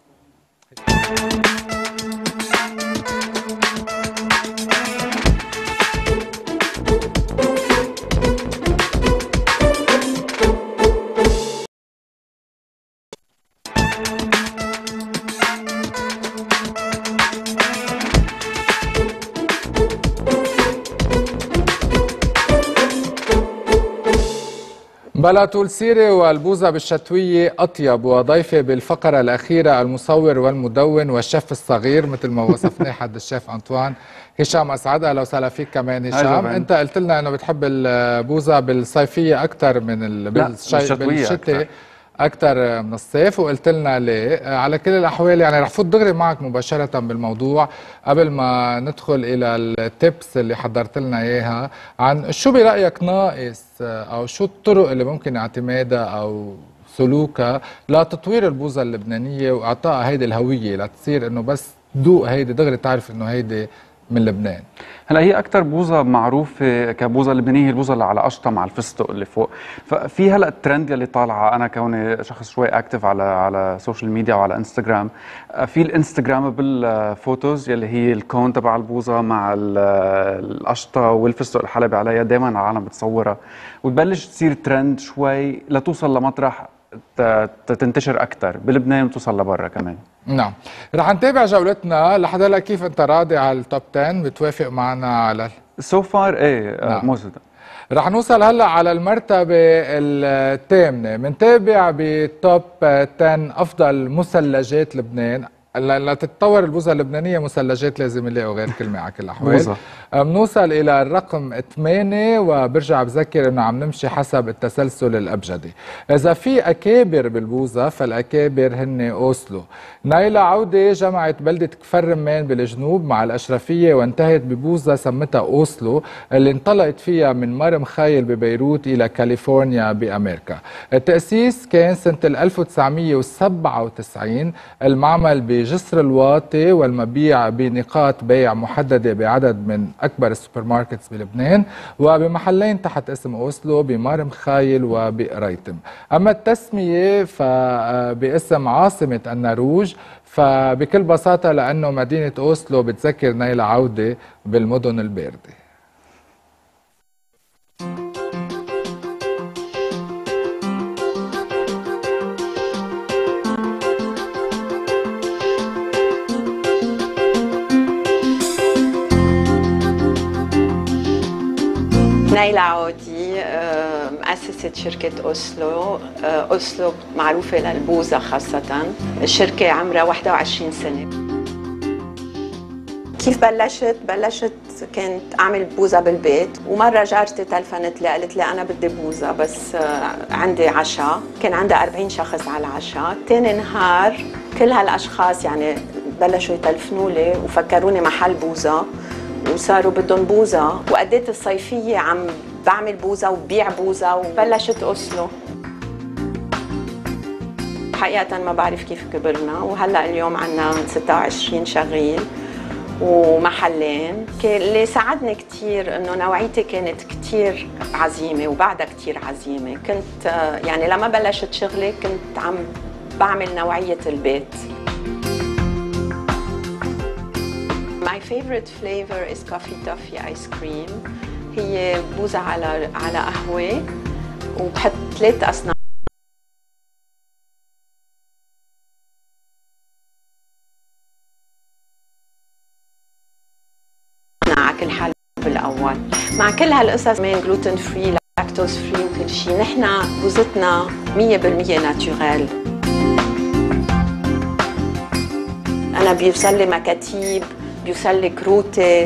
بلا طول سيرة والبوزة بالشتوية أطيب، وضيفة بالفقرة الأخيرة المصور والمدون والشيف الصغير مثل ما وصفناه حد الشيف أنطوان هشام أسعد. أهلا وسهلا فيك كمان هشام. أنت قلت لنا إنه بتحب البوزة بالصيفية أكثر من بالشتاء أكثر من الصيف، وقلت لنا ليه. على كل الأحوال يعني رح فوت دغري معك مباشرة بالموضوع قبل ما ندخل إلى التيبس اللي حضرت لنا إياها عن شو برأيك ناقص أو شو الطرق اللي ممكن اعتمادها أو سلوكها لتطوير البوزة اللبنانية وإعطائها هيدي الهوية، لتصير إنه بس دوق هيدي دغري تعرف إنه هيدي من لبنان؟ هلا هي اكثر بوظه معروفه كبوظه لبنانيه هي البوظه اللي على قشطه مع الفستق اللي فوق. ففي هلا الترند اللي طالعه، انا كوني شخص شوي اكتف على على السوشيال ميديا وعلى انستغرام، في الانستغرامبل فوتوز يلي هي الكون تبع البوظه مع القشطه والفستق الحلبي عليها، دائما العالم بتصورها وتبلش تصير ترند شوي لتوصل لمطرح تنتشر اكثر بلبنان وتوصل لبرا كمان. نعم، رح نتابع جولتنا لحد هلا. كيف انت راضي على التوب عشرة؟ بتوافق معنا على سو فار؟ ايه نعم. موجود. رح نوصل هلا على المرتبه الثامنه، بنتابع بتوب عشرة افضل مثلجات لبنان. لتتطور البوظه اللبنانيه مثلجات لازم نلاقوا غير كلمه على كل الاحوال. بنوصل الى الرقم ثمانية وبرجع بذكر انه عم نمشي حسب التسلسل الابجدي. اذا في اكابر بالبوظه فالاكابر هن اوسلو. نايلة عودة جمعت بلدة كفر رمان بالجنوب مع الاشرفيه وانتهت ببوظه سمتها اوسلو اللي انطلقت فيها من مرم خايل ببيروت الى كاليفورنيا بامريكا. التاسيس كان سنه ألف وتسعمية وسبعة وتسعين. المعمل ب جسر الواطي والمبيع بنقاط بيع محددة بعدد من أكبر السوبر ماركتس بلبنان وبمحلين تحت اسم أوسلو بمرم خايل وبقريتم. أما التسمية فباسم عاصمة النرويج فبكل بساطة لأنه مدينة أوسلو بتذكر نايلة عودة بالمدن الباردة. نايلة عودي مؤسسة شركة أوسلو. أوسلو معروفة للبوظة خاصة. الشركة عمرها واحد وعشرين سنة. كيف بلشت؟ بلشت كنت أعمل بوظة بالبيت، ومرة جارتي تلفنت لي قالت لي أنا بدي بوظة بس عندي عشاء. كان عندها أربعين شخص على العشاء. تاني نهار كل هالأشخاص يعني بلشوا يتلفنوا لي وفكروني محل بوظة وصاروا بدهم بوظة، وقضيت الصيفية عم بعمل بوظة وببيع بوظة وبلشت أوسلو. حقيقة ما بعرف كيف كبرنا، وهلأ اليوم عنا ستة وعشرين شغيل ومحلين. اللي ساعدني كتير إنه نوعيتي كانت كتير عزيمة وبعدها كتير عزيمة. كنت يعني لما بلشت شغلي كنت عم بعمل نوعية البيت. My favorite flavor is coffee toffee ice cream. هي بوظة على على قهوة وبحط ثلاث أصناف. على كل حال بالأول مع كل هالقصص من gluten free lactose free وكل شيء. نحن بوظتنا مية بالمية ناتورال. أنا بيوصل لي مكاتيب، بيوصل لي كروتي،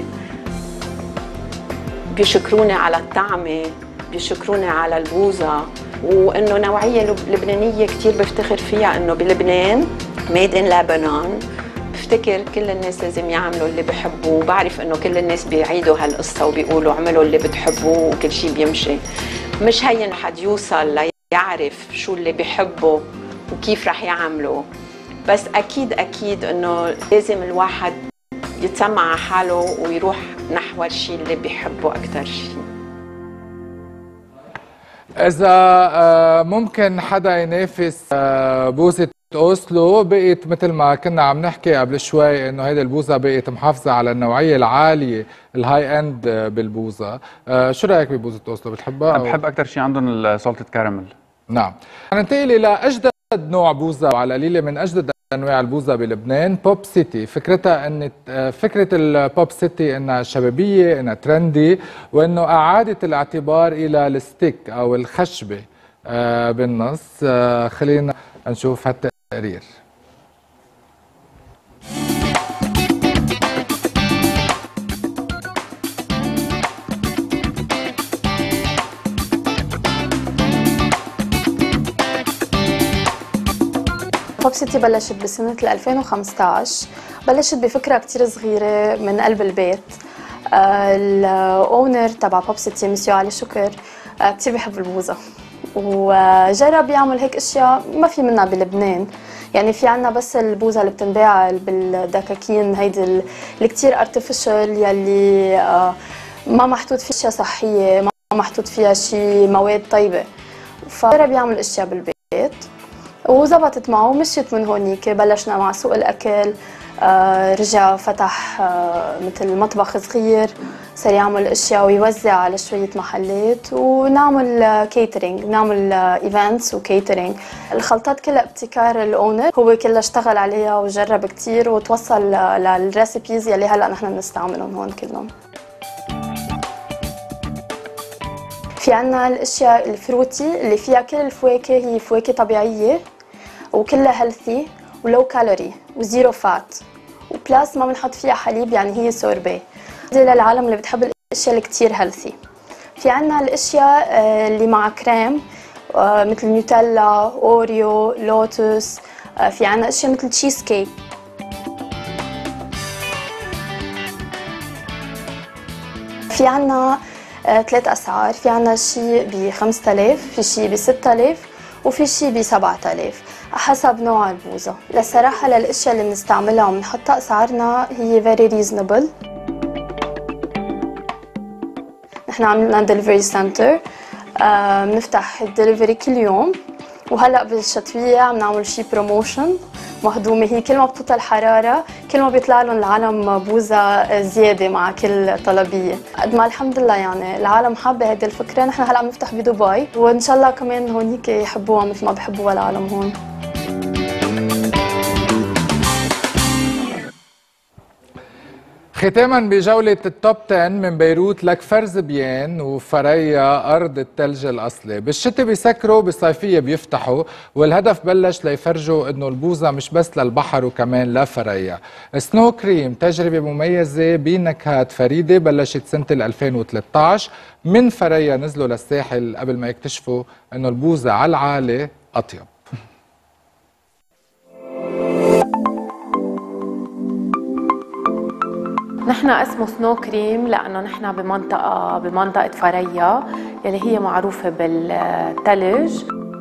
بيشكروني على الطعمة، بيشكروني على البوظة، وإنه نوعية لبنانية كتير بفتخر فيها. إنه بلبنان ميد إن لبنان. بفتكر كل الناس لازم يعملوا اللي بحبوه، وبعرف إنه كل الناس بيعيدوا هالقصة وبيقولوا اعملوا اللي بتحبوه وكل شيء بيمشي. مش هين حد يوصل ليعرف شو اللي بيحبه وكيف رح يعمله، بس أكيد أكيد إنه لازم الواحد يتسمع على حاله ويروح نحو الشيء اللي بيحبه أكتر شيء. إذا ممكن حدا ينافس بوظة أوسلو، بقيت مثل ما كنا عم نحكي قبل شوي إنه هيدي البوظة بقيت محافظة على النوعية العالية الهاي اند بالبوظة. شو رأيك ببوظة أوسلو؟ بتحبها؟ أنا بحب أكتر شيء عندهم السولتد كاراميل. نعم. ننتقل إلى أجدد نوع بوظة وعلى قليلة من أجدد انواع البوظة بلبنان، بوب سيتي. فكرتها ان فكره البوب سيتي انها شبابيه، انها ترندي، وانه اعادت الاعتبار الى الستيك او الخشبه بالنص. خلينا نشوف هالتقرير. بوب سيتي بلشت بسنة ألفين وخمسة عشر. بلشت بفكرة كتير صغيرة من قلب البيت. الأونر تبع بوب سيتي مسيو علي شكر كتير بيحب البوظة، وجرب يعمل هيك اشياء ما في منها بلبنان. يعني في عنا بس البوزة اللي بتنباع بالدكاكين هيدي اللي كتير ارتفيشال، يلي آه ما محطوط فيها اشياء صحية، ما محطوط فيها شي مواد طيبة، فجرب يعمل اشياء بالبيت وزبطت معه ومشيت. من هونيك بلشنا مع سوق الاكل، آه رجع فتح آه مثل مطبخ صغير، صار يعمل اشياء ويوزع على شويه محلات، ونعمل كيترينج، نعمل ايفنتس وكيترينج. الخلطات كلها ابتكار الاونر، هو كله اشتغل عليها وجرب كثير وتوصل للريسيبيز يلي هلا نحن بنستعملهم هون كلهم. في عنا الاشياء الفروتي اللي فيها كل الفواكه، هي فواكه طبيعيه وكلها هيلثي ولو كالوري وزيرو فات وبلاس ما بنحط فيها حليب، يعني هي سوربي. دي للعالم اللي بتحب الاشياء اللي كتير هيلثي. في عنا الاشياء اللي مع كريم مثل نيوتيلا، اوريو، لوتوس. في عنا اشياء مثل تشيز كيك. في عنا ثلاث اسعار، في عنا شيء ب خمسة آلاف، في شيء ب ستة آلاف، وفي شيء ب سبعة آلاف حسب نوع البوزة. للصراحة للاشياء اللي بنستعملها وبنحطها اسعارنا هي very reasonable. نحن عملنا دليفري سنتر، بنفتح الدليفري كل يوم، وهلا بالشتوية عم نعمل شي بروموشن مهضومة. هي كل ما بتوطى الحرارة كل ما بيطلع لهم العالم بوزة زيادة مع كل طلبية. قد ما الحمد لله يعني العالم حابة هذه الفكرة. نحن هلا عم نفتح بدبي، وإن شاء الله كمان هونيك يحبوها مثل ما بحبوها العالم هون. ختاما بجولة التوب عشرة من بيروت، لك فرز بيان وفريا أرض الثلج الأصلي. بالشتاء بيسكروا، بالصيفية بيفتحوا، والهدف بلش ليفرجوا إنه البوزة مش بس للبحر وكمان لفريا. سنو كريم تجربة مميزة بنكهات فريدة بلشت سنة ألفين وثلاثة عشر. من فريا نزلوا للساحل قبل ما يكتشفوا إنه البوزة على العالي أطيب. نحن اسمه سنو كريم لأنه نحن بمنطقة بمنطقة فريا يلي هي معروفة بالثلج.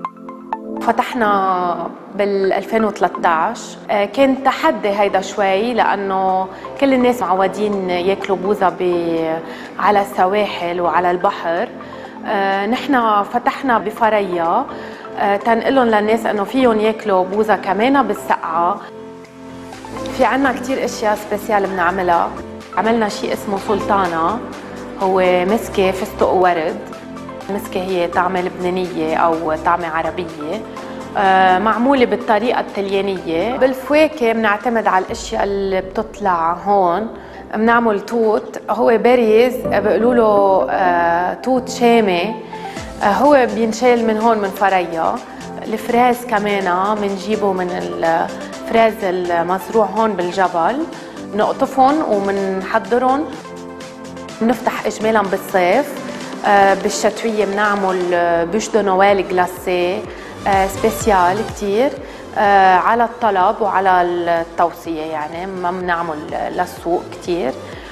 فتحنا بال ألفين وثلاثة عشر. كان تحدي هيدا شوي لأنه كل الناس معودين ياكلوا بوزة على السواحل وعلى البحر. نحن فتحنا بفريا تنقلهم للناس إنه فيهم ياكلوا بوزة كمان بالسقعة. في عنا كتير اشياء سبيسيال بنعملها. عملنا شيء اسمه سلطانة، هو مسكة فستق وورد. المسكة هي طعمة لبنانية أو طعمة عربية، آه معمولة بالطريقة الطليانية. بالفواكه بنعتمد على الاشياء اللي بتطلع هون. بنعمل توت، هو باريز بيقولوا له آه توت شامي، آه هو بينشال من هون من فريا. الفراز كمان بنجيبه من الفراز المزروع هون بالجبل، بنقطفهم وبنحضرهم، بنفتح اجمالا بالصيف. آه بالشتويه بنعمل بوش دو نوال جلاسي آه سبيسيال كتير آه على الطلب وعلى التوصيه، يعني ما بنعمل للسوق كتير.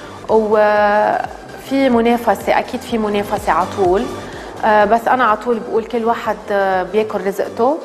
وفي منافسه، اكيد في منافسه على طول، آه بس انا على طول بقول كل واحد آه بياكل رزقته.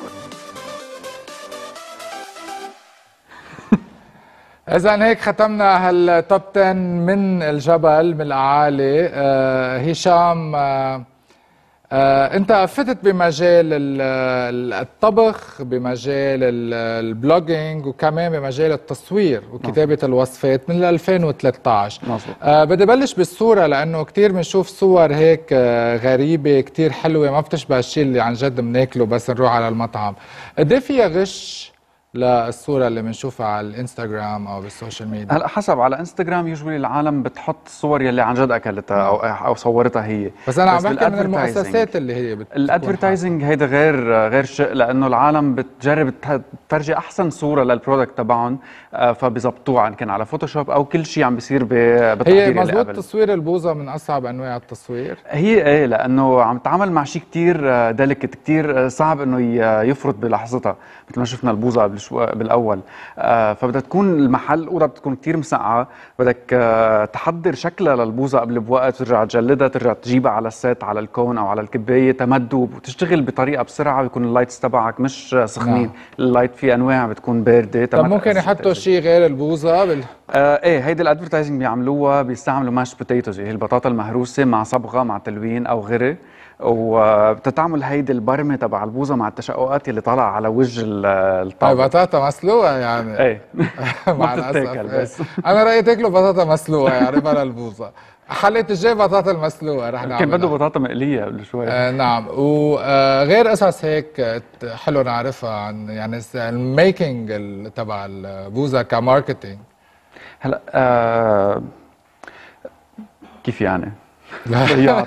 إذا هيك ختمنا هالتوب عشرة من الجبل من الأعالي. آه هشام، آه آه أنت فتت بمجال الطبخ، بمجال البلوجينج، وكمان بمجال التصوير وكتابة الوصفات من ألفين وثلاثة عشر. آه بدي بلش بالصورة لأنه كتير بنشوف صور هيك آه غريبة كتير حلوة ما بتشبه الشيء اللي عن جد بناكله بس نروح على المطعم. قد ايه فيها غش للصورة اللي بنشوفها على الانستغرام او بالسوشيال ميديا؟ هلا حسب. على انستغرام يوجولي العالم بتحط الصور يلي عن جد اكلتها او او صورتها هي. بس انا عم بحكي من المؤسسات اللي هي الادفرتايزنج هيدا غير غير شيء، لانه العالم بتجرب تفرجي احسن صوره للبرودكت تبعهم فبيظبطوها ان كان على فوتوشوب او كل شيء عم بيصير بالتحضير. هي مزبوط تصوير البوظه من اصعب انواع التصوير. هي ايه، لانه عم تتعامل مع شيء كثير ديليكت، كثير صعب انه يفرط بلحظتها، مثل ما شفنا البوظه قبل بالشو بالاول. آه فبدها تكون المحل الاوضه بتكون كثير مسقعه، بدك آه تحضر شكلها للبوظه قبل بوقت، ترجع تجلدها، ترجع تجيبها على السيت على الكون او على الكبايه تمدب، وتشتغل بطريقه بسرعه ويكون اللايتس تبعك مش سخنين. نعم. اللايت في انواع بتكون بارده. طب ممكن يحطوا شيء غير البوظه بال... آه ايه هيدي الادفرتايزنج بيعملوها، بيستعملوا ماش بوتيتوز، هي البطاطا المهروسه مع صبغه مع تلوين او غيره، وبتتعمل هيدي البرمه تبع البوظه مع التشققات اللي طالعه على وجه الطاوله. بطاطا مسلوقه يعني. ايه مع الاسف بس. انا رايي تاكلوا بطاطا مسلوقه يعني بلا البوظه. حلة الجاي بطاطا المسلوقه رح نعملها. كان بده بطاطا مقليه قبل شوي. آه نعم. وغير قصص هيك حلو نعرفها عن يعني الميكينج تبع البوظه كماركتينج. هلا آه كيف يعني؟ لا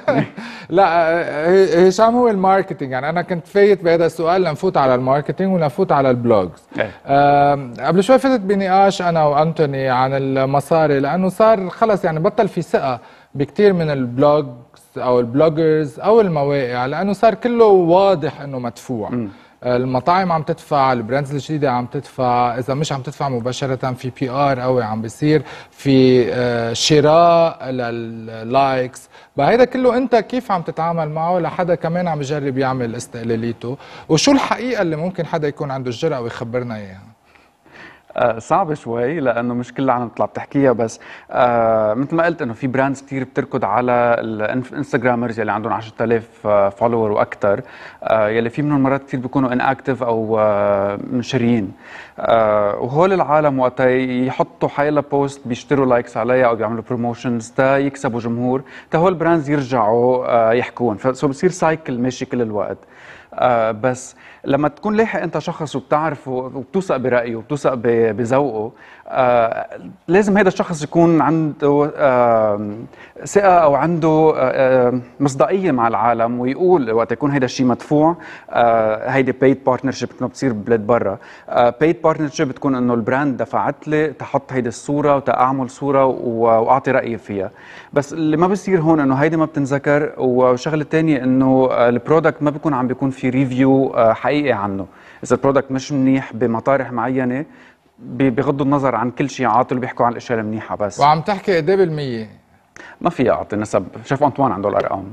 لا هشام هو الماركتينج، يعني انا كنت فايت بهذا السؤال لنفوت على الماركتينج ونفوت على البلوجز. آه قبل شوي فتت بنقاش انا وانتوني عن المصاري، لانه صار خلص يعني بطل في ثقه بكثير من البلوجز او البلوجرز او المواقع، لانه صار كله واضح انه مدفوع. م. المطاعم عم تدفع، البراندز الجديده عم تدفع، اذا مش عم تدفع مباشره في بي ار قوي عم بيصير، في شراء لللايكس. بهيدا كله انت كيف عم تتعامل معه لحدا كمان عم يجرب يعمل استقلاليته؟ وشو الحقيقه اللي ممكن حدا يكون عنده الجرأه ويخبرنا اياها؟ آه صعب شوي لانه مش كل العالم بتطلع بتحكيها، بس آه مثل ما قلت انه في براندز كثير بتركض على الانستغرامرز يلي عندهم عشرة آلاف فولور واكثر، آه يلي في منهم مرات كثير بيكونوا ان اكتف او آه منشرين، آه وهول العالم وقتها يحطوا حيلا بوست بيشتروا لايكس عليها او بيعملوا بروموشنز تا يكسبوا جمهور، تا هول البراندز يرجعوا آه يحكون، فسو بصير سايكل ماشي كل الوقت. آه بس لما تكون لاحق انت شخص وبتعرفه وبتوثق برايه وبتوثق بذوقه، آه لازم هذا الشخص يكون عنده آه ثقه او عنده آه مصداقيه مع العالم، ويقول وقت يكون هذا الشيء مدفوع. آه هيدي بيد بارتنرشيب كنا بتصير ببلاد برا. آه بيد بارتنرشيب بتكون انه البراند دفعت لي تحط هيدي الصوره وتاعمل صوره واعطي رايي فيها، بس اللي ما بصير هون انه هيدي ما بتنذكر. والشغله الثانيه انه البرودكت ما بيكون عم بيكون في ريفيو حقيقي عنه. اذا البرودكت مش منيح بمطارح معينه بغضوا النظر عن كل شيء عاطل وبيحكوا عن الاشياء المنيحه بس. وعم تحكي قد ايه بالمية؟ ما في اعطي نسب، شيف انطوان عنده الارقام.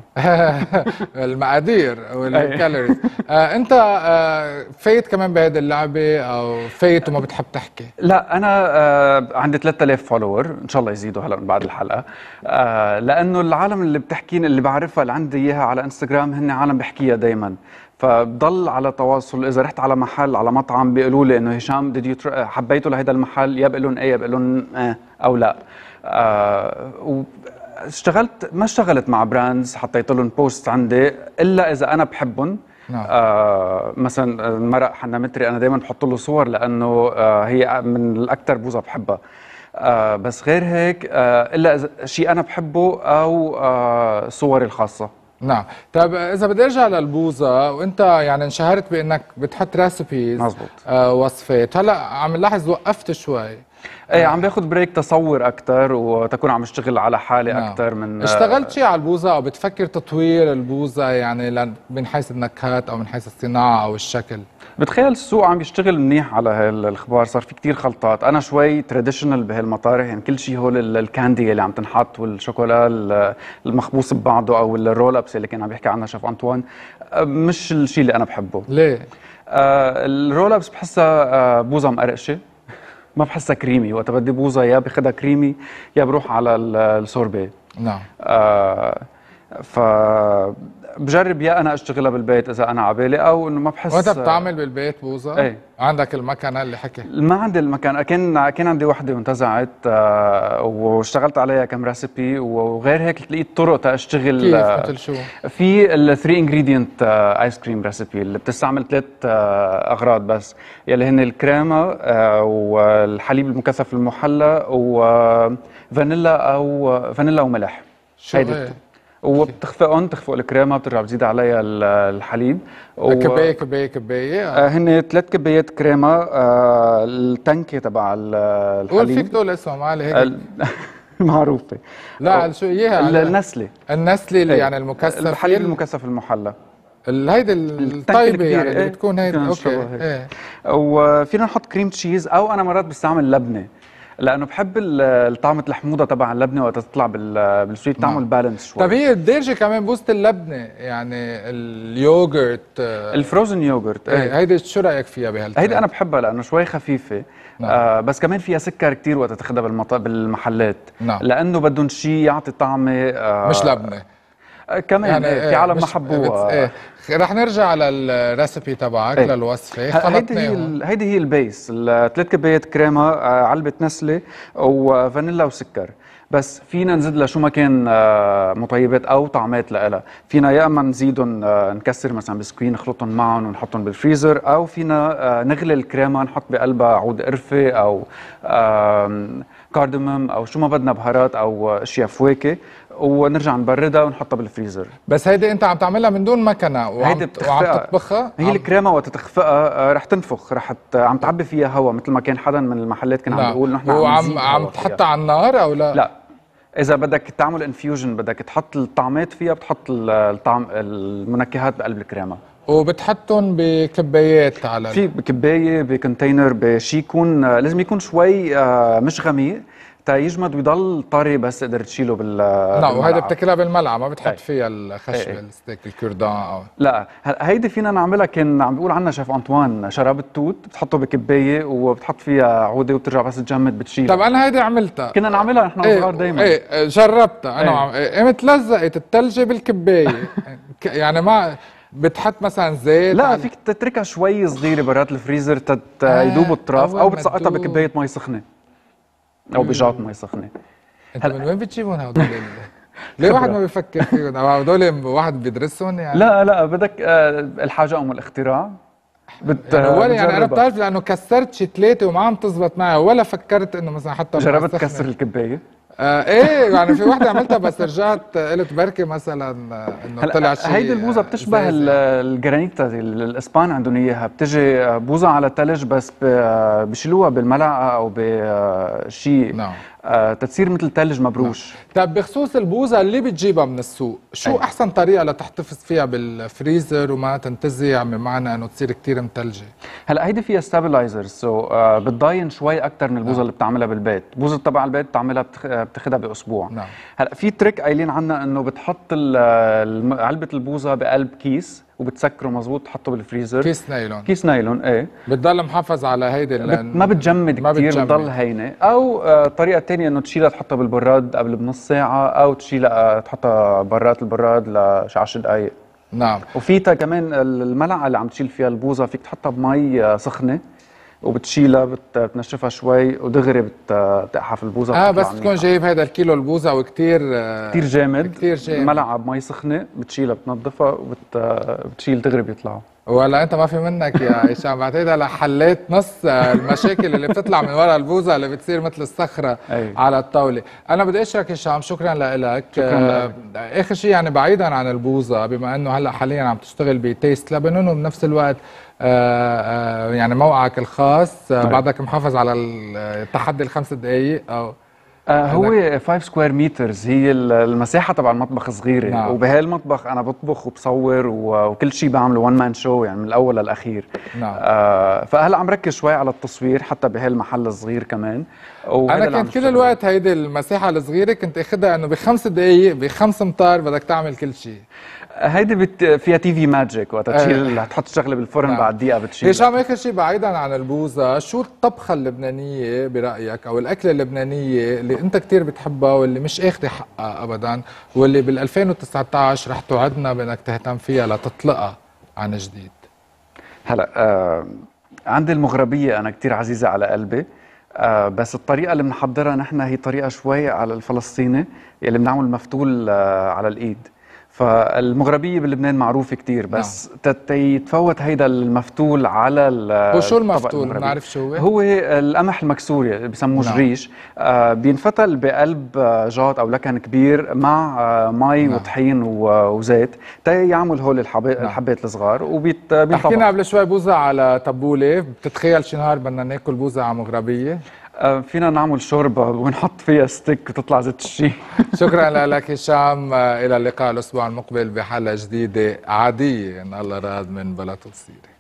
المقادير والكالوريز. آه انت آه فايت كمان بهيدي اللعبه او فايت وما بتحب تحكي؟ لا انا آه عندي ثلاثة آلاف فولور، ان شاء الله يزيدوا هلا من بعد الحلقه. آه لانه العالم اللي بتحكيني اللي بعرفها اللي عندي اياها على انستغرام هن عالم بحكيها دائما، فبضل على تواصل. اذا رحت على محل على مطعم بيقولوا لي انه هشام ديد يو حبيته لهيدا المحل، يا بقول لهم ايه يا بقول لهم اه او لا. آه اشتغلت ما اشتغلت مع براندز حطيت لهم بوست عندي الا اذا انا بحبهم. نعم. آه مثلا المرق حنا متري انا دائما بحط له صور لانه آه هي من الاكثر بوظه بحبها. آه بس غير هيك آه الا اذا شيء انا بحبه او آه صوري الخاصه. نعم. طيب اذا بدي ارجع للبوظه، وانت يعني انشهرت بانك بتحط ريسيبيز مزبوط. آه وصفات، هلا عم نلاحظ وقفت شوي. ايه عم باخذ بريك تصور اكثر وتكون عم اشتغل على حالي نعم. اكثر من اشتغلت شيء على البوظه او بتفكر تطوير البوظه يعني من حيث النكهات او من حيث الصناعه او الشكل؟ بتخيل السوق عم يشتغل منيح على هالاخبار، صار في كثير خلطات. انا شوي تراديشنال بهالمطارح، يعني كل شيء هو الكاندي اللي عم تنحط والشوكولا المخبوص ببعضه او الرول ابس اللي كان عم يحكي عنها شيف انطوان، مش الشيء اللي انا بحبه. ليه؟ آه الرول ابس بحسها آه بوظه مقرقشه، ما بحسها كريمي. وقت بدي بوظه يا باخذها كريمي يا بروح على السوربي. نعم. آه ف بجرب يا انا اشتغلها بالبيت اذا انا عبالي او انه ما بحس. وانت بتعمل بالبيت بوظه؟ ايه عندك المكنه اللي حكي؟ ما عندي المكنه، كان كان عندي وحده وانتزعت آه واشتغلت عليها كم ريسيبي، وغير هيك لقيت طرق تاشتغل. كيف مثل شو؟ في الثري انجريدينت ايس كريم ريسيبي اللي بتستعمل ثلاث آه اغراض بس، يلي هن الكريمه آه والحليب المكثف المحلى وفانيلا او فانيلا وملح. شو هيدي وبتخفقهم، تخفق الكريمه بترجع بتزيد عليها الحليب. و... كبايه كبايه كبايه آه هن ثلاث كبايات كريمه. آه التنكه تبع الحليب. قول فيك تقول اسمها معلي هيك معروفه. لا شو اياها؟ النسلي. النسلي اللي يعني المكثف، الحليب المكثف المحلى. هيدي الطيبه يعني اللي بتكون هيدي اوكي ايه. وفينا نحط كريم تشيز او انا مرات بستعمل لبنه لانه بحب طعمه الحموضه تبع اللبنه وقت تطلع بالسويت بتعمل بالانس شوي. طيب هي الدارجه كمان بوزة اللبنه يعني اليوغرت الفروزن يوغرت ايه هيدي شو رايك فيها بهالترند؟ هيدي انا بحبها لانه شوي خفيفه. نعم. آه بس كمان فيها سكر كتير وقت تاخذها بالمط... بالمحلات. نعم. لانه بدهم شيء يعطي طعمه آه مش لبنه آه كمان يعني في عالم ما حبوها. ايه. رح نرجع للريسبي تبعك ايه. للوصفه هيدي هي هيدي هي البيس ثلاث كبايات كريمه آه علبه نسله وفانيلا وسكر. بس فينا نزيد لها شو ما كان مطيبات او طعمات لها. فينا يا اما نزيدهم نكسر مثلا بسكوين نخلطهم معهم ونحطهم بالفريزر او فينا نغلي الكريمه نحط بقلبها عود قرفه او كاردموم او شو ما بدنا بهارات او اشياء فواكه ونرجع نبردها ونحطها بالفريزر. بس هيدي انت عم تعملها من دون مكنه وعم, وعم تطبخها؟ هي الكريمه وقت تخفقها رح تنفخ، رح عم تعبي فيها هواء مثل ما كان حدا من المحلات كان عم بيقول نحن عم عم تحطها على النار او لا؟ لا، اذا بدك تعمل انفيوجن بدك تحط الطعمات فيها بتحط الطعم المنكهات بقلب الكريمه وبتحطهم بكبايات على في بكبايه بكونتينر بشي يكون لازم يكون شوي مش غميق تا يجمد ويضل طري بس تقدر تشيله بال نعم. وهيدا بتاكلها بالملعقه ما بتحط فيها الخشب الستيك الكردان او لا هيدي فينا نعملها. كان عم بيقول عنها شيف انطوان شراب التوت بتحطه بكبايه وبتحط فيها عوده وبترجع بس تجمد بتشيلها. طب انا هيدي عملتها كنا نعملها نحن ايه صغار دائما. ايه جربتها انا ايه. قمت لزقت الثلجه بالكبايه يعني ما بتحط مثلا زيت لا فيك تتركها شوي صغيره برات الفريزر تت يذوب الطراف او بتسقطها بكبايه مي سخنه او بجاط مي سخنه. انت من وين بتجيبون هدول؟ ليه واحد ما بيفكر فيهم؟ هدول واحد بيدرسهم يعني؟ لا لا بدك الحاجه ام الاختراع. بت يعني, ولا يعني انا بتعرف لانه كسرت شي ثلاثه وما عم تزبط معي ولا فكرت انه مثلا حتى جربت تكسر الكبايه؟ آه ايه يعني في وحده عملتها بس رجعت قلت بركي مثلا انه طلع شيء. هيدي البوظه بتشبه الجرانيتا الاسبان عندهم اياها، بتجي بوظه على ثلج بس بشيلوها بالملعقه او بشيء نعم. آه تتصير مثل ثلج مبروش. نعم. طيب بخصوص البوظه اللي بتجيبها من السوق، شو أي. احسن طريقه لتحتفظ فيها بالفريزر وما تنتزع بمعنى انه تصير كثير مثلجه؟ هلا هيدي فيها ستابلايزرز سو so, آه بتضاين شوي اكثر من البوظه نعم. اللي بتعملها بالبيت، بوظه تبع البيت بتعملها بتاخذها باسبوع. نعم. هلا في تريك قايلين عنا انه بتحط علبه البوظه بقلب كيس وبتسكره مزبوط تحطه بالفريزر. كيس نايلون كيس نايلون ايه بتضل محافظ على هيدي بت ما بتجمد ما كثير بتضل هينه. او آه طريقه ثانيه انه تشيلها تحطها بالبراد قبل بنص ساعه او تشيلها آه تحطها برات البراد لشي عشر دقائق. نعم. وفي كمان الملعقه اللي عم تشيل فيها البوظه فيك تحطها بمي آه سخنه وبتشيلها بتنشفها شوي ودغري بتقحها في البوظه. اه بس تكون جايب هذا الكيلو البوظه وكثير آه كثير جامد كثير جامد ملعقه بمي سخنه بتشيلها بتنظفها وبتشيل دغري بيطلعوا. ولا انت ما في منك يا هشام، بعتقد هلا حليت نص المشاكل اللي بتطلع من وراء البوظه اللي بتصير مثل الصخره أي. على الطاوله. انا بدي اشكرك هشام، شكرا لك. آه اخر شيء يعني بعيدا عن البوظه بما انه هلا حاليا عم تشتغل بتيست لبنان وبنفس الوقت آه آه يعني موقعك الخاص آه بعدك محافظ على التحدي الخمس دقائق او آه هو خمسة سكوير مترز هي المساحه تبع المطبخ صغيره. نعم. وبهالمطبخ انا بطبخ وبصور وكل شيء بعمله وان مان شو يعني من الاول للاخير. نعم. آه فهلا عم ركز شوي على التصوير حتى بهالمحل الصغير كمان. انا كنت كل الوقت هيدي المساحه الصغيره كنت اخذها انه بخمس دقائق بخمس امتار بدك تعمل كل شيء. هيدي بت... فيها تي في ماجيك وقت تشيل تحط شغله بالفرن. نعم. بعد دقيقه بتشيل. هشام اخر شيء بعيدا عن البوظه، شو الطبخه اللبنانيه برايك او الاكله اللبنانيه اللي انت كثير بتحبها واللي مش اخذه حقها ابدا واللي بال ألفين وتسعة عشر رح توعدنا بانك تهتم فيها لتطلقها عن جديد؟ هلا آه عندي المغربيه انا كثير عزيزه على قلبي. آه بس الطريقه اللي بنحضرها نحن هي طريقه شوي على الفلسطيني اللي بنعمل مفتول آه على الايد. فالمغربيه بلبنان معروفه كتير بس نعم. تتفوت هيدا المفتول على هو شو المفتول؟ بنعرف شو هو؟ هو القمح المكسوري بسموه نعم. جريش. آه بينفتل بقلب جاط او لكن كبير مع آه مي نعم. وطحين وزيت تا يعمل هول الحبات نعم. الحبات الصغار وبينطبخ. حكينا قبل شوي بوزة على تبوله، بتتخيل شي نهار بدنا ناكل بوزة على مغربيه؟ فينا نعمل شوربه ونحط فيها ستيك وتطلع زيت الشي. شكرا لك هشام، الى اللقاء الاسبوع المقبل بحلقه جديده عاديه ان الله راد من بلا تقصير.